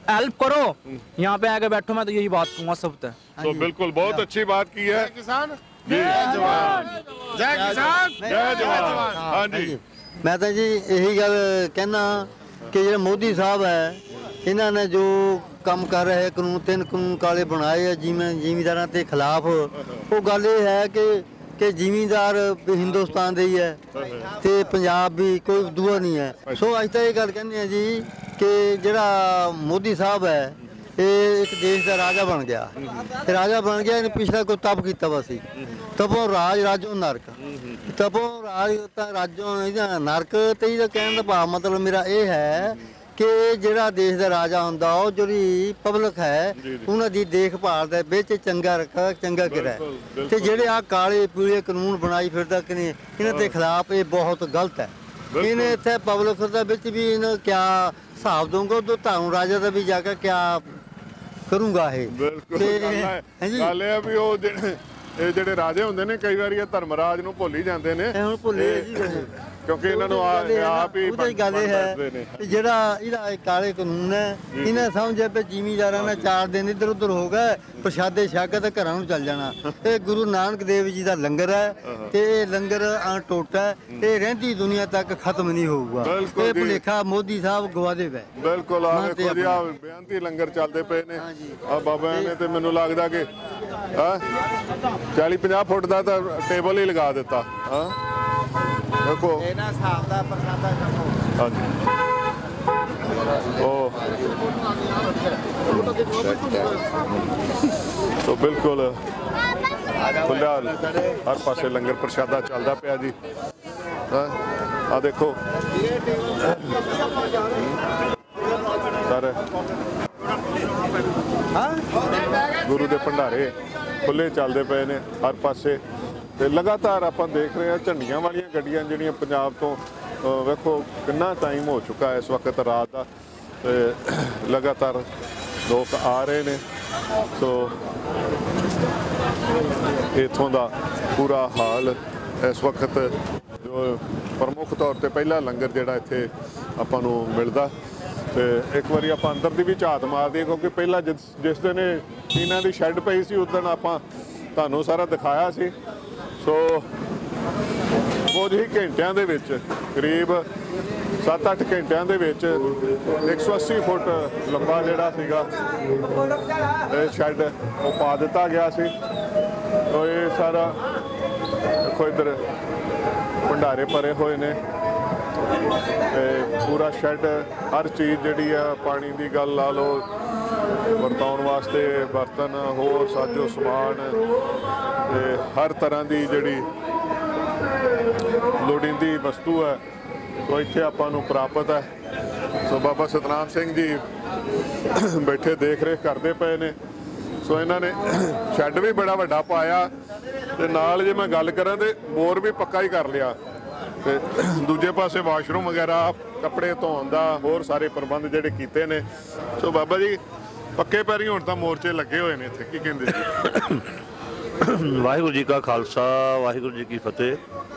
हेल्प करो, यहाँ पे आके बैठो। मैं तो यही बात कहूँगा सबसे। तो बिल्कुल बहुत अच्छी बात की है। किसान जय जवान, जय किसान, जय जवान। हाँ जी, मैं तो जी यही गल कहना कि जो मोदी साहब है, इन्होंने जो काम कर रहे कानून 3 कानून काले बनाए है जिमीदारों के खिलाफ, वो गल ये है कि जिमीदार भी हिंदुस्तान दे ही है ते पंजाब भी कोई दूआ नहीं है। सो अज तो ये गल कहने हैं जी कि जरा मोदी साहब है ये एक देश का राजा बन गया, राजा बन गया। इन्हें पिछला कोई तप किया बस, तपो राज राजो नरक, तपो राज राजो नरक। तो ये कहने का भाव मतलब मेरा ये है कि ਜਿਹੜਾ देश का राजा ਹੁੰਦਾ ਉਹ ਜਿਹੜੀ ਪਬਲਿਕ ਹੈ ਉਹਨਾਂ ਦੀ ਦੇਖਭਾਲ ਦੇ ਵਿੱਚ ਚੰਗਾ ਰੱਖਾ ਚੰਗਾ ਕਰੇ। ਤੇ ਜਿਹੜੇ ਆ ਕਾਲੇ ਪੀਲੇ ਕਾਨੂੰਨ ਬਣਾਈ ਫਿਰਦਾ ਕਿ ਨਹੀਂ, ਇਹਨਾਂ ਦੇ ਖਿਲਾਫ ਇਹ ਬਹੁਤ ਗਲਤ ਹੈ। ਇਹਨੇ ਇੱਥੇ ਪਬਲਿਕ ਦੇ ਵਿੱਚ ਵੀ ਇਹਨਾਂ ਕਿਆ ਹਿਸਾਬ ਦਊਗਾ तो ਤੁਹਾਨੂੰ ਰਾਜਾ ਦਾ ਵੀ ਜਾ ਕੇ ਕਿਆ ਕਰੂੰਗਾ ਇਹ। ਬਿਲਕੁਲ ਗੱਲ ਇਹ ਆ ਵੀ ਉਹ ਇਹ ਜਿਹੜੇ ਰਾਜੇ ਹੁੰਦੇ ਨੇ ਕਈ ਵਾਰੀ ਇਹ ਧਰਮਰਾਜ ਨੂੰ ਭੁੱਲ ਹੀ ਜਾਂਦੇ ਨੇ। ਹੁਣ ਭੁੱਲੇ ਜੀ ਕਿਉਂਕਿ ਇਹਨਾਂ ਨੂੰ ਆਪ ਹੀ ਉਹਦੀ ਗੱਲ ਇਹ ਹੈ ਜਿਹੜਾ ਇਹਦਾ ਕਾਲੇ ਕਾਨੂੰਨ ਹੈ, ਇਹਨੇ ਸਮਝਿਆ ਵੀ ਜ਼ਿਮੀਦਾਰਾਂ ਨੇ 4 ਦਿਨ ਇੱਧਰ ਉੱਧਰ ਹੋ ਗਏ, ਪ੍ਰਸ਼ਾਦੇ ਛਕ ਕੇ ਘਰਾਂ ਨੂੰ ਚੱਲ ਜਾਣਾ। ਇਹ ਗੁਰੂ ਨਾਨਕ ਦੇਵ ਜੀ ਦਾ ਲੰਗਰ ਹੈ ਤੇ ਇਹ ਲੰਗਰ ਅਟੁੱਟ ਹੈ, ਇਹ ਰਹਿੰਦੀ ਦੁਨੀਆ ਤੱਕ ਖਤਮ ਨਹੀਂ ਹੋਊਗਾ। ਇਹ ਭੁਲੇਖਾ ਮੋਦੀ ਸਾਹਿਬ ਗਵਾ ਦੇਵੇ। ਬਿਲਕੁਲ ਆ ਦੇਖੋ ਜੀ ਆ ਬੇਅੰਤੀ ਲੰਗਰ ਚੱਲਦੇ ਪਏ ਨੇ ਆ ਬਾਬਿਆਂ ਨੇ, ਤੇ ਮੈਨੂੰ ਲੱਗਦਾ ਕਿ 40-50 ਫੁੱਟ ਦਾ ਤਾਂ ਟੇਬਲ ਹੀ ਲਗਾ ਦਿੱਤਾ। ਹਾਂ देखो हाँ जी तो बिल्कुल खुला हर पासे लंगर प्रशादा चलता पिया जी। आ देखो सर गुरु के भंडारे खुले चलते पे ने हर पासे। ਤੇ ਲਗਾਤਾਰ ਆਪਾਂ ਦੇਖ ਰਹੇ ਹਾਂ ਝੰਡੀਆਂ ਵਾਲੀਆਂ ਗੱਡੀਆਂ ਜਿਹੜੀਆਂ ਪੰਜਾਬ ਤੋਂ ਵੇਖੋ ਕਿੰਨਾ ਟਾਈਮ ਹੋ ਚੁੱਕਾ ਇਸ ਵਕਤ ਰਾਤ ਦਾ, ਤੇ ਲਗਾਤਾਰ ਲੋਕ ਆ ਰਹੇ ਨੇ। ਸੋ ਇੱਥੋਂ ਦਾ ਪੂਰਾ ਹਾਲ ਇਸ ਵਕਤ ਜੋ ਪ੍ਰਮੁੱਖ ਤੌਰ ਤੇ ਪਹਿਲਾ ਲੰਗਰ ਜਿਹੜਾ ਇੱਥੇ ਆਪਾਂ ਨੂੰ ਮਿਲਦਾ, ਤੇ ਇੱਕ ਵਾਰੀ ਆਪਾਂ ਅੰਦਰ ਦੀ ਵੀ ਝਾਤ ਮਾਰਦੇ ਕਿਉਂਕਿ ਪਹਿਲਾਂ ਜਿਸ ਦਿਨ ਇਹਨਾਂ ਦੀ ਸ਼ੈੱਡ ਪਈ ਸੀ ਉਸ ਦਿਨ ਆਪਾਂ ਤੁਹਾਨੂੰ ਸਾਰਾ ਦਿਖਾਇਆ ਸੀ। ਸੋ ਕੁਝ ਹੀ ਘੰਟਿਆਂ ਦੇ ਵਿੱਚ ਕਰੀਬ 7-8 ਘੰਟਿਆਂ ਦੇ ਵਿੱਚ 180 ਫੁੱਟ ਲੰਬਾ ਜਿਹੜਾ ਸੀਗਾ ਇਹ ਸ਼ੈੱਡ ਉਹ ਪਾ ਦਿੱਤਾ ਗਿਆ ਸੀ। ਸੋ ਇਹ ਸਾਰਾ ਦੇਖੋ ਇੱਧਰ ਭੰਡਾਰੇ ਭਰੇ ਹੋਏ ਨੇ ਤੇ ਪੂਰਾ ਸ਼ੈੱਡ ਹਰ ਚੀਜ਼ ਜਿਹੜੀ ਆ ਪਾਣੀ ਦੀ ਗੱਲ ਲਾ ਲਓ, ਵਰਤਾਉਣ ਵਾਸਤੇ ਬਰਤਨ ਹੋਰ ਸਾਜੋ ਸਮਾਨ ਤੇ ਹਰ ਤਰ੍ਹਾਂ ਦੀ ਜਿਹੜੀ ਲੋੜੀਂਦੀ ਵਸਤੂ ਹੈ ਉਹ ਇੱਥੇ ਆਪਾਂ ਨੂੰ ਪ੍ਰਾਪਤ ਹੈ। ਸੋ ਬਾਬਾ ਸਤਨਾਮ ਸਿੰਘ ਜੀ ਬੈਠੇ ਦੇਖ ਰੇਖ ਕਰਦੇ ਪਏ ਨੇ। ਸੋ ਇਹਨਾਂ ਨੇ ਸ਼ੈੱਡ ਵੀ ਬੜਾ ਵੱਡਾ ਪਾਇਆ ਤੇ ਨਾਲ ਜੇ ਮੈਂ ਗੱਲ ਕਰਾਂ ਤੇ ਬੋਰ ਵੀ ਪੱਕਾ ਹੀ ਕਰ ਲਿਆ ਤੇ ਦੂਜੇ ਪਾਸੇ ਵਾਸ਼ਰੂਮ ਵਗੈਰਾ ਕੱਪੜੇ ਧੋਣ ਦਾ ਹੋਰ ਸਾਰੇ ਪ੍ਰਬੰਧ ਜਿਹੜੇ ਕੀਤੇ ਨੇ। ਸੋ ਬਾਬਾ ਜੀ ਪੱਕੇ ਪੈਰੀ ਹੁਣ ਤਾਂ ਮੋਰਚੇ ਲੱਗੇ ਹੋਏ ਨੇ ਇੱਥੇ, ਕੀ ਕਹਿੰਦੇ ਜੀ? ਵਾਹਿਗੁਰੂ ਜੀ ਕਾ ਖਾਲਸਾ, ਵਾਹਿਗੁਰੂ ਜੀ ਕੀ ਫਤਿਹ।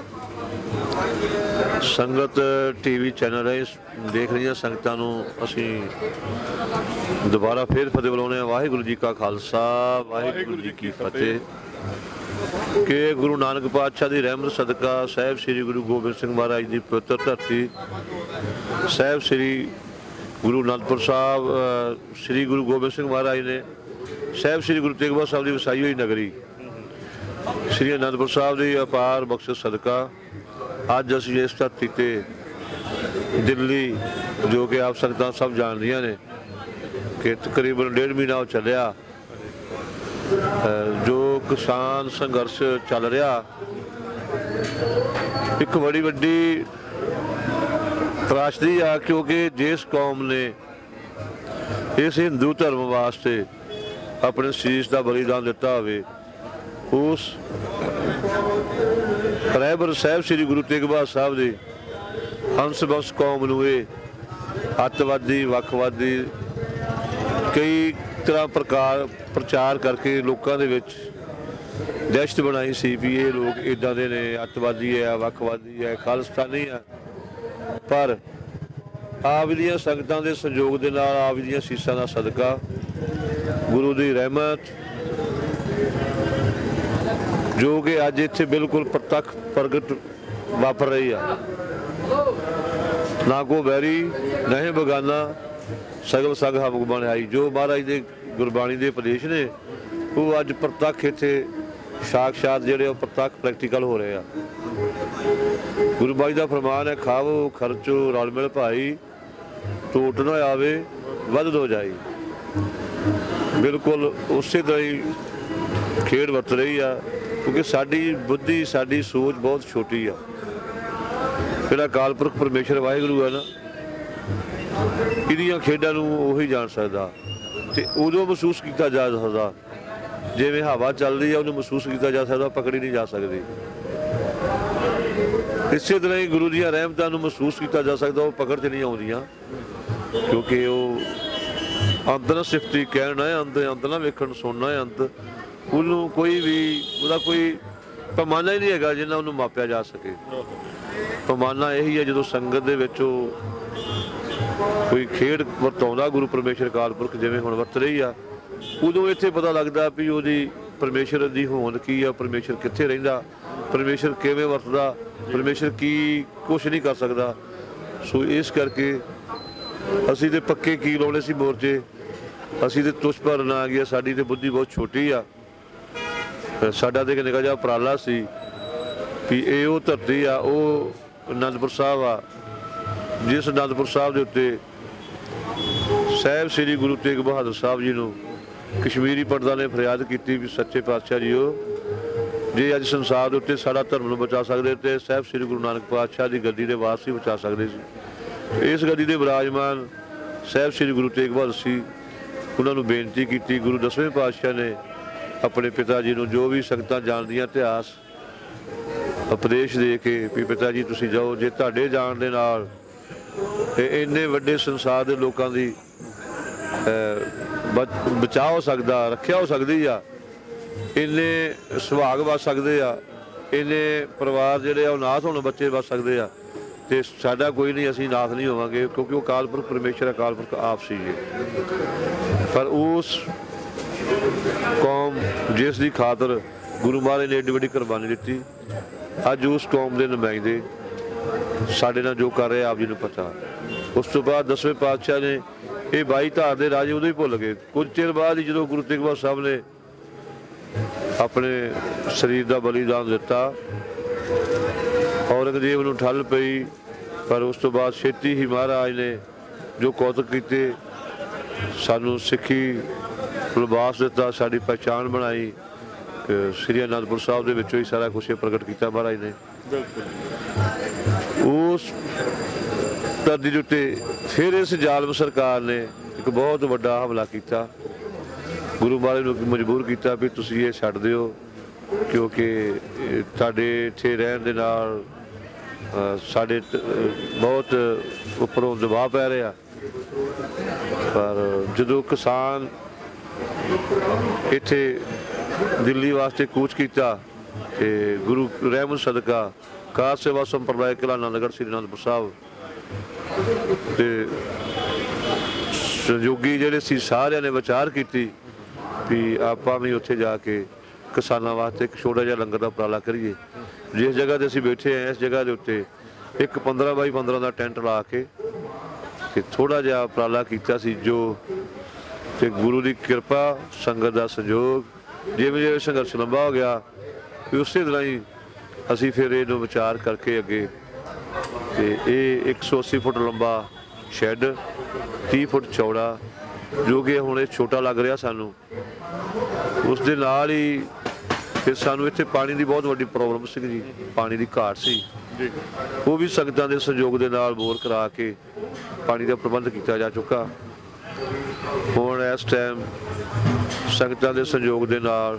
ਸੰਗਤ ਟੀਵੀ ਚੈਨਲ ਹੈ ਦੇਖ ਰਹੀਆਂ ਸੰਗਤਾਂ ਨੂੰ ਅਸੀਂ ਦੁਬਾਰਾ ਫੇਰ ਫਤਿਹ ਬੁਲਾਉਂਦੇ ਹਾਂ। ਵਾਹਿਗੁਰੂ ਜੀ ਕਾ ਖਾਲਸਾ, ਵਾਹਿਗੁਰੂ ਜੀ ਕੀ ਫਤਿਹ। ਕਿ ਗੁਰੂ ਨਾਨਕ ਪਾਤਸ਼ਾਹ ਦੀ ਰਹਿਮਤ ਸਦਕਾ ਸਾਹਿਬ ਸ੍ਰੀ ਗੁਰੂ ਗੋਬਿੰਦ ਸਿੰਘ ਮਹਾਰਾਜ ਦੀ ਪਵਿੱਤਰ ਧਰਤੀ, ਸਾਹਿਬ ਸ੍ਰੀ ਗੁਰੂ ਅਨੰਦਪੁਰ ਸਾਹਿਬ, ਸ੍ਰੀ ਗੁਰੂ ਗੋਬਿੰਦ ਸਿੰਘ ਮਹਾਰਾਜ ਨੇ ਸਾਹਿਬ ਸ੍ਰੀ ਗੁਰੂ ਤੇਗ ਬਹਾਦਰ ਸਾਹਿਬ ਦੀ ਵਸਾਈ ਹੋਈ ਨਗਰੀ ਸ੍ਰੀ ਅਨੰਦਪੁਰ ਸਾਹਿਬ ਦੀ ਅਪਾਰ ਬਖਸ਼ਿਸ਼ ਸਦਕਾ ਅੱਜ ਅਸੀਂ ਇਸ ਧਰਤੀ ਤੇ ਦਿੱਲੀ, ਜੋ ਕਿ ਆਪ ਸੰਗਤਾਂ ਸਭ ਜਾਣਦੀਆਂ ਨੇ ਕਿ ਤਕਰੀਬਨ 1.5 ਮਹੀਨਾ ਚੱਲਿਆ ਜੋ ਕਿਸਾਨ ਸੰਘਰਸ਼ ਚੱਲ ਰਿਹਾ, ਇੱਕ ਬੜੀ ਵੱਡੀ ਤਰਾਸ਼ਦੀ ਆ ਕਿਉਂਕਿ ਜਿਸ ਕੌਮ ਨੇ ਇਸ ਹਿੰਦੂ ਧਰਮ ਵਾਸਤੇ ਆਪਣੇ ਸੀਸ ਦਾ ਬਲੀਦਾਨ ਦਿੱਤਾ ਹੋਵੇ ਉਸ ਰਹਿਬਰ ਸਾਹਿਬ ਸ੍ਰੀ ਗੁਰੂ ਤੇਗ ਬਹਾਦਰ ਸਾਹਿਬ ਦੇ ਹੰਸ ਬਖਸ਼ ਕੌਮ ਨੂੰ ਇਹ ਅੱਤਵਾਦੀ ਵੱਖਵਾਦੀ ਕਈ ਤਰ੍ਹਾਂ ਪ੍ਰਚਾਰ ਕਰਕੇ ਲੋਕਾਂ ਦੇ ਵਿੱਚ ਦਹਿਸ਼ਤ ਬਣਾਈ ਸੀ ਵੀ ਇਹ ਲੋਕ ਇੱਦਾਂ ਦੇ ਨੇ, ਅੱਤਵਾਦੀ ਹੈ, ਵੱਖਵਾਦੀ ਹੈ, ਖਾਲਿਸਤਾਨੀ ਹੈ। ਪਰ ਆਪ ਦੀਆਂ ਸੰਗਤਾਂ ਦੇ ਸਹਿਯੋਗ ਦੇ ਨਾਲ, ਆਪ ਦੀਆਂ ਸੀਸਾਂ ਦਾ ਸਦਕਾ, ਗੁਰੂ ਦੀ ਰਹਿਮਤ ਜੋ ਕਿ ਅੱਜ ਇੱਥੇ ਬਿਲਕੁਲ ਪ੍ਰਤੱਖ ਪ੍ਰਗਟ ਵਾਪਰ ਰਹੀ ਆ। ਨਾ ਕੋ ਬੈਰੀ ਨਹੀਂ ਬਗਾਨਾ, ਸਗਲ ਸਗ ਹਮ ਬਣਾਈ। ਜੋ ਮਹਾਰਾਜ ਦੇ ਗੁਰਬਾਣੀ ਦੇ ਉਪਦੇਸ਼ ਨੇ ਉਹ ਅੱਜ ਪ੍ਰਤੱਖ ਇੱਥੇ ਸਾਖਸ਼ਾਤ ਜਿਹੜੇ ਉਹ ਪ੍ਰਤੱਖ ਪ੍ਰੈਕਟੀਕਲ ਹੋ ਰਹੇ ਆ। ਗੁਰੂ ਬਾਈ ਦਾ ਫਰਮਾਨ ਹੈ, ਖਾਵੋ ਖਰਚੋ ਰਲ ਮਿਲ ਭਾਈ, ਟੋਟ ਨਾ ਆਵੇ ਵੱਧ ਦੋ ਜਾਈ। ਬਿਲਕੁਲ ਉਸੇ ਤਰ੍ਹਾਂ ਹੀ ਖੇਡ ਵਰਤ ਰਹੀ ਆ, ਕਿਉਂਕਿ ਸਾਡੀ ਬੁੱਧੀ, ਸਾਡੀ ਸੋਚ ਬਹੁਤ ਛੋਟੀ ਆ। ਜਿਹੜਾ ਅਕਾਲ ਪੁਰਖ ਪਰਮੇਸ਼ਰ ਵਾਹਿਗੁਰੂ ਹੈ ਨਾ, ਇਹਦੀਆਂ ਖੇਡਾਂ ਨੂੰ ਉਹੀ ਜਾਣ ਸਕਦਾ। ਤੇ ਉਦੋਂ ਮਹਿਸੂਸ ਕੀਤਾ ਜਾ ਸਕਦਾ ਜਿਵੇਂ ਹਵਾ ਚੱਲ ਰਹੀ ਆ, ਉਹਨੂੰ ਮਹਿਸੂਸ ਕੀਤਾ ਜਾ ਸਕਦਾ, ਪਕੜੀ ਨਹੀਂ ਜਾ ਸਕਦੀ। ਇਸੇ ਤਰ੍ਹਾਂ ਹੀ ਗੁਰੂ ਦੀਆਂ ਰਹਿਮਤਾਂ ਨੂੰ ਮਹਿਸੂਸ ਕੀਤਾ ਜਾ ਸਕਦਾ, ਉਹ ਪਕੜ 'ਚ ਨਹੀਂ ਆਉਂਦੀਆਂ, ਕਿਉਂਕਿ ਉਹ ਅੰਤ ਨਾ ਸਿਫਤੀ ਕਹਿਣਾ ਹੈ, ਅੰਤ ਨਾ ਵੇਖਣ ਸੁਣਨਾ ਹੈ ਅੰਤ। ਉਹਨੂੰ ਕੋਈ ਵੀ ਉਹਦਾ ਕੋਈ ਪੈਮਾਨਾ ਹੀ ਨਹੀਂ ਹੈਗਾ ਜਿੰਨਾ ਉਹਨੂੰ ਮਾਪਿਆ ਜਾ ਸਕੇ। ਪੈਮਾਨਾ ਇਹੀ ਹੈ ਜਦੋਂ ਸੰਗਤ ਦੇ ਵਿੱਚ ਉਹ ਕੋਈ ਖੇਡ ਵਰਤਾਉਂਦਾ ਗੁਰੂ ਪਰਮੇਸ਼ਰ ਅਕਾਲ ਪੁਰਖ ਜਿਵੇਂ ਹੁਣ ਵਰਤ ਰਹੀ ਆ, ਉਦੋਂ ਇੱਥੇ ਪਤਾ ਲੱਗਦਾ ਵੀ ਉਹਦੀ ਪਰਮੇਸ਼ਰ ਦੀ ਹੋਂਦ ਕੀ ਆ, ਪਰਮੇਸ਼ਰ ਕਿੱਥੇ ਰਹਿੰਦਾ, ਪਰਮੇਸ਼ਰ ਕਿਵੇਂ ਵਰਤਦਾ, ਪਰਮੇਸ਼ਰ ਕੀ ਕੁਛ ਨਹੀਂ ਕਰ ਸਕਦਾ। ਸੋ ਇਸ ਕਰਕੇ ਅਸੀਂ ਤੇ ਪੱਕੇ ਕੀ ਲਾਉਣੇ ਸੀ ਮੋਰਚੇ, ਅਸੀਂ ਤੇ ਤੁਛ ਭਰਨ ਆ ਗਿਆ। ਸਾਡੀ ਤੇ ਬੁੱਧੀ ਬਹੁਤ ਛੋਟੀ ਆ। ਸਾਡਾ ਤੇ ਇੱਕ ਨਿੱਕਾ ਜਿਹਾ ਉਪਰਾਲਾ ਸੀ ਵੀ ਇਹ ਉਹ ਧਰਤੀ ਆ, ਉਹ ਅਨੰਦਪੁਰ ਸਾਹਿਬ ਆ, ਜਿਸ ਅਨੰਦਪੁਰ ਸਾਹਿਬ ਦੇ ਉੱਤੇ ਸਾਹਿਬ ਸ੍ਰੀ ਗੁਰੂ ਤੇਗ ਬਹਾਦਰ ਸਾਹਿਬ ਜੀ ਨੂੰ ਕਸ਼ਮੀਰੀ ਪੰਡਤਾਂ ਨੇ ਫਰਿਆਦ ਕੀਤੀ ਵੀ ਸੱਚੇ ਪਾਤਸ਼ਾਹ ਜੀਓ, ਜੇ ਅੱਜ ਸੰਸਾਰ ਦੇ ਉੱਤੇ ਸਾਡਾ ਧਰਮ ਨੂੰ ਬਚਾ ਸਕਦੇ ਤੇ ਸਾਹਿਬ ਸ੍ਰੀ ਗੁਰੂ ਨਾਨਕ ਪਾਤਸ਼ਾਹ ਦੀ ਗੱਦੀ ਦੇ ਵਾਰਸ ਹੀ ਬਚਾ ਸਕਦੇ ਸੀ। ਇਸ ਗੱਦੀ ਦੇ ਵਿਰਾਜਮਾਨ ਸਾਹਿਬ ਸ੍ਰੀ ਗੁਰੂ ਤੇਗ ਬਹਾਦਰ ਸੀ, ਉਹਨਾਂ ਨੂੰ ਬੇਨਤੀ ਕੀਤੀ। ਗੁਰੂ 10ਵੇਂ ਪਾਤਸ਼ਾਹ ਨੇ ਆਪਣੇ ਪਿਤਾ ਜੀ ਨੂੰ ਜੋ ਵੀ ਸੰਗਤਾਂ ਜਾਣਦੀਆਂ ਇਤਿਹਾਸ ਉਪਦੇਸ਼ ਦੇ ਕੇ ਵੀ ਪਿਤਾ ਜੀ ਤੁਸੀਂ ਜਾਓ, ਜੇ ਤੁਹਾਡੇ ਜਾਣ ਦੇ ਨਾਲ ਇੰਨੇ ਵੱਡੇ ਸੰਸਾਰ ਦੇ ਲੋਕਾਂ ਦੀ ਬਚਾਅ ਹੋ ਸਕਦਾ, ਰੱਖਿਆ ਹੋ ਸਕਦੀ ਆ, ਇੰਨੇ ਸੁਹਾਗ ਵੱਸ ਸਕਦੇ ਆ, ਇੰਨੇ ਪਰਿਵਾਰ ਜਿਹੜੇ ਆ ਉਹ ਨਾਥ ਹੋਣ, ਬੱਚੇ ਵੱਸ ਸਕਦੇ ਆ, ਤੇ ਸਾਡਾ ਕੋਈ ਨਹੀਂ, ਅਸੀਂ ਨਾਥ ਨਹੀਂ ਹੋਵਾਂਗੇ, ਕਿਉਂਕਿ ਉਹ ਅਕਾਲ ਪੁਰਖ ਪਰਮੇਸ਼ਰ ਅਕਾਲ ਪੁਰਖ ਆਪ ਸੀ ਜੀ। ਪਰ ਉਸ ਕੌਮ ਜਿਸ ਦੀ ਖਾਤਰ ਗੁਰੂ ਮਹਾਰਾਜ ਨੇ ਏਡੀ ਵੱਡੀ ਕੁਰਬਾਨੀ ਦਿੱਤੀ, ਅੱਜ ਉਸ ਕੌਮ ਦੇ ਨੁਮਾਇੰਦੇ ਸਾਡੇ ਨਾਲ ਜੋ ਕਰ ਰਹੇ ਆਪ ਜੀ ਨੂੰ ਪਤਾ। ਉਸ ਤੋਂ ਬਾਅਦ 10ਵੇਂ ਪਾਤਸ਼ਾਹ ਨੇ ਇਹ 22 ਧਾਰ ਦੇ ਰਾਜੇ ਉਦੋਂ ਹੀ ਭੁੱਲ ਗਏ। ਕੁਝ ਚਿਰ ਬਾਅਦ ਹੀ ਜਦੋਂ ਗੁਰੂ ਤੇਗ ਬਹਾਦਰ ਸਾਹਿਬ ਨੇ ਆਪਣੇ ਸਰੀਰ ਦਾ ਬਲੀਦਾਨ ਦਿੱਤਾ, ਔਰੰਗਜ਼ੇਬ ਨੂੰ ਠੱਲ ਪਈ, ਪਰ ਉਸ ਤੋਂ ਬਾਅਦ ਛੇਤੀ ਹੀ ਮਹਾਰਾਜ ਨੇ ਜੋ ਕੌਤਕ ਕੀਤੇ, ਸਾਨੂੰ ਸਿੱਖੀ ਲਿਬਾਸ ਦਿੱਤਾ, ਸਾਡੀ ਪਹਿਚਾਣ ਬਣਾਈ। ਸ੍ਰੀ ਅਨੰਦਪੁਰ ਸਾਹਿਬ ਦੇ ਵਿੱਚੋਂ ਹੀ ਸਾਰਾ ਕੁਛ ਪ੍ਰਗਟ ਕੀਤਾ ਮਹਾਰਾਜ ਨੇ। ਉਸ ਧਰਤੀ ਦੇ ਉੱਤੇ ਫਿਰ ਇਸ ਜ਼ਾਲਮ ਸਰਕਾਰ ਨੇ ਇੱਕ ਬਹੁਤ ਵੱਡਾ ਹਮਲਾ ਕੀਤਾ, ਗੁਰੂ ਮਹਾਰਾਜ ਨੂੰ ਮਜਬੂਰ ਕੀਤਾ ਵੀ ਤੁਸੀਂ ਇਹ ਛੱਡ ਦਿਓ, ਕਿਉਂਕਿ ਤੁਹਾਡੇ ਇੱਥੇ ਰਹਿਣ ਦੇ ਨਾਲ ਸਾਡੇ ਬਹੁਤ ਉੱਪਰੋਂ ਦਬਾਅ ਪੈ ਰਿਹਾ। ਪਰ ਜਦੋਂ ਕਿਸਾਨ ਇੱਥੇ ਦਿੱਲੀ ਵਾਸਤੇ ਕੂਚ ਕੀਤਾ ਤੇ ਗੁਰੂ ਰਹਿਮਤ ਸਦਕਾ ਕਾਰ ਸੇਵਾ ਸੰਪਰਦਾਇ ਕਿਲ੍ਹਾ ਆਨੰਦਗੜ੍ਹ ਸ੍ਰੀ ਅਨੰਦਪੁਰ ਸਾਹਿਬ ਤੇ ਸਹਿਯੋਗੀ ਜਿਹੜੇ ਸੀ ਸਾਰਿਆਂ ਨੇ ਵਿਚਾਰ ਕੀਤੀ ਵੀ ਆਪਾਂ ਵੀ ਉੱਥੇ ਜਾ ਕੇ ਕਿਸਾਨਾਂ ਵਾਸਤੇ ਇੱਕ ਛੋਟਾ ਜਿਹਾ ਲੰਗਰ ਦਾ ਉਪਰਾਲਾ ਕਰੀਏ। ਜਿਸ ਜਗ੍ਹਾ 'ਤੇ ਅਸੀਂ ਬੈਠੇ ਹਾਂ, ਇਸ ਜਗ੍ਹਾ ਦੇ ਉੱਤੇ ਇੱਕ 15 ਬਾਈ 15 ਦਾ ਟੈਂਟ ਲਾ ਕੇ ਤੇ ਥੋੜ੍ਹਾ ਜਿਹਾ ਉਪਰਾਲਾ ਕੀਤਾ ਸੀ, ਜੋ ਤੇ ਗੁਰੂ ਦੀ ਕਿਰਪਾ, ਸੰਗਤ ਦਾ ਸਹਿਯੋਗ, ਜਿਵੇਂ ਜਿਵੇਂ ਸੰਘਰਸ਼ ਲੰਬਾ ਹੋ ਗਿਆ ਉਸੇ ਤਰ੍ਹਾਂ ਹੀ ਅਸੀਂ ਫਿਰ ਇਹਨੂੰ ਵਿਚਾਰ ਕਰਕੇ ਅੱਗੇ ਤੇ ਇਹ 180 ਫੁੱਟ ਲੰਬਾ ਸ਼ੈੱਡ, 30 ਫੁੱਟ ਚੌੜਾ, ਜੋ ਕਿ ਹੁਣ ਇਹ ਛੋਟਾ ਲੱਗ ਰਿਹਾ ਸਾਨੂੰ, ਉਸ ਦੇ ਨਾਲ ਹੀ ਫਿਰ ਸਾਨੂੰ ਇੱਥੇ ਪਾਣੀ ਦੀ ਬਹੁਤ ਵੱਡੀ ਪ੍ਰੋਬਲਮ ਸੀ ਜੀ, ਪਾਣੀ ਦੀ ਘਾਟ ਸੀ, ਉਹ ਵੀ ਸੰਗਤਾਂ ਦੇ ਸਹਿਯੋਗ ਦੇ ਨਾਲ ਬੋਰ ਕਰਾ ਕੇ ਪਾਣੀ ਦਾ ਪ੍ਰਬੰਧ ਕੀਤਾ ਜਾ ਚੁੱਕਾ। ਹੁਣ ਇਸ ਟਾਈਮ ਸੰਗਤਾਂ ਦੇ ਸਹਿਯੋਗ ਦੇ ਨਾਲ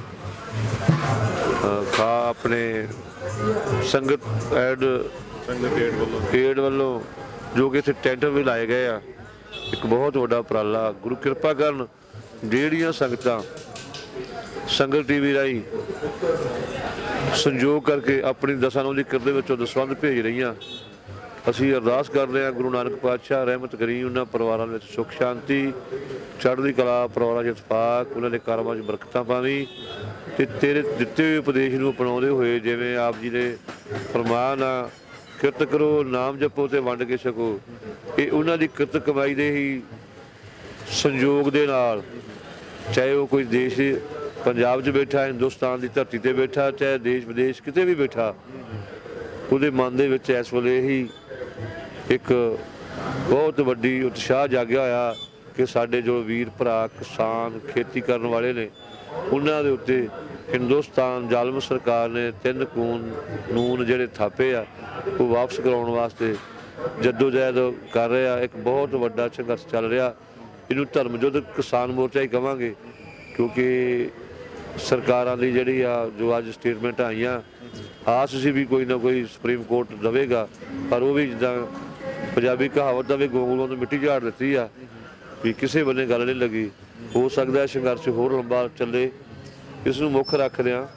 ਆਪਣੇ ਸੰਗਤ ਏਡ ਵੱਲੋਂ ਜੋ ਕਿ ਇੱਥੇ ਟੈਂਟ ਵੀ ਲਾਏ ਗਏ ਆ, ਇੱਕ ਬਹੁਤ ਵੱਡਾ ਉਪਰਾਲਾ। ਗੁਰੂ ਕਿਰਪਾ ਕਰਨ ਜਿਹੜੀਆਂ ਸੰਗਤਾਂ ਸੰਗਤ ਟੀਵੀ ਰਾਹੀਂ ਸੰਯੋਗ ਕਰਕੇ ਆਪਣੀ ਦਸਾਂ ਨੂੰ ਦੀ ਕਿਰਤ ਦੇ ਵਿੱਚੋਂ ਦਸਵੰਧ ਭੇਜ ਰਹੀਆਂ, ਅਸੀਂ ਅਰਦਾਸ ਕਰਦੇ ਹਾਂ ਗੁਰੂ ਨਾਨਕ ਪਾਤਸ਼ਾਹ ਰਹਿਮਤ ਕਰੀ ਉਹਨਾਂ ਪਰਿਵਾਰਾਂ ਵਿੱਚ ਸੁੱਖ ਸ਼ਾਂਤੀ, ਚੜ੍ਹਦੀ ਕਲਾ, ਪਰਿਵਾਰਾਂ 'ਚ ਇਤਫਾਕ, ਉਹਨਾਂ ਦੇ ਕਾਰੋਬਾਰ 'ਚ ਬਰਕਤਾਂ ਪਾਵੀਂ ਤੇ ਤੇਰੇ ਦਿੱਤੇ ਹੋਏ ਉਪਦੇਸ਼ ਨੂੰ ਅਪਣਾਉਂਦੇ ਹੋਏ ਜਿਵੇਂ ਆਪ ਜੀ ਨੇ ਫਰਮਾਨ ਆ, ਕਿਰਤ ਕਰੋ, ਨਾਮ ਜਪੋ ਤੇ ਵੰਡ ਕੇ ਛਕੋ। ਇਹ ਉਹਨਾਂ ਦੀ ਕਿਰਤ ਕਮਾਈ ਦੇ ਹੀ ਸੰਯੋਗ ਦੇ ਨਾਲ, ਚਾਹੇ ਉਹ ਕੋਈ ਦੇਸ਼ ਪੰਜਾਬ 'ਚ ਬੈਠਾ, ਹਿੰਦੁਸਤਾਨ ਦੀ ਧਰਤੀ 'ਤੇ ਬੈਠਾ, ਚਾਹੇ ਦੇਸ਼ ਵਿਦੇਸ਼ ਕਿਤੇ ਵੀ ਬੈਠਾ, ਉਹਦੇ ਮਨ ਦੇ ਵਿੱਚ ਇਸ ਵੇਲੇ ਹੀ ਇੱਕ ਬਹੁਤ ਵੱਡੀ ਉਤਸ਼ਾਹ ਜਾਗਿਆ ਹੋਇਆ ਕਿ ਸਾਡੇ ਜੋ ਵੀਰ ਭਰਾ ਕਿਸਾਨ ਖੇਤੀ ਕਰਨ ਵਾਲੇ ਨੇ, ਉਹਨਾਂ ਦੇ ਉੱਤੇ ਹਿੰਦੁਸਤਾਨ ਜ਼ਾਲਮ ਸਰਕਾਰ ਨੇ 3 ਕਾਨੂੰਨ ਜਿਹੜੇ ਥਾਪੇ ਆ ਉਹ ਵਾਪਸ ਕਰਾਉਣ ਵਾਸਤੇ ਜਦੋਜਹਿਦ ਕਰ ਰਿਹਾ। ਇੱਕ ਬਹੁਤ ਵੱਡਾ ਸੰਘਰਸ਼ ਚੱਲ ਰਿਹਾ, ਇਹਨੂੰ ਧਰਮ ਯੁੱਧ ਕਿਸਾਨ ਮੋਰਚਾ ਹੀ ਕਹਾਂਗੇ, ਕਿਉਂਕਿ ਸਰਕਾਰਾਂ ਦੀ ਜਿਹੜੀ ਆ ਜੋ ਅੱਜ ਸਟੇਟਮੈਂਟ ਆਈਆਂ, ਆਸ ਸੀ ਵੀ ਕੋਈ ਨਾ ਕੋਈ ਸੁਪਰੀਮ ਕੋਰਟ ਦੇਵੇਗਾ, ਪਰ ਉਹ ਵੀ ਜਿੱਦਾਂ ਪੰਜਾਬੀ ਕਹਾਵਤ ਦਾ ਵੀ ਗੋਂਗਲੋਂ ਤੋਂ ਮਿੱਟੀ ਝਾੜ ਦਿੱਤੀ ਆ ਵੀ ਕਿਸੇ ਬੰਨੇ ਗੱਲ ਨਹੀਂ ਲੱਗੀ। ਹੋ ਸਕਦਾ ਸੰਘਰਸ਼ ਹੋਰ ਲੰਬਾ ਚੱਲੇ, ਇਸ ਨੂੰ ਮੁੱਖ ਰੱਖਦਿਆਂ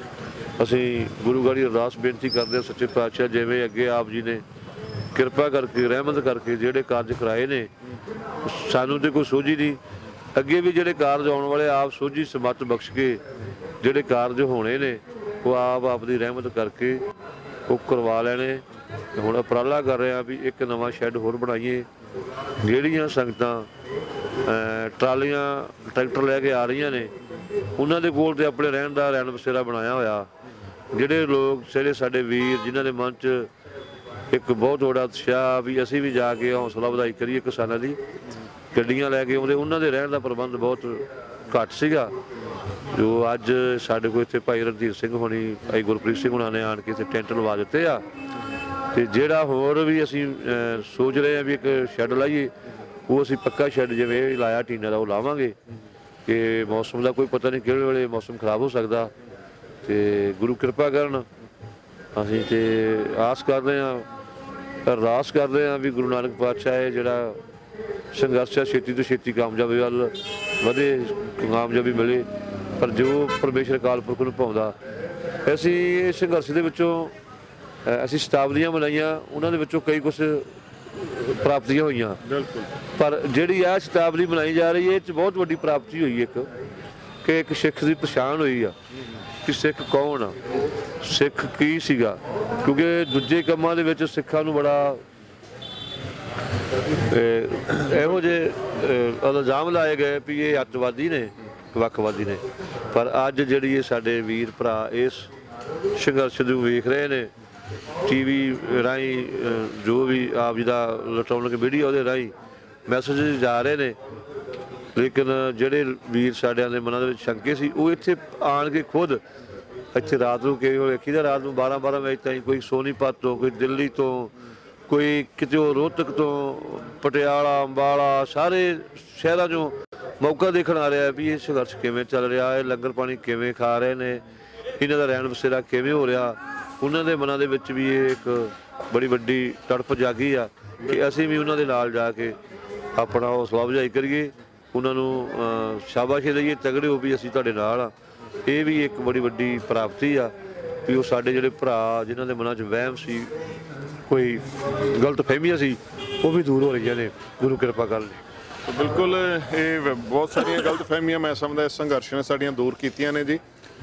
ਅਸੀਂ ਗੁਰੂ ਗੜੀ ਅਰਦਾਸ ਬੇਨਤੀ ਕਰਦੇ ਹਾਂ ਸੱਚੇ ਪਾਤਸ਼ਾਹ ਜਿਵੇਂ ਅੱਗੇ ਆਪ ਜੀ ਨੇ ਕਿਰਪਾ ਕਰਕੇ ਰਹਿਮਤ ਕਰਕੇ ਜਿਹੜੇ ਕਾਰਜ ਕਰਾਏ ਨੇ, ਸਾਨੂੰ ਤੇ ਕੋਈ ਸੋਝੀ ਨਹੀਂ, ਅੱਗੇ ਵੀ ਜਿਹੜੇ ਕਾਰਜ ਆਉਣ ਵਾਲੇ ਆਪ ਸੋਝੀ ਸਮੱਤ ਬਖਸ਼ ਕੇ ਜਿਹੜੇ ਕਾਰਜ ਹੋਣੇ ਨੇ ਉਹ ਆਪ ਦੀ ਰਹਿਮਤ ਕਰਕੇ ਉਹ ਕਰਵਾ ਲੈਣੇ। ਹੁਣ ਉਪਰਾਲਾ ਕਰ ਰਹੇ ਹਾਂ ਵੀ ਇੱਕ ਨਵਾਂ ਸ਼ੈੱਡ ਹੋਰ ਬਣਾਈਏ, ਜਿਹੜੀਆਂ ਸੰਗਤਾਂ ਟਰਾਲੀਆਂ ਟਰੈਕਟਰ ਲੈ ਕੇ ਆ ਰਹੀਆਂ ਨੇ ਉਹਨਾਂ ਦੇ ਕੋਲ ਤੇ ਆਪਣੇ ਰਹਿਣ ਦਾ ਰਹਿਣ ਬਸੇਰਾ ਬਣਾਇਆ ਹੋਇਆ। ਜਿਹੜੇ ਲੋਕ ਜਿਹੜੇ ਸਾਡੇ ਵੀਰ ਜਿਨ੍ਹਾਂ ਦੇ ਮਨ 'ਚ ਇੱਕ ਬਹੁਤ ਵੱਡਾ ਉਤਸ਼ਾਹ ਵੀ ਅਸੀਂ ਵੀ ਜਾ ਕੇ ਹੌਸਲਾ ਵਧਾਈ ਕਰੀਏ ਕਿਸਾਨਾਂ ਦੀ, ਗੱਡੀਆਂ ਲੈ ਕੇ ਆਉਂਦੇ, ਉਹਨਾਂ ਦੇ ਰਹਿਣ ਦਾ ਪ੍ਰਬੰਧ ਬਹੁਤ ਘੱਟ ਸੀਗਾ। ਜੋ ਅੱਜ ਸਾਡੇ ਕੋਲ ਇੱਥੇ ਭਾਈ ਰਣਧੀਰ ਸਿੰਘ ਹੋਣੀ, ਭਾਈ ਗੁਰਪ੍ਰੀਤ ਸਿੰਘ ਹੁਣਾਂ ਨੇ ਆਣ ਕੇ ਇੱਥੇ ਟੈਂਟ ਲਵਾ ਦਿੱਤੇ ਆ, ਤੇ ਜਿਹੜਾ ਹੋਰ ਵੀ ਅਸੀਂ ਸੋਚ ਰਹੇ ਹਾਂ ਵੀ ਇੱਕ ਸ਼ੈੱਡ ਲਾਈਏ, ਉਹ ਅਸੀਂ ਪੱਕਾ ਸ਼ੈੱਡ ਜਿਵੇਂ ਇਹ ਲਾਇਆ ਟੀਨਾ ਦਾ ਉਹ ਲਾਵਾਂਗੇ ਕਿ ਮੌਸਮ ਦਾ ਕੋਈ ਪਤਾ ਨਹੀਂ ਕਿਹੜੇ ਵੇਲੇ ਮੌਸਮ ਖਰਾਬ ਹੋ ਸਕਦਾ, ਤੇ ਗੁਰੂ ਕਿਰਪਾ ਕਰਨ। ਅਸੀਂ ਤੇ ਆਸ ਕਰਦੇ ਹਾਂ, ਅਰਦਾਸ ਕਰਦੇ ਹਾਂ ਵੀ ਗੁਰੂ ਨਾਨਕ ਪਾਤਸ਼ਾਹ ਇਹ ਜਿਹੜਾ ਸੰਘਰਸ਼ ਹੈ ਛੇਤੀ ਤੋਂ ਛੇਤੀ ਕਾਮਯਾਬੀ ਵੱਲ ਵਧੇ, ਕਾਮਯਾਬੀ ਮਿਲੇ। ਪਰ ਜੋ ਪਰਮੇਸ਼ਰ ਅਕਾਲ ਪੁਰਖ ਨੂੰ ਭਾਉਂਦਾ, ਅਸੀਂ ਇਹ ਸੰਘਰਸ਼ ਦੇ ਵਿੱਚੋਂ ਅਸੀਂ ਸ਼ਤਾਬਦੀਆਂ ਮਨਾਈਆਂ, ਉਹਨਾਂ ਦੇ ਵਿੱਚੋਂ ਕਈ ਕੁਛ ਪ੍ਰਾਪਤੀਆਂ ਹੋਈਆਂ, ਪਰ ਜਿਹੜੀ ਆ ਸ਼ਤਾਬਦੀ ਮਨਾਈ ਜਾ ਰਹੀ ਹੈ ਇਹ 'ਚ ਬਹੁਤ ਵੱਡੀ ਪ੍ਰਾਪਤੀ ਹੋਈ ਇੱਕ ਕਿ ਇੱਕ ਸਿੱਖ ਦੀ ਪਛਾਣ ਹੋਈ ਆ ਕਿ ਸਿੱਖ ਕੌਣ ਆ, ਸਿੱਖ ਕੀ ਸੀਗਾ। ਕਿਉਂਕਿ ਦੂਜੇ ਕੰਮਾਂ ਦੇ ਵਿੱਚ ਸਿੱਖਾਂ ਨੂੰ ਬੜਾ ਇਹੋ ਜਿਹੇ ਇਲਜ਼ਾਮ ਲਾਏ ਗਏ ਵੀ ਇਹ ਅੱਤਵਾਦੀ ਨੇ, ਵੱਖਵਾਦੀ ਨੇ, ਪਰ ਅੱਜ ਜਿਹੜੀ ਇਹ ਸਾਡੇ ਵੀਰ ਭਰਾ ਇਸ ਸੰਘਰਸ਼ ਨੂੰ ਵੇਖ ਰਹੇ ਨੇ ਟੀਵੀ ਰਾਹੀਂ, ਜੋ ਵੀ ਆਪ ਜੀ ਦਾ ਇਲੈਕਟ੍ਰੋਨਿਕ ਮੀਡੀਆ ਉਹਦੇ ਰਾਹੀਂ ਮੈਸੇਜ ਜਾ ਰਹੇ ਨੇ, ਲੇਕਿਨ ਜਿਹੜੇ ਵੀਰ ਸਾਡਿਆਂ ਦੇ ਮਨਾਂ ਦੇ ਵਿੱਚ ਸ਼ੰਕੇ ਸੀ ਉਹ ਇੱਥੇ ਆਣ ਕੇ ਖੁਦ ਇੱਥੇ ਰਾਤ ਨੂੰ ਕਈ ਵੇਖੀ ਦਾ ਰਾਤ ਨੂੰ 12-12 ਵਜੇ ਤਾਈਂ ਕੋਈ ਸੋਨੀਪਤ ਤੋਂ, ਕੋਈ ਦਿੱਲੀ ਤੋਂ, ਕੋਈ ਕਿਤੇ ਰੋਹਤਕ ਤੋਂ, ਪਟਿਆਲਾ, ਅੰਬਾਲਾ, ਸਾਰੇ ਸ਼ਹਿਰਾਂ 'ਚੋਂ ਮੌਕਾ ਦੇਖਣ ਆ ਰਿਹਾ ਵੀ ਇਹ ਸੰਘਰਸ਼ ਕਿਵੇਂ ਚੱਲ ਰਿਹਾ ਹੈ, ਲੰਗਰ ਪਾਣੀ ਕਿਵੇਂ ਖਾ ਰਹੇ ਨੇ, ਇਹਨਾਂ ਦਾ ਰਹਿਣ ਬਸੇਰਾ ਕਿਵੇਂ ਹੋ ਰਿਹਾ। ਉਹਨਾਂ ਦੇ ਮਨਾਂ ਦੇ ਵਿੱਚ ਵੀ ਇਹ ਇੱਕ ਬੜੀ ਵੱਡੀ ਤੜਪ ਜਾਗੀ ਆ ਕਿ ਅਸੀਂ ਵੀ ਉਹਨਾਂ ਦੇ ਨਾਲ ਜਾ ਕੇ ਆਪਣਾ ਹੌਸਲਾ ਅਫਜ਼ਾਈ ਕਰੀਏ, ਉਹਨਾਂ ਨੂੰ ਸ਼ਾਬਾਸ਼ੀ ਦਈਏ, ਤਗੜੇ ਹੋ ਵੀ ਅਸੀਂ ਤੁਹਾਡੇ ਨਾਲ ਆ। ਇਹ ਵੀ ਇੱਕ ਬੜੀ ਵੱਡੀ ਪ੍ਰਾਪਤੀ ਆ ਵੀ ਉਹ ਸਾਡੇ ਜਿਹੜੇ ਭਰਾ ਜਿਨ੍ਹਾਂ ਦੇ ਮਨਾਂ 'ਚ ਵਹਿਮ ਸੀ, ਕੋਈ ਗਲਤ ਫਹਿਮੀਆਂ ਸੀ, ਉਹ ਵੀ ਦੂਰ ਹੋ ਰਹੀਆਂ ਨੇ ਗੁਰੂ ਕਿਰਪਾ ਕਰਨ ਲਈ। ਬਿਲਕੁਲ, ਇਹ ਬਹੁਤ ਸਾਰੀਆਂ ਗਲਤ ਫਹਿਮੀਆਂ ਮੈਂ ਸਮਝਦਾ ਇਸ ਸੰਘਰਸ਼ ਨੇ ਸਾਡੀਆਂ ਦੂਰ ਕੀਤੀਆਂ ਨੇ ਜੀ।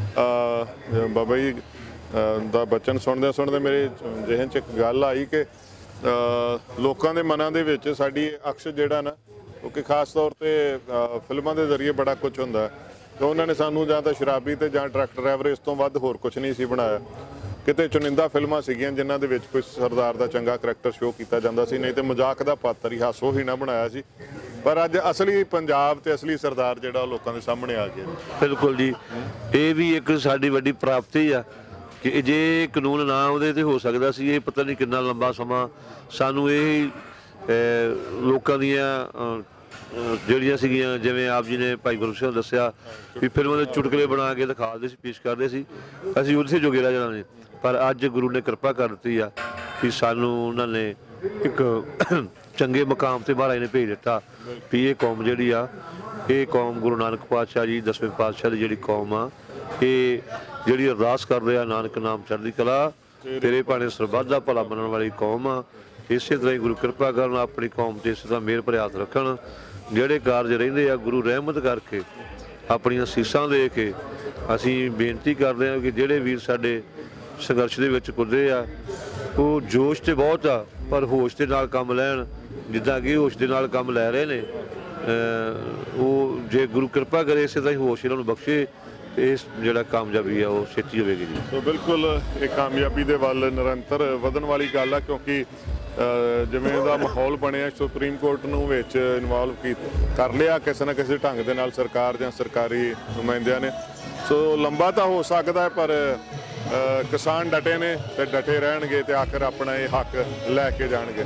ਬਾਬਾ ਜੀ ਦਾ ਬਚਨ ਸੁਣਦੇ ਮੇਰੇ ਜ਼ਿਹਨ 'ਚ ਇੱਕ ਗੱਲ ਆਈ ਕਿ ਲੋਕਾਂ ਦੇ ਮਨਾਂ ਦੇ ਵਿੱਚ ਸਾਡੀ ਅਕਸ ਜਿਹੜਾ ਨਾ, ਕਿਉਂਕਿ ਖਾਸ ਤੌਰ 'ਤੇ ਫਿਲਮਾਂ ਦੇ ਜ਼ਰੀਏ ਬੜਾ ਕੁਝ ਹੁੰਦਾ, ਤੇ ਉਹਨਾਂ ਨੇ ਸਾਨੂੰ ਜਾਂ ਤਾਂ ਸ਼ਰਾਬੀ ਤੇ ਜਾਂ ਟਰੱਕ ਡਰਾਈਵਰ, ਇਸ ਤੋਂ ਵੱਧ ਹੋਰ ਕੁਝ ਨਹੀਂ ਸੀ ਬਣਾਇਆ। ਕਿਤੇ ਚੁਣਿੰਦਾ ਫਿਲਮਾਂ ਸੀਗੀਆਂ ਜਿਨ੍ਹਾਂ ਦੇ ਵਿੱਚ ਕੋਈ ਸਰਦਾਰ ਦਾ ਚੰਗਾ ਕਰੈਕਟਰ ਸ਼ੋਅ ਕੀਤਾ ਜਾਂਦਾ ਸੀ, ਨਹੀਂ ਤੇ ਮਜ਼ਾਕ ਦਾ ਪਾਤਰ ਹੀ, ਹਾਸੋ ਹੀ ਨਾ ਬਣਾਇਆ ਸੀ। ਪਰ ਅੱਜ ਅਸਲੀ ਪੰਜਾਬ ਤੇ ਅਸਲੀ ਸਰਦਾਰ ਜਿਹੜਾ ਲੋਕਾਂ ਦੇ ਸਾਹਮਣੇ ਆ ਗਿਆ। ਬਿਲਕੁਲ ਜੀ, ਇਹ ਵੀ ਇੱਕ ਸਾਡੀ ਵੱਡੀ ਪ੍ਰਾਪਤੀ ਆ ਕਿ ਜੇ ਕਾਨੂੰਨ ਨਾ ਆਉਂਦੇ ਤੇ ਹੋ ਸਕਦਾ ਸੀ ਇਹ ਪਤਾ ਨਹੀਂ ਕਿੰਨਾ ਲੰਬਾ ਸਮਾਂ ਸਾਨੂੰ ਇਹ ਲੋਕਾਂ ਦੀਆਂ ਜਿਹੜੀਆਂ ਸੀਗੀਆਂ, ਜਿਵੇਂ ਆਪ ਜੀ ਨੇ ਭਾਈ ਗੁਰੂ ਸਿੰਘ ਦੱਸਿਆ ਵੀ ਫਿਲਮਾਂ ਦੇ ਚੁਟਕਲੇ ਬਣਾ ਕੇ ਦਿਖਾਉਂਦੇ ਸੀ, ਪੇਸ਼ ਕਰਦੇ ਸੀ, ਅਸੀਂ ਉੱਥੇ ਜੋਗੇ ਰਹਿ ਜਾਣਾ ਨੇ। ਪਰ ਅੱਜ ਗੁਰੂ ਨੇ ਕਿਰਪਾ ਕਰ ਦਿੱਤੀ ਆ ਕਿ ਸਾਨੂੰ ਉਹਨਾਂ ਨੇ ਇੱਕ ਚੰਗੇ ਮੁਕਾਮ ਤੇ ਮਹਾਰਾਜ ਨੇ ਭੇਜ ਦਿੱਤਾ ਵੀ ਇਹ ਕੌਮ ਜਿਹੜੀ ਆ, ਇਹ ਕੌਮ ਗੁਰੂ ਨਾਨਕ ਪਾਤਸ਼ਾਹ ਜੀ 10ਵੇਂ ਪਾਤਸ਼ਾਹ ਦੀ ਜਿਹੜੀ ਕੌਮ ਆ, ਇਹ ਜਿਹੜੀ ਅਰਦਾਸ ਕਰਦੇ ਆ ਨਾਨਕ ਨਾਮ ਚੜ੍ਹਦੀ ਕਲਾ, ਤੇਰੇ ਭਾਣੇ ਸਰਬੱਤ ਦਾ ਭਲਾ ਮੰਨਣ ਵਾਲੀ ਕੌਮ ਆ। ਇਸੇ ਤਰ੍ਹਾਂ ਹੀ ਗੁਰੂ ਕਿਰਪਾ ਕਰਨ, ਆਪਣੀ ਕੌਮ 'ਤੇ ਇਸੇ ਤਰ੍ਹਾਂ ਮਿਹਰ ਭਰੇ ਹੱਥ ਰੱਖਣ। ਜਿਹੜੇ ਕਾਰਜ ਰਹਿੰਦੇ ਆ ਗੁਰੂ ਰਹਿਮਤ ਕਰਕੇ, ਆਪਣੀਆਂ ਸੀਸਾਂ ਦੇ ਕੇ ਅਸੀਂ ਬੇਨਤੀ ਕਰਦੇ ਹਾਂ ਕਿ ਜਿਹੜੇ ਵੀਰ ਸਾਡੇ ਸੰਘਰਸ਼ ਦੇ ਵਿੱਚ ਕੁੱਦੇ ਆ, ਉਹ ਜੋਸ਼ ਤੇ ਬਹੁਤ ਆ ਪਰ ਹੋਸ਼ ਦੇ ਨਾਲ ਕੰਮ ਲੈਣ। ਜਿੱਦਾਂ ਕਿ ਹੋਸ਼ ਦੇ ਨਾਲ ਕੰਮ ਲੈ ਰਹੇ ਨੇ, ਉਹ ਜੇ ਗੁਰੂ ਕਿਰਪਾ ਕਰੇ ਇਸੇ ਤਰ੍ਹਾਂ ਹੀ ਹੋਸ਼ ਇਹਨਾਂ ਨੂੰ ਬਖਸ਼ੇ, ਤੇ ਇਸ ਜਿਹੜਾ ਕਾਮਯਾਬੀ ਆ ਉਹ ਛੇਤੀ ਹੋਵੇਗੀ ਜੀ। ਸੋ ਬਿਲਕੁਲ ਇਹ ਕਾਮਯਾਬੀ ਦੇ ਵੱਲ ਨਿਰੰਤਰ ਵਧਣ ਵਾਲੀ ਗੱਲ ਆ, ਕਿਉਂਕਿ ਜਿਵੇਂ ਦਾ ਮਾਹੌਲ ਬਣਿਆ, ਸੁਪਰੀਮ ਕੋਰਟ ਨੂੰ ਵਿੱਚ ਇਨਵੋਲਵ ਕਰ ਲਿਆ ਕਿਸੇ ਨਾ ਕਿਸੇ ਢੰਗ ਦੇ ਨਾਲ ਸਰਕਾਰ ਜਾਂ ਸਰਕਾਰੀ ਨੁਮਾਇੰਦਿਆਂ ਨੇ। ਸੋ ਲੰਬਾ ਤਾਂ ਹੋ ਸਕਦਾ ਹੈ, ਪਰ ਕਿਸਾਨ ਡਟੇ ਨੇ ਤੇ ਡਟੇ ਰਹਿਣਗੇ ਤੇ ਆਖਰ ਆਪਣਾ ਇਹ ਹੱਕ ਲੈ ਕੇ ਜਾਣਗੇ।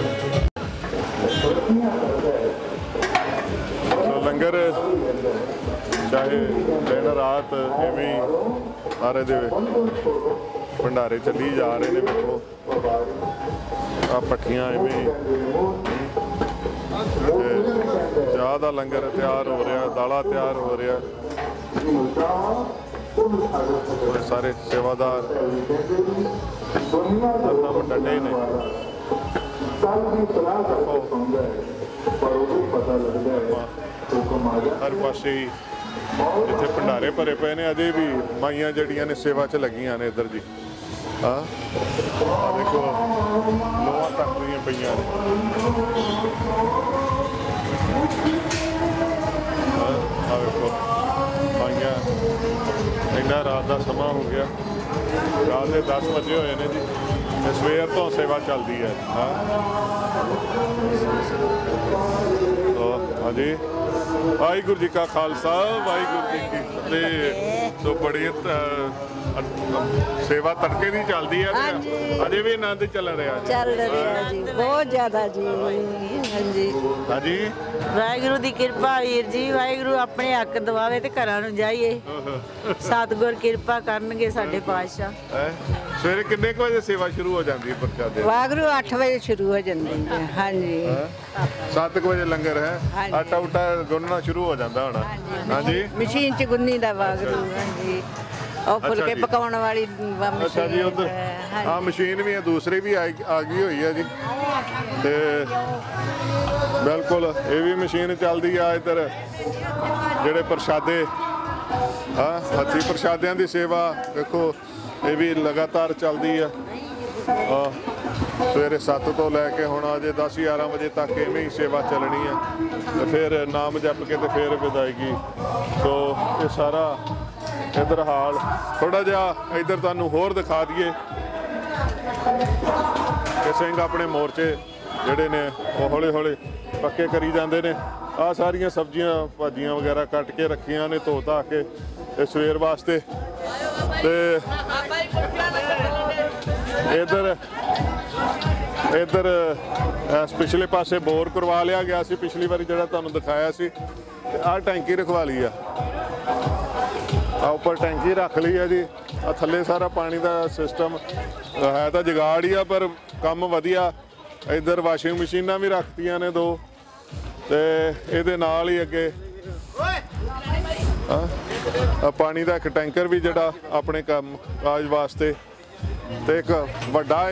ਸੋ ਲੰਗਰ ਚਾਹੇ ਦਿਨ ਰਾਤ ਇਵੇਂ ਸਾਰੇ ਦੇ ਭੰਡਾਰੇ ਚੱਲੀ ਜਾ ਰਹੇ ਨੇ। ਵੇਖੋ ਆ ਪੱਠੀਆਂ ਇਵੇਂ ਚਾਹ ਦਾ ਲੰਗਰ ਤਿਆਰ ਹੋ ਰਿਹਾ, ਦਾਲਾਂ ਤਿਆਰ ਹੋ ਰਿਹਾ। ਸਾਰੇ ਸੇਵਾਦਾਰ ਡਟੇ ਨੇ। ਹਰ ਪਾਸੇ ਇੱਥੇ ਭੰਡਾਰੇ ਭਰੇ ਪਏ ਨੇ, ਅਜੇ ਵੀ ਮਾਈਆਂ ਜਿਹੜੀਆਂ ਨੇ ਸੇਵਾ 'ਚ ਲੱਗੀਆਂ ਨੇ ਇੱਧਰ ਜੀ। ਆ ਦੇਖੋ ਲੋਹਾਂ ਤੱਕ ਦੀਆਂ ਪਈਆਂ ਨੇ। ਆ ਵੇਖੋ ਮਾਈਆਂ, ਇੰਨਾ ਰਾਤ ਦਾ ਸਮਾਂ ਹੋ ਗਿਆ, ਰਾਤ ਦੇ 10 ਵਜੇ ਹੋਏ ਨੇ ਜੀ, ਤੇ ਸਵੇਰ ਤੋਂ ਸੇਵਾ ਚੱਲਦੀ ਹੈ। ਹਾਂਜੀ, ਵਾਹਿਗੁਰੂ ਜੀ ਕਾ ਖਾਲਸਾ, ਵਾਹਿਗੁਰੂ ਜੀ ਕੀ ਫਤਿਹ। ਸੋ ਬੜੀ ਸੇਵਾ ਤੜਕੇ ਦੀ ਚੱਲਦੀ ਹੈ, ਅਜੇ ਵੀ ਆਨੰਦ ਚੱਲ ਰਿਹਾ ਜੀ, ਬਹੁਤ ਜ਼ਿਆਦਾ ਜੀ। ਹਾਂਜੀ ਹਾਂਜੀ, ਵਾਹਿਗੁਰੂ ਦੀ ਕਿਰਪਾ ਵੀਰ ਜੀ, ਵਾਹਿਗੁਰੂ ਆਪਣੇ ਹੱਕ ਦਵਾਵੇ ਤੇ ਘਰਾਂ ਨੂੰ ਜਾਈਏ। ਸਤਿਗੁਰ ਕਿਰਪਾ ਕਰਨਗੇ ਸਾਡੇ ਪਾਤਸ਼ਾਹ। ਸਵੇਰੇ ਕਿੰਨੇ ਕੁ ਵਜੇ ਸੇਵਾ ਸ਼ੁਰੂ ਹੋ ਜਾਂਦੀ ਹੈ ਪ੍ਰਸ਼ਾਦੇ? ਵਾਹਿਗੁਰੂ 8 ਵਜੇ ਸ਼ੁਰੂ ਹੋ ਜਾਂਦੀ ਹੈ। ਹਾਂਜੀ 7 ਵਜੇ ਲੰਗਰ ਹੈ, ਆਟਾ ਉਟਾ ਗੁੰਨਣਾ ਸ਼ੁਰੂ ਹੋ ਜਾਂਦਾ ਹੋਣਾ। ਹਾਂਜੀ, ਮਸ਼ੀਨ 'ਚ ਗੁੰਨੀ ਦਾ ਵਾਹਿਗੁਰੂ। ਹਾਂਜੀ, ਉਹ ਫੁਲਕੇ ਪਕਾਉਣ ਵਾਲੀ ਮਸ਼ੀਨ। ਅੱਛਾ ਜੀ, ਉਧਰ ਆ ਮਸ਼ੀਨ ਵੀ ਹੈ, ਦੂਸਰੀ ਵੀ ਆ ਗਈ ਹੋਈ ਹੈ ਜੀ। ਤੇ ਬਿਲਕੁਲ ਇਹ ਵੀ ਮਸ਼ੀਨ ਚੱਲਦੀ ਆ। ਇੱਧਰ ਜਿਹੜੇ ਪ੍ਰਸ਼ਾਦੇ ਹੱਥੀਂ ਪ੍ਰਸ਼ਾਦਿਆਂ ਦੀ ਸੇਵਾ ਦੇਖੋ, ਇਹ ਵੀ ਲਗਾਤਾਰ ਚੱਲਦੀ ਆ। ਸਵੇਰੇ 7 ਤੋਂ ਲੈ ਕੇ ਹੁਣ ਅਜੇ 10-11 ਵਜੇ ਤੱਕ ਇਵੇਂ ਹੀ ਸੇਵਾ ਚੱਲਣੀ ਆ, ਤੇ ਫਿਰ ਨਾਮ ਜਪ ਕੇ ਤੇ ਫਿਰ ਵਿਦਾਇਗੀ। ਸੋ ਇਹ ਸਾਰਾ ਇੱਧਰ ਹਾਲ ਥੋੜਾ ਜਿਹਾ ਇੱਧਰ ਤੁਹਾਨੂੰ ਹੋਰ ਦਿਖਾ ਦਈਏ ਕਿ ਸਿੰਘ ਆਪਣੇ ਮੋਰਚੇ ਜਿਹੜੇ ਨੇ ਉਹ ਹੌਲੀ ਹੌਲੀ ਪੱਕੇ ਕਰੀ ਜਾਂਦੇ ਨੇ। ਆਹ ਸਾਰੀਆਂ ਸਬਜ਼ੀਆਂ ਭਾਜੀਆਂ ਵਗੈਰਾ ਕੱਟ ਕੇ ਰੱਖੀਆਂ ਨੇ ਧੋ ਧਾ ਕੇ ਤੇ ਸਵੇਰ ਵਾਸਤੇ। ਤੇ ਇੱਧਰ ਇਸ ਪਿਛਲੇ ਪਾਸੇ ਬੋਰ ਕਰਵਾ ਲਿਆ ਗਿਆ ਸੀ ਪਿਛਲੀ ਵਾਰੀ ਜਿਹੜਾ ਤੁਹਾਨੂੰ ਦਿਖਾਇਆ ਸੀ। ਤੇ ਆਹ ਟੈਂਕੀ ਰਖਵਾ ਲਈ ਆ, ਆ ਉੱਪਰ ਟੈਂਕੀ ਰੱਖ ਲਈ ਆ ਜੀ। ਆ ਥੱਲੇ ਸਾਰਾ ਪਾਣੀ ਦਾ ਸਿਸਟਮ ਹੈ ਤਾਂ ਜੁਗਾੜ ਹੀ ਆ, ਪਰ ਕੰਮ ਵਧੀਆ। ਇੱਧਰ ਵਾਸ਼ਿੰਗ ਮਸ਼ੀਨਾਂ ਵੀ ਰੱਖਤੀਆਂ ਨੇ 2, ਤੇ ਇਹਦੇ ਨਾਲ ਹੀ ਅੱਗੇ ਪਾਣੀ ਦਾ ਇੱਕ ਟੈਂਕਰ ਵੀ ਜਿਹੜਾ ਆਪਣੇ ਕੰਮ ਕਾਜ ਵਾਸਤੇ। ਤੇ ਇੱਕ ਵੱਡਾ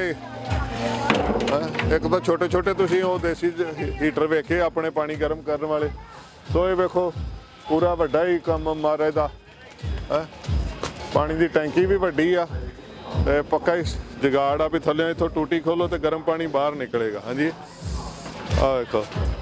ਇੱਕ ਤਾਂ ਛੋਟੇ ਛੋਟੇ ਤੁਸੀਂ ਉਹ ਦੇਸੀ ਹੀਟਰ ਵੇਖੇ ਆਪਣੇ ਪਾਣੀ ਗਰਮ ਕਰਨ ਵਾਲੇ। ਸੋ ਇਹ ਵੇਖੋ ਪੂਰਾ ਵੱਡਾ ਹੀ ਕੰਮ ਮਹਾਰਾਜ ਦਾ। ਪਾਣੀ ਦੀ ਟੈਂਕੀ ਵੀ ਵੱਡੀ ਆ, ਤੇ ਪੱਕਾ ਹੀ ਜੁਗਾੜ ਆ ਵੀ ਥੱਲੇ ਇੱਥੋਂ ਟੂਟੀ ਖੋਲੋ ਤੇ ਗਰਮ ਪਾਣੀ ਬਾਹਰ ਨਿਕਲੇਗਾ। ਹਾਂਜੀ, ਆਹ ਵੇਖੋ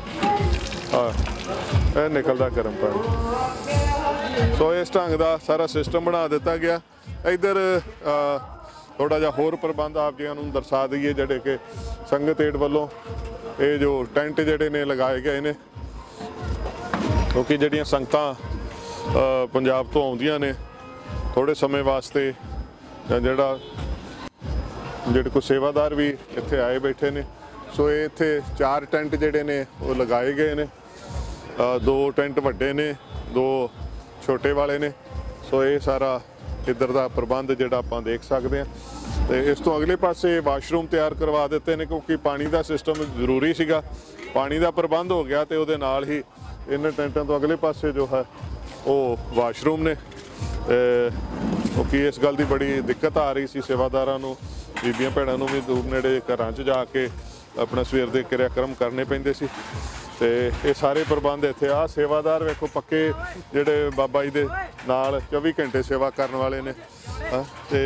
ਇਹ ਨਿਕਲਦਾ ਗਰਮ ਪਾਣੀ। ਸੋ ਇਸ ਢੰਗ ਦਾ ਸਾਰਾ ਸਿਸਟਮ ਬਣਾ ਦਿੱਤਾ ਗਿਆ। ਇੱਧਰ ਥੋੜਾ ਜਿਹਾ ਹੋਰ ਪ੍ਰਬੰਧ ਆਪ ਜੀਆਂ ਨੂੰ ਦਰਸਾ ਦਈਏ, ਜਿਹੜੇ ਕਿ ਸੰਗਤ ਏਡ ਵੱਲੋਂ ਇਹ ਜੋ ਟੈਂਟ ਜਿਹੜੇ ਨੇ ਲਗਾਏ ਗਏ ਨੇ, ਕਿਉਂਕਿ ਜਿਹੜੀਆਂ ਸੰਗਤਾਂ ਪੰਜਾਬ ਤੋਂ ਆਉਂਦੀਆਂ ਨੇ ਥੋੜੇ ਸਮੇਂ ਵਾਸਤੇ, ਜਾਂ ਜਿਹੜੇ ਕੋਈ ਸੇਵਾਦਾਰ ਵੀ ਇੱਥੇ ਆਏ ਬੈਠੇ ਨੇ। ਸੋ ਇਹ ਇੱਥੇ 4 ਟੈਂਟ ਜਿਹੜੇ ਨੇ ਉਹ ਲਗਾਏ ਗਏ ਨੇ। 2 ਟੈਂਟ ਵੱਡੇ ਨੇ, 2 ਛੋਟੇ ਵਾਲੇ ਨੇ। ਸੋ ਇਹ ਸਾਰਾ ਇੱਧਰ ਦਾ ਪ੍ਰਬੰਧ ਜਿਹੜਾ ਆਪਾਂ ਦੇਖ ਸਕਦੇ ਹਾਂ। ਤੇ ਇਸ ਤੋਂ ਅਗਲੇ ਪਾਸੇ ਵਾਸ਼ਰੂਮ ਤਿਆਰ ਕਰਵਾ ਦਿੱਤੇ ਨੇ, ਕਿਉਂਕਿ ਪਾਣੀ ਦਾ ਸਿਸਟਮ ਜ਼ਰੂਰੀ ਸੀਗਾ। ਪਾਣੀ ਦਾ ਪ੍ਰਬੰਧ ਹੋ ਗਿਆ ਤੇ ਉਹਦੇ ਨਾਲ ਹੀ ਇਹਨਾਂ ਟੈਂਟਾਂ ਤੋਂ ਅਗਲੇ ਪਾਸੇ ਜੋ ਹੈ ਉਹ ਵਾਸ਼ਰੂਮ ਨੇ। ਕਿਉਂਕਿ ਇਸ ਗੱਲ ਦੀ ਬੜੀ ਦਿੱਕਤ ਆ ਰਹੀ ਸੀ ਸੇਵਾਦਾਰਾਂ ਨੂੰ, ਬੀਬੀਆਂ ਭੈਣਾਂ ਨੂੰ ਵੀ ਦੂਰ ਨੇੜੇ ਘਰਾਂ 'ਚ ਜਾ ਕੇ ਆਪਣਾ ਸਵੇਰ ਦੇ ਕਿਰਿਆਕਰਮ ਕਰਨੇ ਪੈਂਦੇ ਸੀ ਤੇ ਇਹ ਸਾਰੇ ਪ੍ਰਬੰਧ ਇੱਥੇ ਆ ਸੇਵਾਦਾਰ ਵੇਖੋ ਪੱਕੇ ਜਿਹੜੇ ਬਾਬਾ ਜੀ ਦੇ ਨਾਲ 24 ਘੰਟੇ ਸੇਵਾ ਕਰਨ ਵਾਲੇ ਨੇ ਤੇ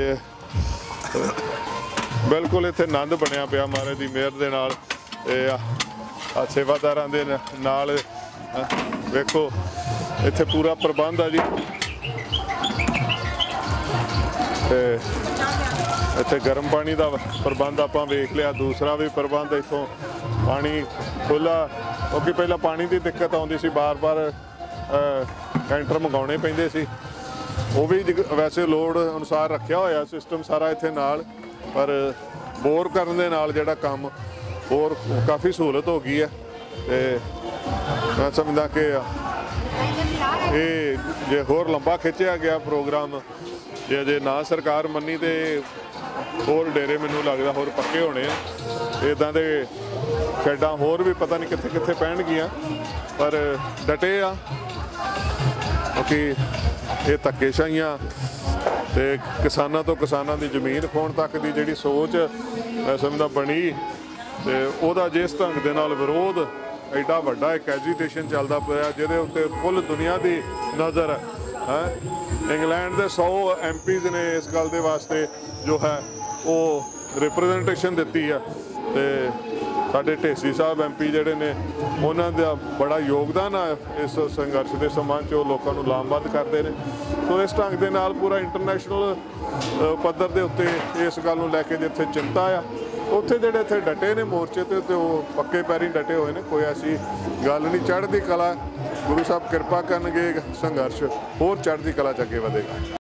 ਬਿਲਕੁਲ ਇੱਥੇ ਆਨੰਦ ਬਣਿਆ ਪਿਆ ਮਹਾਰਾਜ ਦੀ ਮਿਹਰ ਦੇ ਨਾਲ ਆ ਸੇਵਾਦਾਰਾਂ ਦੇ ਨਾਲ ਵੇਖੋ ਇੱਥੇ ਪੂਰਾ ਪ੍ਰਬੰਧ ਆ ਜੀ ਤੇ ਇੱਥੇ ਗਰਮ ਪਾਣੀ ਦਾ ਪ੍ਰਬੰਧ ਆਪਾਂ ਵੇਖ ਲਿਆ ਦੂਸਰਾ ਵੀ ਪ੍ਰਬੰਧ ਇੱਥੋਂ ਪਾਣੀ ਖੁੱਲ੍ਹਾ ਕਿਉਂਕਿ ਪਹਿਲਾਂ ਪਾਣੀ ਦੀ ਦਿੱਕਤ ਆਉਂਦੀ ਸੀ ਬਾਰ-ਬਾਰ ਕੈਂਟਰ ਮੰਗਾਉਣੇ ਪੈਂਦੇ ਸੀ ਉਹ ਵੀ ਵੈਸੇ ਲੋੜ ਅਨੁਸਾਰ ਰੱਖਿਆ ਹੋਇਆ ਸਿਸਟਮ ਸਾਰਾ ਇੱਥੇ ਨਾਲ ਪਰ ਬੋਰ ਕਰਨ ਦੇ ਨਾਲ ਜਿਹੜਾ ਕੰਮ ਹੋਰ ਕਾਫੀ ਸਹੂਲਤ ਹੋ ਗਈ ਹੈ ਤੇ ਮੈਂ ਸਮਝਦਾ ਕਿ ਇਹ ਜੇ ਹੋਰ ਲੰਬਾ ਖਿੱਚਿਆ ਗਿਆ ਪ੍ਰੋਗਰਾਮ ਜੇ ਅਜੇ ਨਾ ਸਰਕਾਰ ਮੰਨੀ ਤੇ ਹੋਰ ਡੇਰੇ ਮੈਨੂੰ ਲੱਗਦਾ ਹੋਰ ਪੱਕੇ ਹੋਣੇ ਆ ਇੱਦਾਂ ਦੇ ਸ਼ੈੱਡਾਂ ਹੋਰ ਵੀ ਪਤਾ ਨਹੀਂ ਕਿੱਥੇ ਕਿੱਥੇ ਪੈਣਗੀਆਂ ਪਰ ਡਟੇ ਆ ਕਿਉਂਕਿ ਇਹ ਧੱਕੇਸ਼ਾਹੀਆਂ ਤੇ ਕਿਸਾਨਾਂ ਤੋਂ ਕਿਸਾਨਾਂ ਦੀ ਜ਼ਮੀਨ ਖੋਣ ਤੱਕ ਦੀ ਜਿਹੜੀ ਸੋਚ ਮੈਂ ਸਮਝਦਾ ਬਣੀ ਤੇ ਉਹਦਾ ਜਿਸ ਢੰਗ ਦੇ ਨਾਲ ਵਿਰੋਧ ਐਡਾ ਵੱਡਾ ਇੱਕ ਐਜੀਟੇਸ਼ਨ ਚੱਲਦਾ ਪਿਆ ਜਿਹਦੇ ਉੱਤੇ ਕੁੱਲ ਦੁਨੀਆ ਦੀ ਨਜ਼ਰ ਹੈ ਇੰਗਲੈਂਡ ਦੇ 100 MPs ਨੇ ਇਸ ਗੱਲ ਦੇ ਵਾਸਤੇ ਜੋ ਹੈ ਉਹ ਰਿਪਰੈਜ਼ੈਂਟੇਸ਼ਨ ਦਿੱਤੀ ਆ ਤੇ ਸਾਡੇ ਢੇਸੀ ਸਾਹਿਬ MP ਜਿਹੜੇ ਨੇ ਉਹਨਾਂ ਦਾ ਬੜਾ ਯੋਗਦਾਨ ਆ ਇਸ ਸੰਘਰਸ਼ ਦੇ ਸਮਾਂ 'ਚ ਉਹ ਲੋਕਾਂ ਨੂੰ ਲਾਮਬੱਧ ਕਰਦੇ ਨੇ ਸੋ ਇਸ ਢੰਗ ਦੇ ਨਾਲ ਪੂਰਾ ਇੰਟਰਨੈਸ਼ਨਲ ਪੱਧਰ ਦੇ ਉੱਤੇ ਇਸ ਗੱਲ ਨੂੰ ਲੈ ਕੇ ਜਿੱਥੇ ਚਿੰਤਾ ਆ ਉੱਥੇ ਜਿਹੜੇ ਇੱਥੇ ਡਟੇ ਨੇ ਮੋਰਚੇ ਤੇ ਉਹ ਪੱਕੇ ਪੈਰੀ ਡਟੇ ਹੋਏ ਨੇ ਕੋਈ ਐਸੀ ਗੱਲ ਨਹੀਂ ਚੜ੍ਹਦੀ ਕਲਾ ਗੁਰੂ ਸਾਹਿਬ ਕਿਰਪਾ ਕਰਨਗੇ ਸੰਘਰਸ਼ ਹੋਰ ਚੜ੍ਹਦੀ ਕਲਾ 'ਚ ਅੱਗੇ ਵਧੇਗਾ